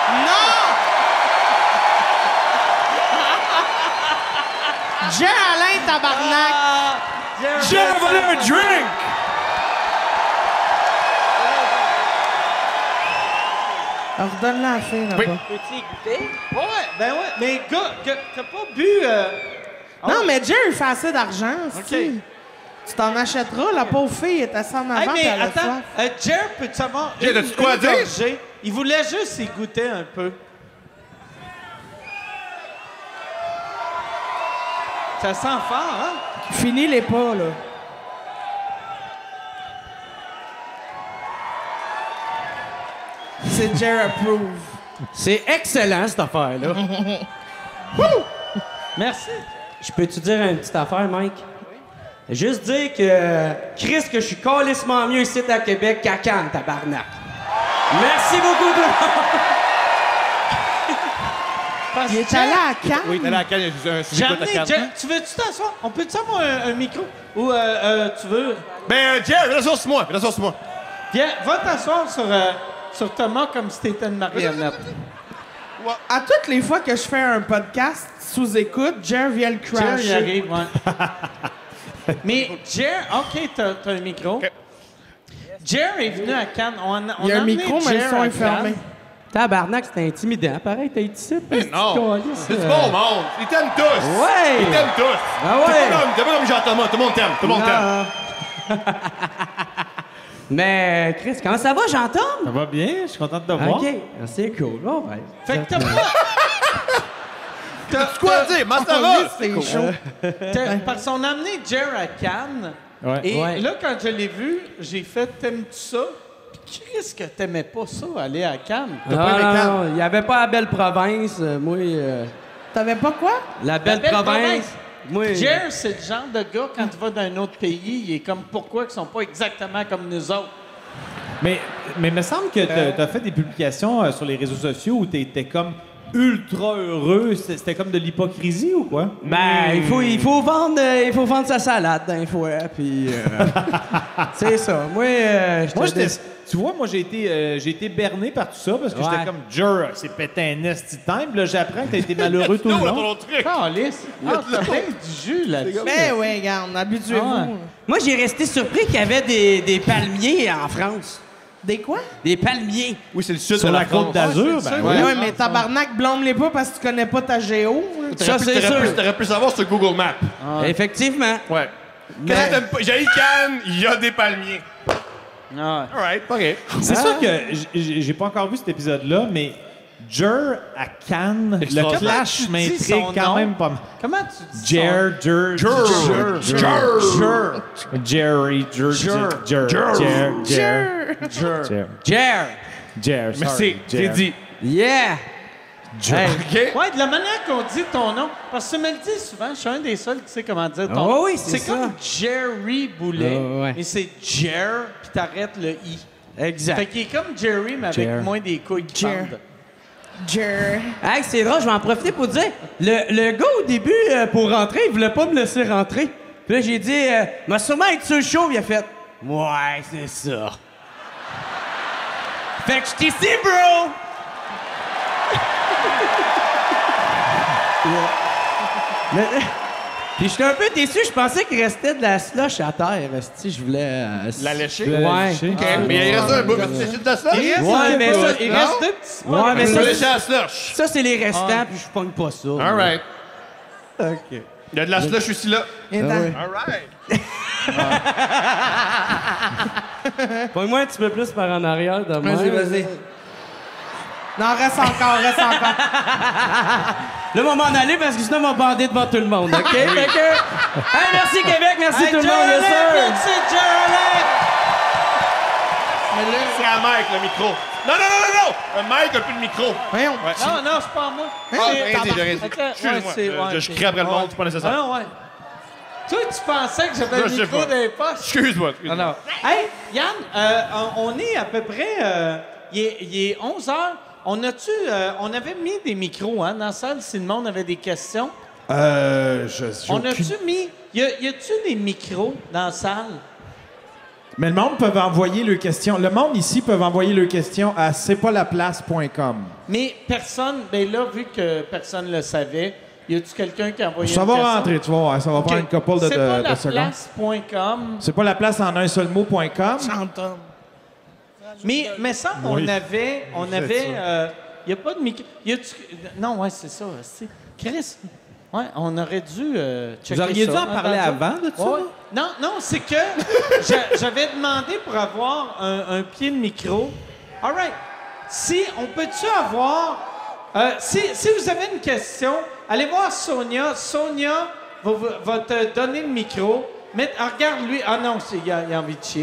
Non! Jer Alain, tabarnak! Ah, Jer J'ai Alain, volé un ça- drink! Alors, donne-la à la fille, là-bas. Oui. Peux-tu y goûter? Ouais, ben ouais. Mais gars, gars, t'as pas bu... euh, Non, mais Jer, il fait assez d'argent, OK. tu Tu t'en achèteras, la pauvre fille est assise en avant, Hey, puis mais elle a attends, soif. euh, Jer, peux-tu savoir... Jer, une- t'as-tu de quoi une dire? gorgée? Il voulait juste y goûter un peu. Ça sent fort, hein? Finis les pas, là. C'est Jer approve. C'est excellent, cette affaire-là. Merci. Je peux-tu dire une petite affaire, Mike? Juste dire que Chris, que je suis calissement mieux ici à Québec qu'à Cannes, tabarnak. Merci beaucoup, tout le monde. Parce Il est que allé Jer- à Cannes. Oui, t'es là à Cannes, il y a un J'ai sujet amené de Cannes. Jer. Tu veux-tu t'asseoir? On peut-tu avoir un, un micro? Ou euh, euh, tu veux... Ben, Jer, viens t'asseoir sur moi. Viens t'asseoir sur moi. Viens, va t'asseoir sur, euh, sur Thomas comme si t'étais une marionnette. À toutes les fois que je fais un podcast sous écoute, Jer vient le Jer, il crasher. arrive, ouais. Mais Jer, OK, t'as t'as un micro. OK. Jer est venu à Cannes. On, a- on Il y a un emmené micro, mais le Jer son à est fermé. Cannes. Tabarnak, c'était intimidant. Pareil, t'as été ici. Non, c'est du bon monde. Ils t'aiment tous. Ouais. Ils t'aiment tous. Ah ouais. T'es pas comme- T'es pas comme Jean-Thomas. Tout le monde t'aime. Tout le monde t'aime. Non. Mais, Chris, comment ça va, j'entends? Ça va bien, je suis content de te voir. OK, c'est cool. Bon, ben. Fait que t'as pas... T'as-tu quoi à dire? Moi, ça va. C'est chaud. t'as- Parce qu'on a amené Jer à Cannes. Ouais. Et Ouais. là, quand je l'ai vu, j'ai fait « T'aimes-tu ça? » Puis qu'est-ce que t'aimais pas ça, aller à Cannes? Non, pas aimé non, Cannes? non, il n'y avait pas la belle province. euh, moi, euh, T'avais pas quoi? La belle, La belle province. province. Moi, Jer, c'est le genre de gars, quand tu vas dans un autre pays, il est comme pourquoi ils sont pas exactement comme nous autres. Mais mais il me semble que tu as fait des publications euh, sur les réseaux sociaux où tu étais comme ultra heureux. C'était c'était comme de l'hypocrisie ou quoi? ben, il faut, il faut vendre, euh, il faut vendre sa salade d'un fois, puis euh, c'est ça. Moi, euh, Moi, j'étais j'étais. Tu vois, moi, j'ai été, euh, j'ai été berné par tout ça parce que Ouais. j'étais comme Jer, c'est pété un esti de time. Puis là, j'apprends que t'as été malheureux tout le long. Calice. Ah, t'as bien du jus là-dessus. Ben oui, regarde, habituez-vous. Ah ouais. Moi, j'ai resté surpris qu'il y avait des, des palmiers en France. Des quoi? Des palmiers. Oui, c'est le sud Sur de la la côte France. d'Azur, c'est ben ça. oui. Ouais, ouais, mais tabarnak, blâme-les pas parce que tu connais pas ta géo. là. Ça, c'est T'aurais sûr. pu- T'aurais pu savoir sur Google Maps. Effectivement. Ouais. Qu'est-ce que t'aimes pas? J'ai Cannes, il y a des palmiers. Ah. All right, OK. C'est sûr que j- j- j'ai pas encore vu cet épisode-là, mais Jer à Cannes, le Extraordinaire. clash Comment tu dis m'intrigue son quand nom? même pas mal. Comment tu dis Jer, Jer, Jer. Jer, Jer. Jerry, Jer, Jer, Jer, Jer, Jer, Jer, Jer. Jer, Merci, sorry, j'ai Jer. dit. Yeah. Hey. OK? Ouais, de la manière qu'on dit ton nom. Parce que tu me le dis souvent, je suis un des seuls qui sait comment dire ton Ah nom. oui, c'est ça. comme Jerry Boulet. Ah ouais. Et c'est Jer, puis t'arrêtes le I. Exact. Fait qu'il est comme Jerry, mais avec Jer. moins des couilles qui Jer. pendent. Jer. Hey, c'est drôle, je vais en profiter pour dire, le, le gars, au début, euh, pour rentrer, il voulait pas me laisser rentrer. Puis là, j'ai dit, euh, m'a sûrement être sur le show, il a fait, ouais, c'est ça. Fait que je suis ici, bro! Mais, puis j'étais un peu déçu, je pensais qu'il restait de la slush à terre. esti, Je voulais. euh, La lécher? Je voulais la Ouais. lécher. OK. Mais il reste un bout. C'est juste de ça? Il reste, Ouais, un mais peu, ça, il non? reste deux petits spots. Ouais, mais Je ça, vais lécher à la slush. ça c'est les restants, puis je pogne pas ça. All right. OK. Il y a de la slush aussi là. Viens t'en. All right. Pogne-moi un petit peu plus par en arrière de moi. Vas-y, vas-y. Non, reste encore, reste encore. Là, on va m'en aller parce que sinon, on va bander devant tout le monde, OK? Fait que... Hey, merci Québec, merci Hey, tout le Jer monde, yes, Alec, sir. merci, Jer Alec. C'est à Mike le micro. Non, non, non, non, non! Un Mike a plus de micro. Voyons. Non, non, c'est pas à moi. Ah, rien dit, j'ai rien dit. Attends, ouais, Excuse-moi. c'est- Je- ouais, Je c'est- crie après le monde, c'est pas Ah nécessaire. non, ouais. Toi, tu pensais que j'avais Je le sais micro pas. dans les poches? Excuse-moi. excuse-moi. Non, non. Hey, Yann, euh, on on est à peu près... euh, il, est, il est onze heures. On a-tu... euh, on avait mis des micros hein, dans la salle si le monde avait des questions. Euh, je, j'ai On aucune- a-tu mis... Y, a, y a-tu des micros dans la salle? Mais le monde peut envoyer leurs questions. Le monde ici peut envoyer leurs questions à c'est pas la place point com. Mais personne... Ben là, vu que personne le savait, y a-tu quelqu'un qui a envoyé Ça une va question? rentrer, tu vas voir. Ça va prendre une couple de, C'est de, pas de la secondes. place point com. C'est pas la place en un seul mot point com. Chante-homme. Mais, mais ça, on avait... On avait... Il n'y a pas de micro... Y a-tu... Non, ouais, c'est ça. c'est- Chris, ouais, on aurait dû euh, checker Vous auriez ça, dû en hein, parler dans le avant de ça? Ouais. Non, non, c'est que j'a- j'avais demandé pour avoir un, un pied de micro. All right. Si, on peut-tu avoir... euh, si, si vous avez une question, allez voir Sonia. Sonia va, va- va te donner le micro. Mais, ah, regarde, lui... Ah non, c'est- il a, il a envie de chier.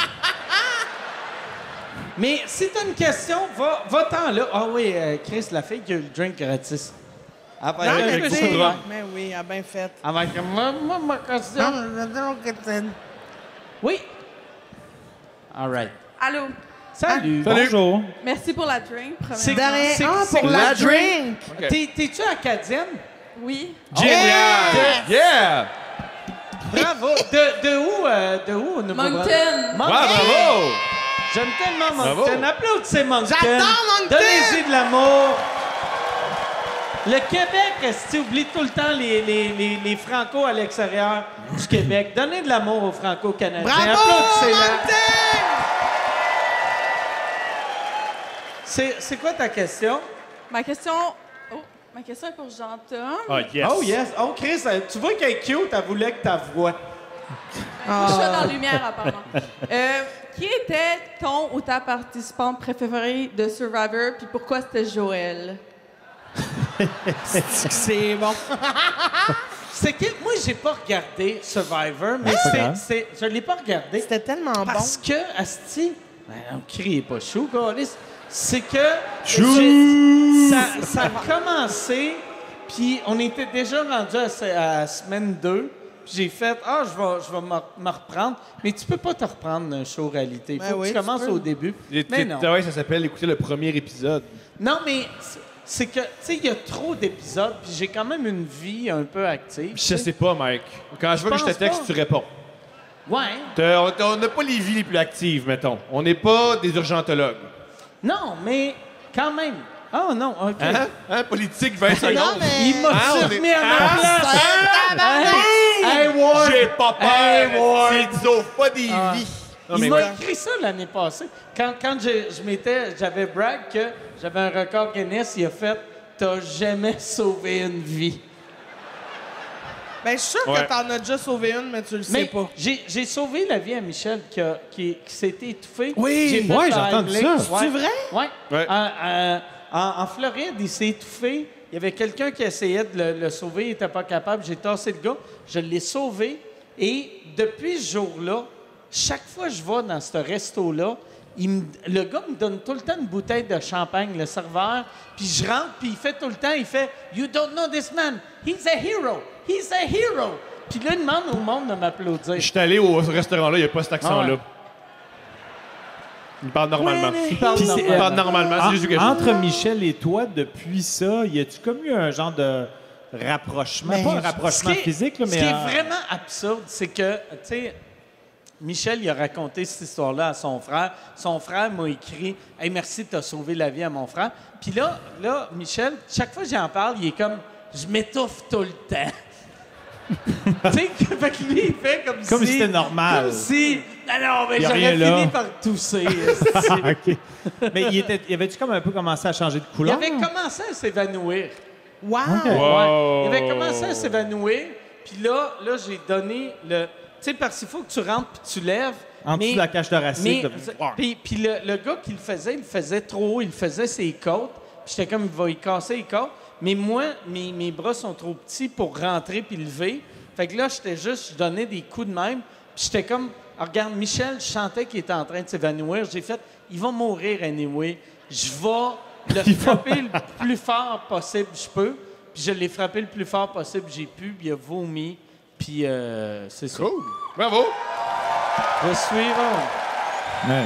Mais si t'as une question, va, va-t'en là. Ah oui, euh, Chris, la fille qui a eu le drink gratis. Elle va Non, être mais avec tu beaucoup sais, de rhum. mais oui, elle a bien fait. Elle va être comme, moi, moi, ma question. Non, non, non, que t'es- Oui. All right. Allô? Salut. Bonjour. Merci pour la drink, C'est premièrement. De rien. c'est- Ah, c'est pour la drink. T'es- T'es-tu acadienne? Oui. Génial! Yeah! Bravo. De, de où, euh, de où au Nouveau-Brunswick? Moncton. Moncton. Ouais, bravo! J'aime tellement Bravo. Moncton. Applaudissez Moncton. J'adore Moncton. Donnez-y de l'amour. Le Québec, est oublie tout le temps les, les, les, les Franco à l'extérieur du Québec. Donnez de l'amour aux Franco-Canadiens. Bravo, Applaudissez-les. Moncton! C'est c'est quoi ta question? Ma question... Oh, ma question est pour Jean-Tom. Oh, yes. Oh yes. Oh Chris, euh, tu vois qu'elle est cute, elle voulait que ta voix. Je suis dans la lumière, apparemment. Euh, qui était ton ou ta participante préférée de Survivor, puis pourquoi c'était Joël? C'est bon. C'est que moi j'ai pas regardé Survivor, mais pas c'est grave. c'est je l'ai pas regardé C'était tellement bon. parce que asti, ben on crie pas chou, câlisse. C'est que Chou! j'ai- ça ça a commencé Puis on était déjà rendu à, se- à semaine deux. Puis j'ai fait « Ah, je vais, je vais me me reprendre. » Mais tu peux pas te reprendre d'un show réalité. Il faut Ben que oui, tu tu commences peux. au début. Et Mais non. ouais, ça s'appelle écouter le premier épisode. Non, mais c'est- c'est que, tu sais, il y a trop d'épisodes, puis j'ai quand même une vie un peu active. Je sais pas, Mike. Quand je veux que je te pense texte, pas. tu réponds. Ouais. T'as- On on n'a pas les vies les plus actives, mettons. On n'est pas des urgentologues. Non, mais quand même. Ah non, OK. Hein? Hein? Politique, vingt secondes. Non, mais... Il m'a Ah, on est- remis à ma place. Hey, hey, Ward. J'ai pas peur. Hey, Ward. Tu sauves pas des Ah. vies. Non, Il mais m'a ouais. écrit ça l'année passée. Quand, quand je, je m'étais, j'avais brag que j'avais un record Guinness, il a fait « T'as jamais sauvé une vie. Ben, je suis sûr Ouais. que t'en as déjà sauvé une, mais tu le » sais Mais pas. j'ai, j'ai sauvé la vie à Michel qui, a- qui, qui s'était étouffé. Oui, J'ai fait ouais, le j'ai entendu Heimlich. ça. Ouais. C'est vrai? Ouais. Ouais. En, en- en- en Floride, il s'est étouffé. Il y avait quelqu'un qui essayait de le, le sauver. Il n'était pas capable. J'ai tassé le gars. Je l'ai sauvé. Et depuis ce jour-là, chaque fois que je vais dans ce resto-là, il me- le gars me donne tout le temps une bouteille de champagne, le serveur. Puis je rentre, puis il fait tout le temps, il fait « You don't know this man. He's a hero. He's a hero. » Puis là, il demande au monde de m'applaudir. Je suis allé au restaurant-là, il n'y a pas cet accent-là. Ah ouais. Il parle normalement. Il parle Puis c'est- normalement. Il parle normalement, c'est En- juste que je- entre Michel et toi, depuis ça, y a-tu comme eu un genre de rapprochement? Ben, pas un ce rapprochement Ce qui est- physique, là, Ce mais... qui est euh, vraiment absurde, c'est que, tu sais, Michel, il a raconté cette histoire-là à son frère. Son frère m'a écrit « Hey, merci, t'as sauvé la vie à mon frère. » Puis là, là, Michel, chaque fois que j'en parle, il est comme « Je m'étouffe tout le temps. » Tu sais, fait que lui, il fait comme, Comme si... si c'était normal. Comme si... Non, non, mais Y a j'aurais rien là. fini par tousser. esti. OK. Mais il, était, il avait-tu comme un peu commencé à changer de Il couleur? avait commencé à s'évanouir. Wow! Ouais. Il avait commencé à s'évanouir. Puis là, là j'ai donné le... Tu sais, parce qu'il faut que tu rentres puis tu lèves. En dessous mais- de la cage thoracique. Mais, de- puis, puis le, le gars qui le faisait, il le faisait trop haut, il le faisait ses côtes. Puis j'étais comme, il va y casser les côtes. Mais moi, mes, mes bras sont trop petits pour rentrer puis lever. Fait que là, j'étais juste, je donnais des coups de même. Puis j'étais comme, ah, regarde, Michel, je sentais qu'il était en train de s'évanouir. J'ai fait, il va mourir anyway. Je vais le frapper le plus fort possible, je peux. Puis je l'ai frappé le plus fort possible, j'ai pu, puis il a vomi. Puis euh, c'est ça. Cool. Bravo. Le suivant. Ouais.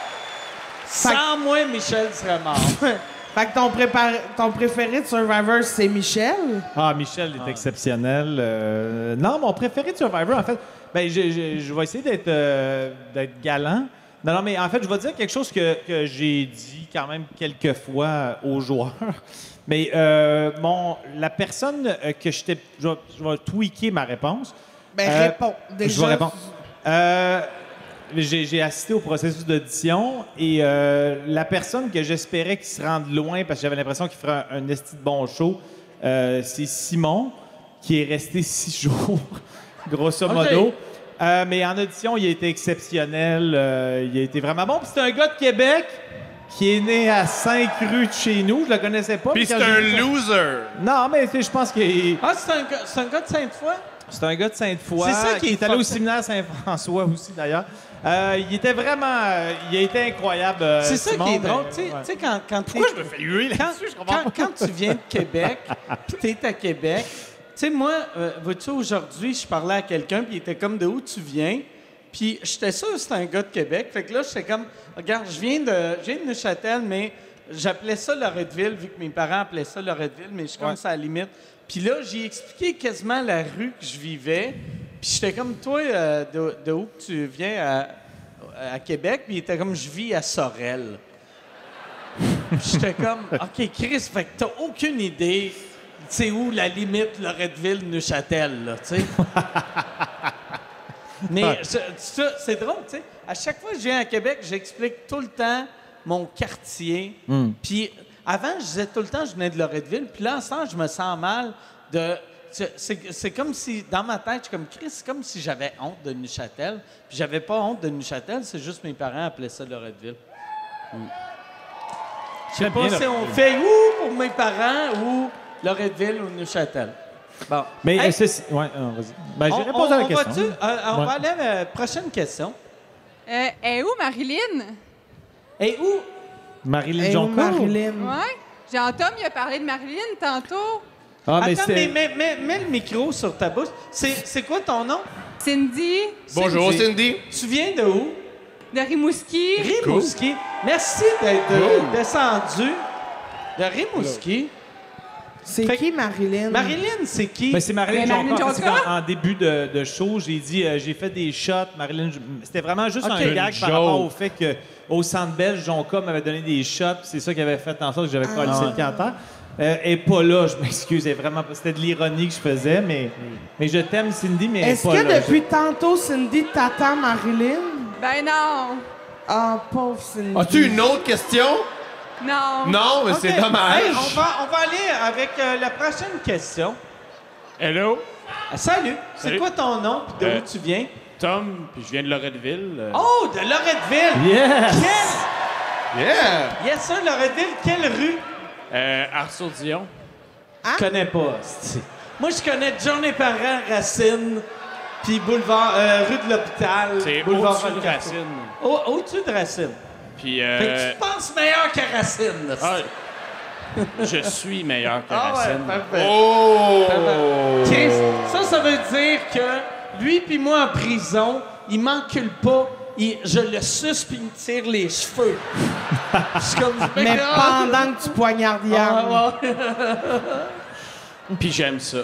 Sans moi, Michel serait mort. Fait que ton, prépar- ton préféré de Survivor, c'est Michel? Ah, Michel est exceptionnel. Euh, non, mon préféré de Survivor, en fait, ben, je, je- je vais essayer d'être euh, d'être galant. Non, non, mais en fait, je vais dire quelque chose que, que j'ai dit quand même quelques fois aux joueurs. Mais euh, mon, la personne euh, que j'étais... Je vais, je vais tweaker ma réponse. Ben, Euh, réponds. Déjà, Je vais répondre. Euh, j'ai, j'ai assisté au processus d'audition et euh, la personne que j'espérais qu'il se rende loin parce que j'avais l'impression qu'il ferait un, un esti de bon show, euh, c'est Simon, qui est resté six jours, grosso modo. OK. Euh, mais en audition, il a été exceptionnel. euh, il a été vraiment bon. Puis c'est un gars de Québec qui est né à Saint-Cru de chez nous. Je le connaissais pas. Puis mais c'est quand un j'ai vu ça- loser. Non, mais tu sais, je pense qu'il... Ah, c'est un, gars- c'est un gars de Sainte-Foy? C'est un gars de Sainte-Foy. C'est ça qui est allé au fucked. séminaire Saint-François aussi, d'ailleurs. Euh, il était vraiment... euh, il a été incroyable, euh, C'est ça Simon, qui est mais- drôle. Tu sais, ouais. tu sais, quand, quand t'es- Pourquoi je me fais huer quand, là-dessus? Je comprends quand- pas. quand tu viens de Québec, puis t'es à Québec, tu sais, moi, euh, vois-tu, aujourd'hui, je parlais à quelqu'un, puis il était comme, de où tu viens? Puis j'étais sûr que c'était un gars de Québec. Fait que là, j'étais comme, regarde, je viens de, je viens de Neuchâtel, mais j'appelais ça Loretteville, vu que mes parents appelaient ça Loretteville, mais je suis comme Ouais. ça à la limite. Puis là, j'ai expliqué quasiment la rue que je vivais. Puis j'étais comme, toi, euh, de, de où que tu viens à, à Québec? Puis il était comme, je vis à Sorel. Puis j'étais comme, OK, Chris, fait que t'as aucune idée, tu sais où la limite Loretteville-Neuchâtel, là, tu sais? Mais ça- ça, c'est drôle, tu sais. À chaque fois que je viens à Québec, j'explique tout le temps mon quartier. Puis avant, je disais tout le temps que je venais de Loretteville. Puis là, en ce temps, je me sens mal de... C'est, c'est- c'est comme si, dans ma tête, je suis comme Chris, c'est comme si j'avais honte de Neuchâtel. Puis j'avais pas honte de Neuchâtel, c'est juste mes parents appelaient ça Loretteville. Je sais pas bien, si là. on fait où pour mes parents ou Loretteville ou Neuchâtel. Bon. Mais Hey, euh, c'est... Ouais, non, vas-y. Ben, on, j'ai répondu à on- la on question. va-tu? Euh, on Ouais. va aller à la prochaine question. Euh, est où Marilyn? Et où? Marilyn Hey, Joncourt. Marilyn. Ouais? Jean-Tom, il a parlé de Marilyn tantôt. Ah, mais Attends, mais c'est... mets, mets- mets le micro sur ta bouche. C'est c'est quoi ton nom? Cindy Bonjour, Cindy. Tu viens de où? de Rimouski. Rimouski. Merci d'être euh, descendu de Rimouski. C'est Fait- qui, Marilyn? Marilyn, c'est qui? Ben, c'est Marilyn Mais Marilyn Jonca. C'est Jonca? qu'en- en début de, de show, j'ai dit, euh, j'ai fait des shots. Marilyn, je- c'était vraiment juste Ok. un gag Une par rapport joke. au fait que au Centre Bell, Jonca m'avait donné des shots. puis C'est ça qui avait fait en sorte que j'avais collé Ah. le pied en terre. Euh, elle est pas là, je m'excuse. elle est vraiment pas- C'était de l'ironie que je faisais, mais, mais je t'aime, Cindy, mais elle est Est-ce pas que là. depuis tantôt, Cindy t'attend Marilyn? Ben non. Ah, pauvre Cindy. As-tu une autre question? Non. Non, mais Ok. c'est dommage. Hey, on, va, on va aller avec euh, la prochaine question. Hello, Ah, salut. C'est Salut. quoi ton nom et d'où Euh, tu viens? Tom, puis je viens de Loretteville. euh, Oh, de Loretteville. Yes! Quelle... Yeah! Yes, sir, Loretteville. Quelle rue? euh, Arthur-Dion. Je connais pas. c'est- Moi, je connais John et Parent, Racine, puis boulevard, euh, rue de l'Hôpital. C'est boulevard au-dessus de Valcartier. Racine. Au- Au-dessus de Racine. Puis, Fait que euh, tu te penses meilleur que Racine. là, ah, c'est- je suis meilleur que Ah ouais, Racine. parfait. Oh! Chris, ça, ça veut dire que lui puis moi en prison, il m'encule pas. il- je le suce puis il me tire les cheveux. Je suis comme... Mais pendant que tu poignardes Yann. Ah, ouais. Puis j'aime ça.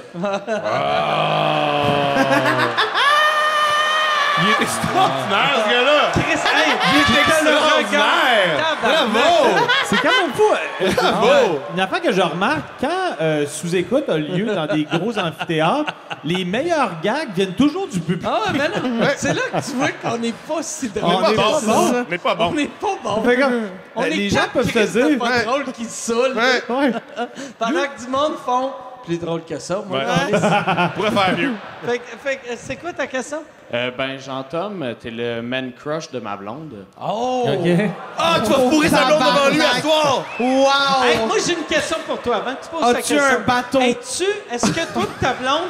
Il est extraordinaire, ce gars-là! Chris, hey, Il est que le regard. extraordinaire! Tabarnak. Bravo! C'est quand même fou. euh, Bravo! Une affaire que je remarque, quand euh, sous-écoute a lieu dans des gros amphithéâtres, les meilleurs gags viennent toujours du public. Ah, mais non, c'est là que tu vois qu'on n'est pas si drôle. On n'est pas que ça. bon! On n'est pas On bon! n'est pas bon. Fait comme, On euh, est les gens quatre peuvent se Chris de dire... pas Ouais. drôle qui se saoulent. Ouais, Ouais. Pendant que du monde font plus drôle que ça. Moi, Ouais. Chris. on pourrait faire mieux. fait, que- fait que, c'est quoi ta question? Euh, ben, Jean-Tom, t'es le man crush de ma blonde. Oh! OK. Ah, tu vas fourrer sa blonde devant lui à soir! Wow! Hey, moi, j'ai une question pour toi avant que tu poses ta As-tu question. un bateau? Es-tu, est-ce que toi et ta blonde...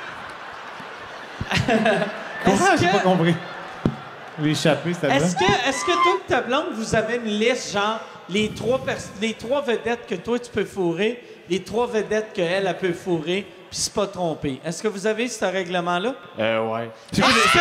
Comment? est-ce J'ai pas que, compris. L'échappée, c'était est-ce vrai? que, est-ce que toi et ta blonde, vous avez une liste, genre, les trois, pers- les trois vedettes que toi, tu peux fourrer, les trois vedettes qu'elle, elle peut fourrer, puis se pas tromper. Est-ce que vous avez ce règlement-là? Euh, ouais. Est-ce que...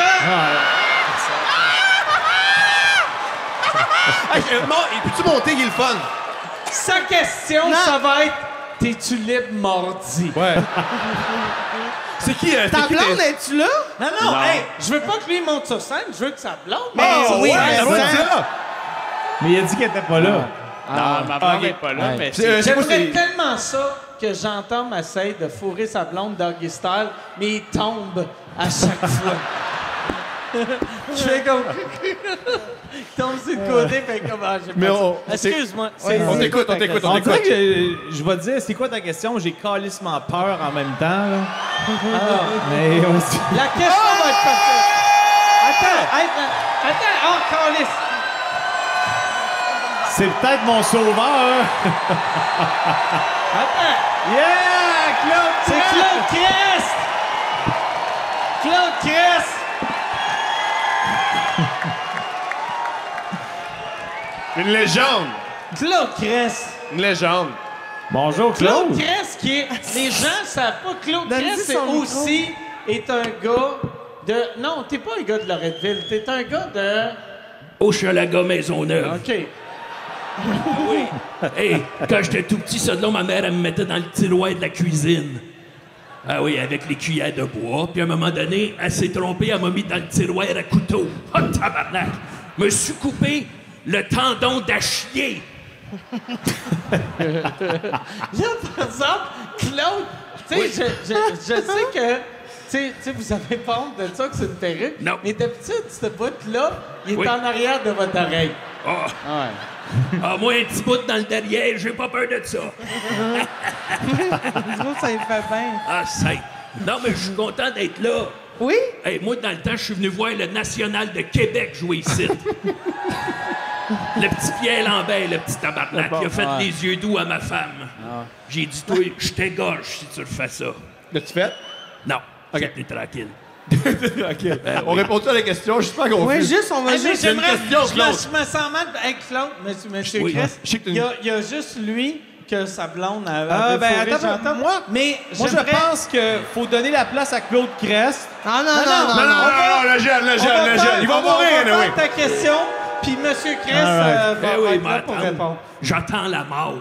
Hey, euh, bon, et peux-tu monter, il est le fun? Sa question, ça va être « T'es-tu libre mardi? Ouais. C'est qui, euh, Ta c'est qui blonde, tes- es-tu là? » Non, non, Non. hey, je veux pas que lui monte sur scène, je veux que sa blonde... Mais monte oui, sur mais scène. Ta blonde, ça- c'est là? Mais il a dit qu'elle était pas là. non, ma blonde ok. n'est pas là, mais C'est, euh, c'est... c'est quoi, J'aimerais c'est- tellement ça que j'entends essaye de fourrer sa blonde doggy style, mais il tombe à chaque fois. Je fais comme... il tombe sur le côté, fait comme... Ah, j'ai Mais pas on- dit. Excuse-moi. c'est- On c'est t'écoute, quoi on ta t'écoute, question? on On dirait t'écoute. que je, je vais te dire, c'est quoi ta question? J'ai calissement peur en même temps. Là. Mais ouais, c'est- La question va être parfaite. Attends, hey, attends, oh, câlisse. c'est peut-être mon sauveur. Attends, Yeah! Claude! c'est Claude Crest! Claude Crest! Une légende! Claude Crest! Une légende! Bonjour, Claude Claude. Crest qui est... Les gens savent pas, Claude Donne-lui Crest, c'est son micro. aussi... est un gars de... Non, t'es pas un gars de Loretteville, t'es un gars de... Hochelaga Maisonneuve. OK. Oui. Hey, quand j'étais tout petit, ça de là, ma mère, elle me mettait dans le tiroir de la cuisine. Ah oui, avec les cuillères de bois. Puis à un moment donné, elle s'est trompée, elle m'a mis dans le tiroir à couteau. Oh, tabarnak! Me suis coupé le tendon d'Achillée. Là, par exemple, Claude, tu sais, je, je, je sais que, tu sais- tu sais, vous avez pas honte de ça, que c'est une perruque. Non. Mais d'habitude, ce bout-là, il est Oui. en arrière de votre oreille. Ah, Ouais. ah, moi, un petit bout dans le derrière, j'ai pas peur de ça. Je trouve que ça me fait bien. Ah, c'est... Non, mais je suis content d'être là. Oui? Hey, moi, dans le temps, je suis venu voir le National de Québec jouer ici. Le petit Pierre Lambert, le petit tabarnak, il a fait ouais. des yeux doux à ma femme. J'ai dit, toi, je t'égorge si tu refais ça. L'as-tu fait? Non, t'es tranquille. OK. On répond-tu à la question? Je suis pas confus. Oui, juste, on va Hey, mais juste... j'aimerais, une question, je, me, Claude. je me sens mal. Hey, Claude, monsieur, monsieur Oui. Crest, Je sais que t'as il une- y, a, il y a juste lui que sa blonde a, Ah, avait ben, fourré attends, Jean-Tom. moi- mais Moi, je j'aimerais- pense qu'il faut donner la place à Claude Crest. Ah non, non, non, non, Non, non, non. non, non, le jeune, le On jeune, va le faire- jeune. Il va on va- mourir, on va là, oui. faire ta question, puis M. Chris euh, va, Ben va oui, être là pour m'attends. répondre. J'attends la mort.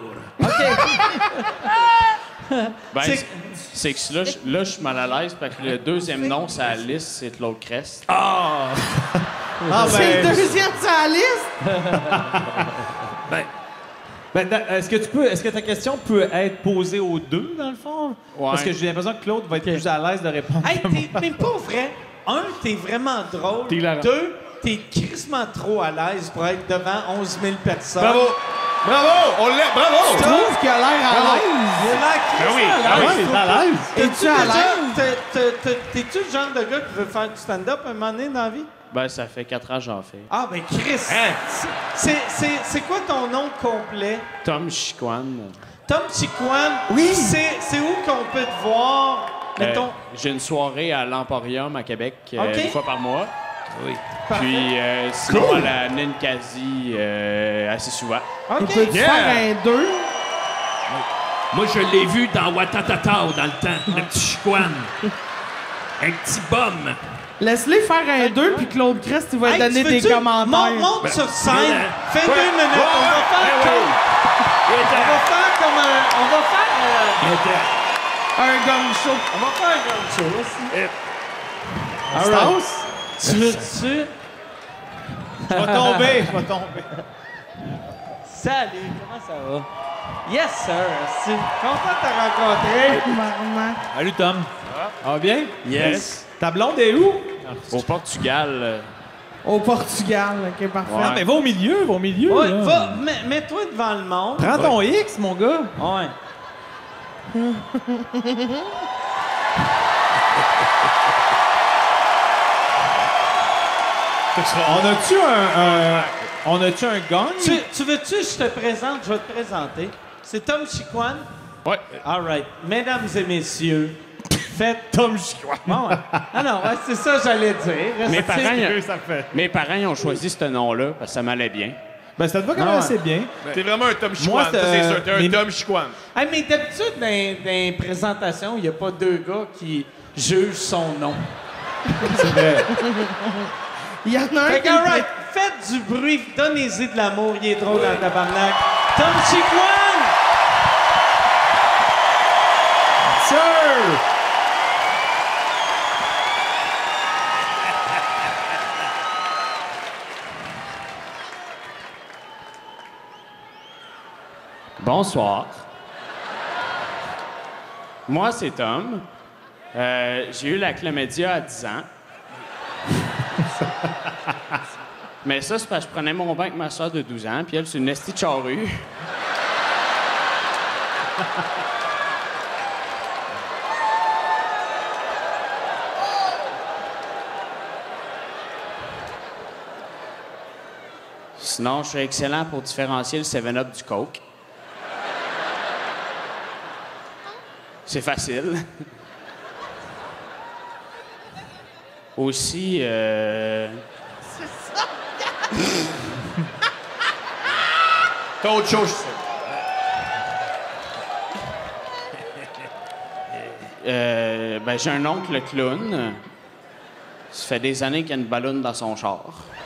Ben, C'est- c'est- c'est que là, je- là, je suis mal à l'aise parce que le deuxième nom sur la liste, c'est Claude Crest. Ah, C'est le ben, deuxième sur la liste. Ben, ben, da- est-ce que tu peux, est-ce que ta question peut être posée aux deux, dans le fond? Ouais. Parce que j'ai l'impression que Claude va être plus à l'aise de répondre. Hey, t'es, mais pas vrai. Un, t'es vraiment drôle. T'es hilarant. Deux, t'es crissement trop à l'aise pour être devant onze mille personnes. Bravo! Bravo! On l'a, Je bravo! trouve qu'il a l'air à l'aise. Il a l'air crissement oui, à Ah l'aise. oui, t'es à l'aise. T'es-tu Es-tu à déjà- l'aise? t'es- t'es- t'es- T'es-tu le genre de gars qui veut faire du stand-up un moment donné dans la vie? Ben, ça fait quatre ans que j'en fais. Ah, ben Chris! C'est, c'est, c'est quoi ton nom complet? Tom Chiquan. Tom Chiquan. Oui. C'est, c'est où qu'on peut te voir? Euh, Mettons. J'ai une soirée à l'Emporium à Québec euh, OK. une fois par mois. oui. Puis euh, sinon à la Ninkasi euh, assez souvent. OK. Il peut te Yeah. faire un deux. Moi, je l'ai vu dans Watatatao dans le temps, le petit chicoine. Un petit bum. Laisse-les faire un deux, puis Claude Crest, il va Hey, donner tu des veux-tu- commentaires. Monte, monte sur scène. Ben, Fais deux minutes. On va faire comme... On va faire comme un... On va faire... euh, Un gang show. on va faire un grand show aussi. Stance? Tu veux-tu... Je vais tomber, je vais tomber. Salut, comment ça va? Yes, sir. C'est content de te rencontrer. Maman. Salut, Tom. Ça va bien? Yes. Ta blonde est où? Au Portugal. euh, Au Portugal, ok, parfait. Non, mais va au milieu, va au milieu. Ouais, là. va, mets- mets-toi devant le monde. Prends ton X, mon gars. Ouais. On a-tu un, un- on a-tu un gong? Tu, tu veux-tu que je te présente? Je vais te présenter. C'est Tom Chiquan. Ouais. All right. Mesdames et messieurs, faites... Tom Chicoine. Bon, ouais. Ah non, ouais, c'est ça que j'allais dire. Mes C'est- parents, ils- Ça fait. mes parents ils ont choisi ce nom-là parce que ça m'allait bien. Ben, ça te va quand même Ouais. assez bien. T'es vraiment un Tom Moi, Chiquan, ça c'est, c'est euh, sûr. T'es un mais- Tom Chiquan. Hey, mais d'habitude, dans, dans les présentations, il n'y a pas deux gars qui jugent son nom. C'est vrai. Il y en a un Fait qui... que, all right, faites du bruit, donnez-y de l'amour, il est drôle dans le tabarnak. Tom Chiquan! Sir! Bonsoir. Moi, c'est Tom. Euh, j'ai eu la chlamydia à dix ans. Mais ça, c'est parce que je prenais mon bain avec ma soeur de douze ans, puis elle, c'est une esti de charrue. Sinon, je suis excellent pour différencier le seven up du Coke. C'est facile. Aussi, euh... T'as autre chose, je sais. euh, ben, j'ai un oncle clown. Ça fait des années qu'il y a une ballonne dans son char.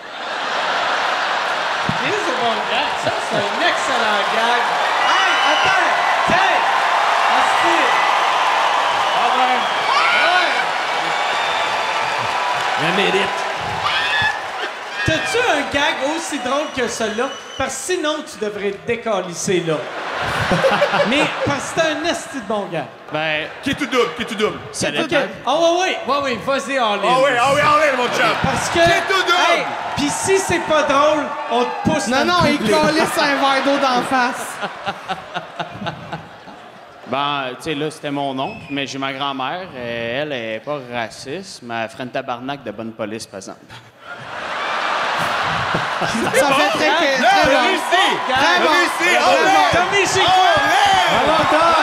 Et c'est bon gag. Ça, c'est un excellent gag. Hey, attends! Tiens! Asti! Ah ben! Ouais! La mérite. T'as-tu un gag aussi drôle que celui-là? Parce que sinon, tu devrais te décalisser là. Mais parce que c'est un esti de bon gag. Ben, Qui est tout double, qui est tout double. ça OK. dépend. Ah ouais, ouais, ouais, ouais, vas-y, all in. Ah oui, ah oui, allez, mon chum. Parce que... Qui est tout double. Hey, pis si c'est pas drôle, on te pousse Non, dans non, le il public. calisse un verre d'eau d'en face. Ben, tu sais, là, c'était mon oncle, mais j'ai ma grand-mère. euh, Elle, elle est pas raciste, mais elle ferait une tabarnak de bonne police, par exemple. Ça fait très, très, Là, très bon. réussi. Très bon. Réussi. Très Oh, bon. ouais. Tommy, c'est quoi? Bravo, Tom!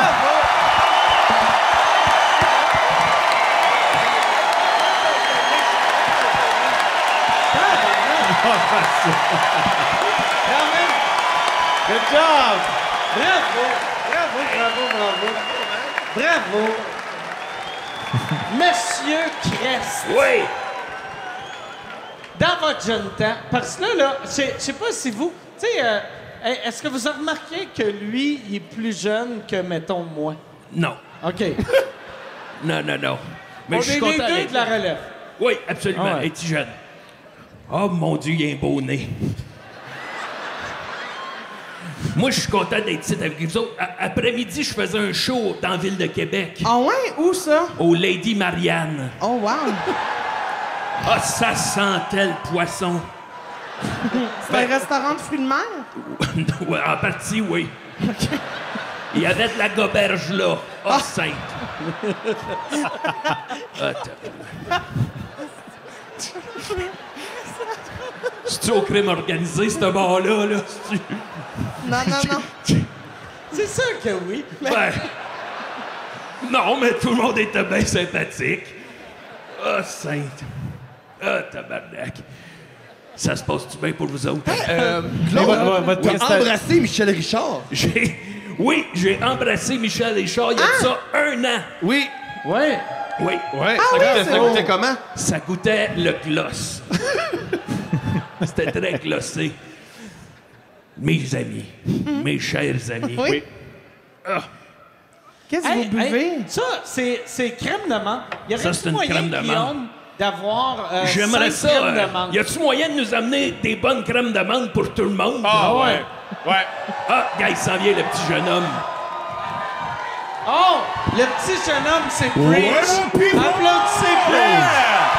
Bravo! Good job! Bravo! Bravo, bravo, bravo. Bravo. Monsieur Crest. Oui! Dans votre jeune temps, parce que là, là, je sais- je sais pas si vous... Tu sais, euh, est-ce que vous avez remarqué que lui, il est plus jeune que, mettons, moi? Non. OK. Non, non, non. Mais On je suis est les content deux d'être de la là. relève. Oui, absolument. Ah ouais. Es-tu jeune? Oh mon Dieu, il a un beau nez. Moi, je suis content d'être ici avec vous autres. A- Après-midi, je faisais un show dans la ville de Québec, Ah ouais? Où ça? au Lady Marianne. Oh wow! Ah, ça sentait le poisson. C'est un restaurant de fruits de mer? Ouais, en partie, oui. Il y avait de la goberge là. Ah, sainte. Ah, t'as- C'est-tu au crime organisé, ce bar-là? Là? C'est-tu- Non, non, non. C'est sûr que oui. Ben, non, mais tout le monde était bien sympathique. Ah, sainte. Ah, tabarnak. Ça se passe-tu bien pour vous autres? Euh, Mais Claude, votre- votre t'as prestation- embrassé Michel Richard. J'ai... Oui, j'ai embrassé Michel Richard il y a de ça un an. Oui. Ouais. Oui. Ouais. Ah ça oui, goûtait- c'est ça bon. goûtait comment? Ça goûtait le gloss. C'était très glossé. Mes amis, mes chers amis. Oui. Ah, Qu'est-ce que Hey, vous buvez? hey, ça, c'est, c'est crème de menthe. Y aurait Ça, c'est tu une moyen, crème de menthe. Guillaume, d'avoir euh, J'aimerais cinq ça. crèmes euh, de menthe? y a-tu moyen de nous amener des bonnes crèmes d'amande pour tout le monde? Ah ouais. Ouais. Ah, gars, il s'en vient, le petit jeune homme. Oh! Le petit jeune homme, c'est Preach. Ouais, mon people! Applaudissez Preach.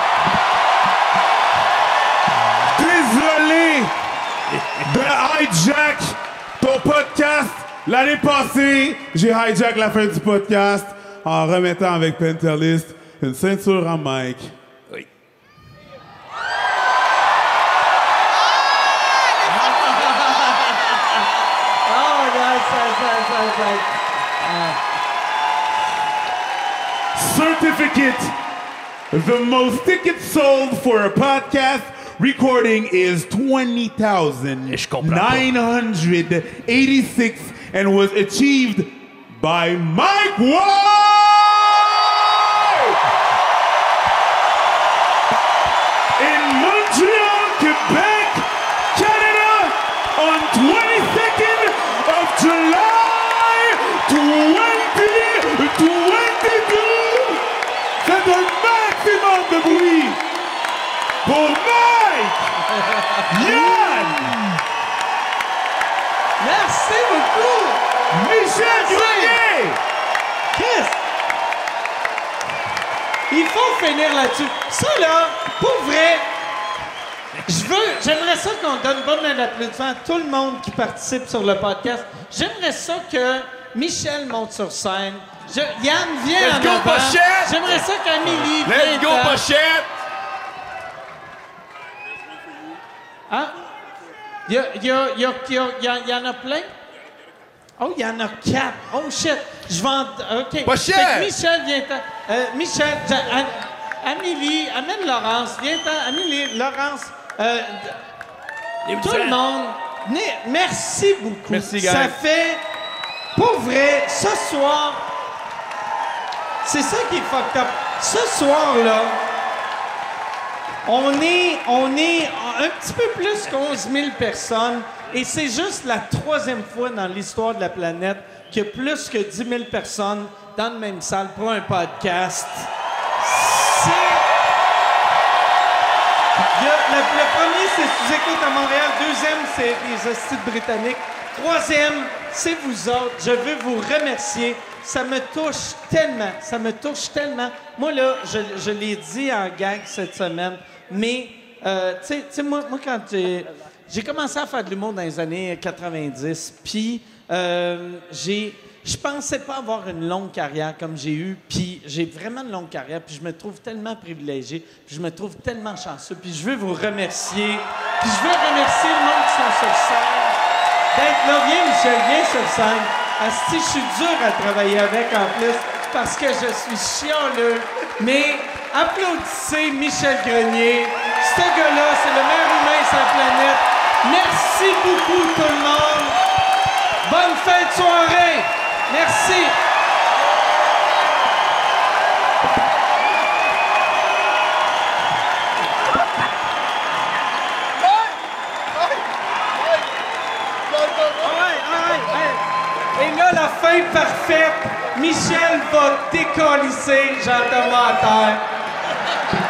Désolé de hijack ton podcast. L'année passée, j'ai hijack la fin du podcast en remettant avec Pentalist une ceinture en mic. Oui. Oh, nice, nice, nice, nice, nice. Certificate. The most tickets sold for a podcast recording is twenty thousand Je comprends pas. nine hundred eighty-six and was achieved by Mike Ward! In Montreal, Quebec, Canada, on twenty-second of July twenty twenty-two. Faites un maximum de bruit pour Mike! Yann! Merci beaucoup. Michel Grenier! Chris! Il faut finir là-dessus. Ça, là, pour vrai, je veux, j'aimerais ça qu'on donne bonne main d'applaudissement à tout le monde qui participe sur le podcast. J'aimerais ça que Michel monte sur scène. Je- Yann, viens Let's en go, avant. Pochette! J'aimerais ça qu'Amélie Let's vienne go, en- Pochette! Hein? Il y, a- il y, a- il y, a- il y a- il y a- il y en a plein? Oh, il y en a quatre. Oh, shit. Je vais en... OK. Pas Fait cher. que Michel, vient euh, Michel, Ja- An- Amélie, amène Laurence. Viens Amélie, Laurence. euh, tout le monde. Né- Merci beaucoup. Merci, guys. Ça fait... Pour vrai, ce soir... C'est ça qui est fucked up. Ce soir-là... On est, on est un petit peu plus qu'onze mille personnes et c'est juste la troisième fois dans l'histoire de la planète qu'il y a plus que dix mille personnes dans la même salle pour un podcast. C'est... Il y a- le, le premier, c'est Sous-Écoute à Montréal. Deuxième, c'est les hosties britanniques. Troisième, c'est vous autres. Je veux vous remercier. Ça me touche tellement. Ça me touche tellement. Moi, là, je, je l'ai dit en gag cette semaine, mais, euh, tu sais- tu sais, moi, moi, quand j'ai... J'ai commencé à faire de l'humour dans les années quatre-vingt-dix, puis euh, j'ai... Je pensais pas avoir une longue carrière comme j'ai eu, puis j'ai vraiment une longue carrière, puis je me trouve tellement privilégié, puis je me trouve tellement chanceux, puis je veux vous remercier, puis je veux remercier le monde qui sont sur scène, d'être là. Viens, Michel, viens sur scène. Asti, je suis dur à travailler avec en plus, parce que je suis chialeux, mais applaudissez Michel Grenier. Ce gars-là, c'est le meilleur humain sur la planète. Merci beaucoup, tout le monde. Bonne fin de soirée! Merci. Et là, la fin parfaite, Michel va décalisser Jean-Thomas à terre.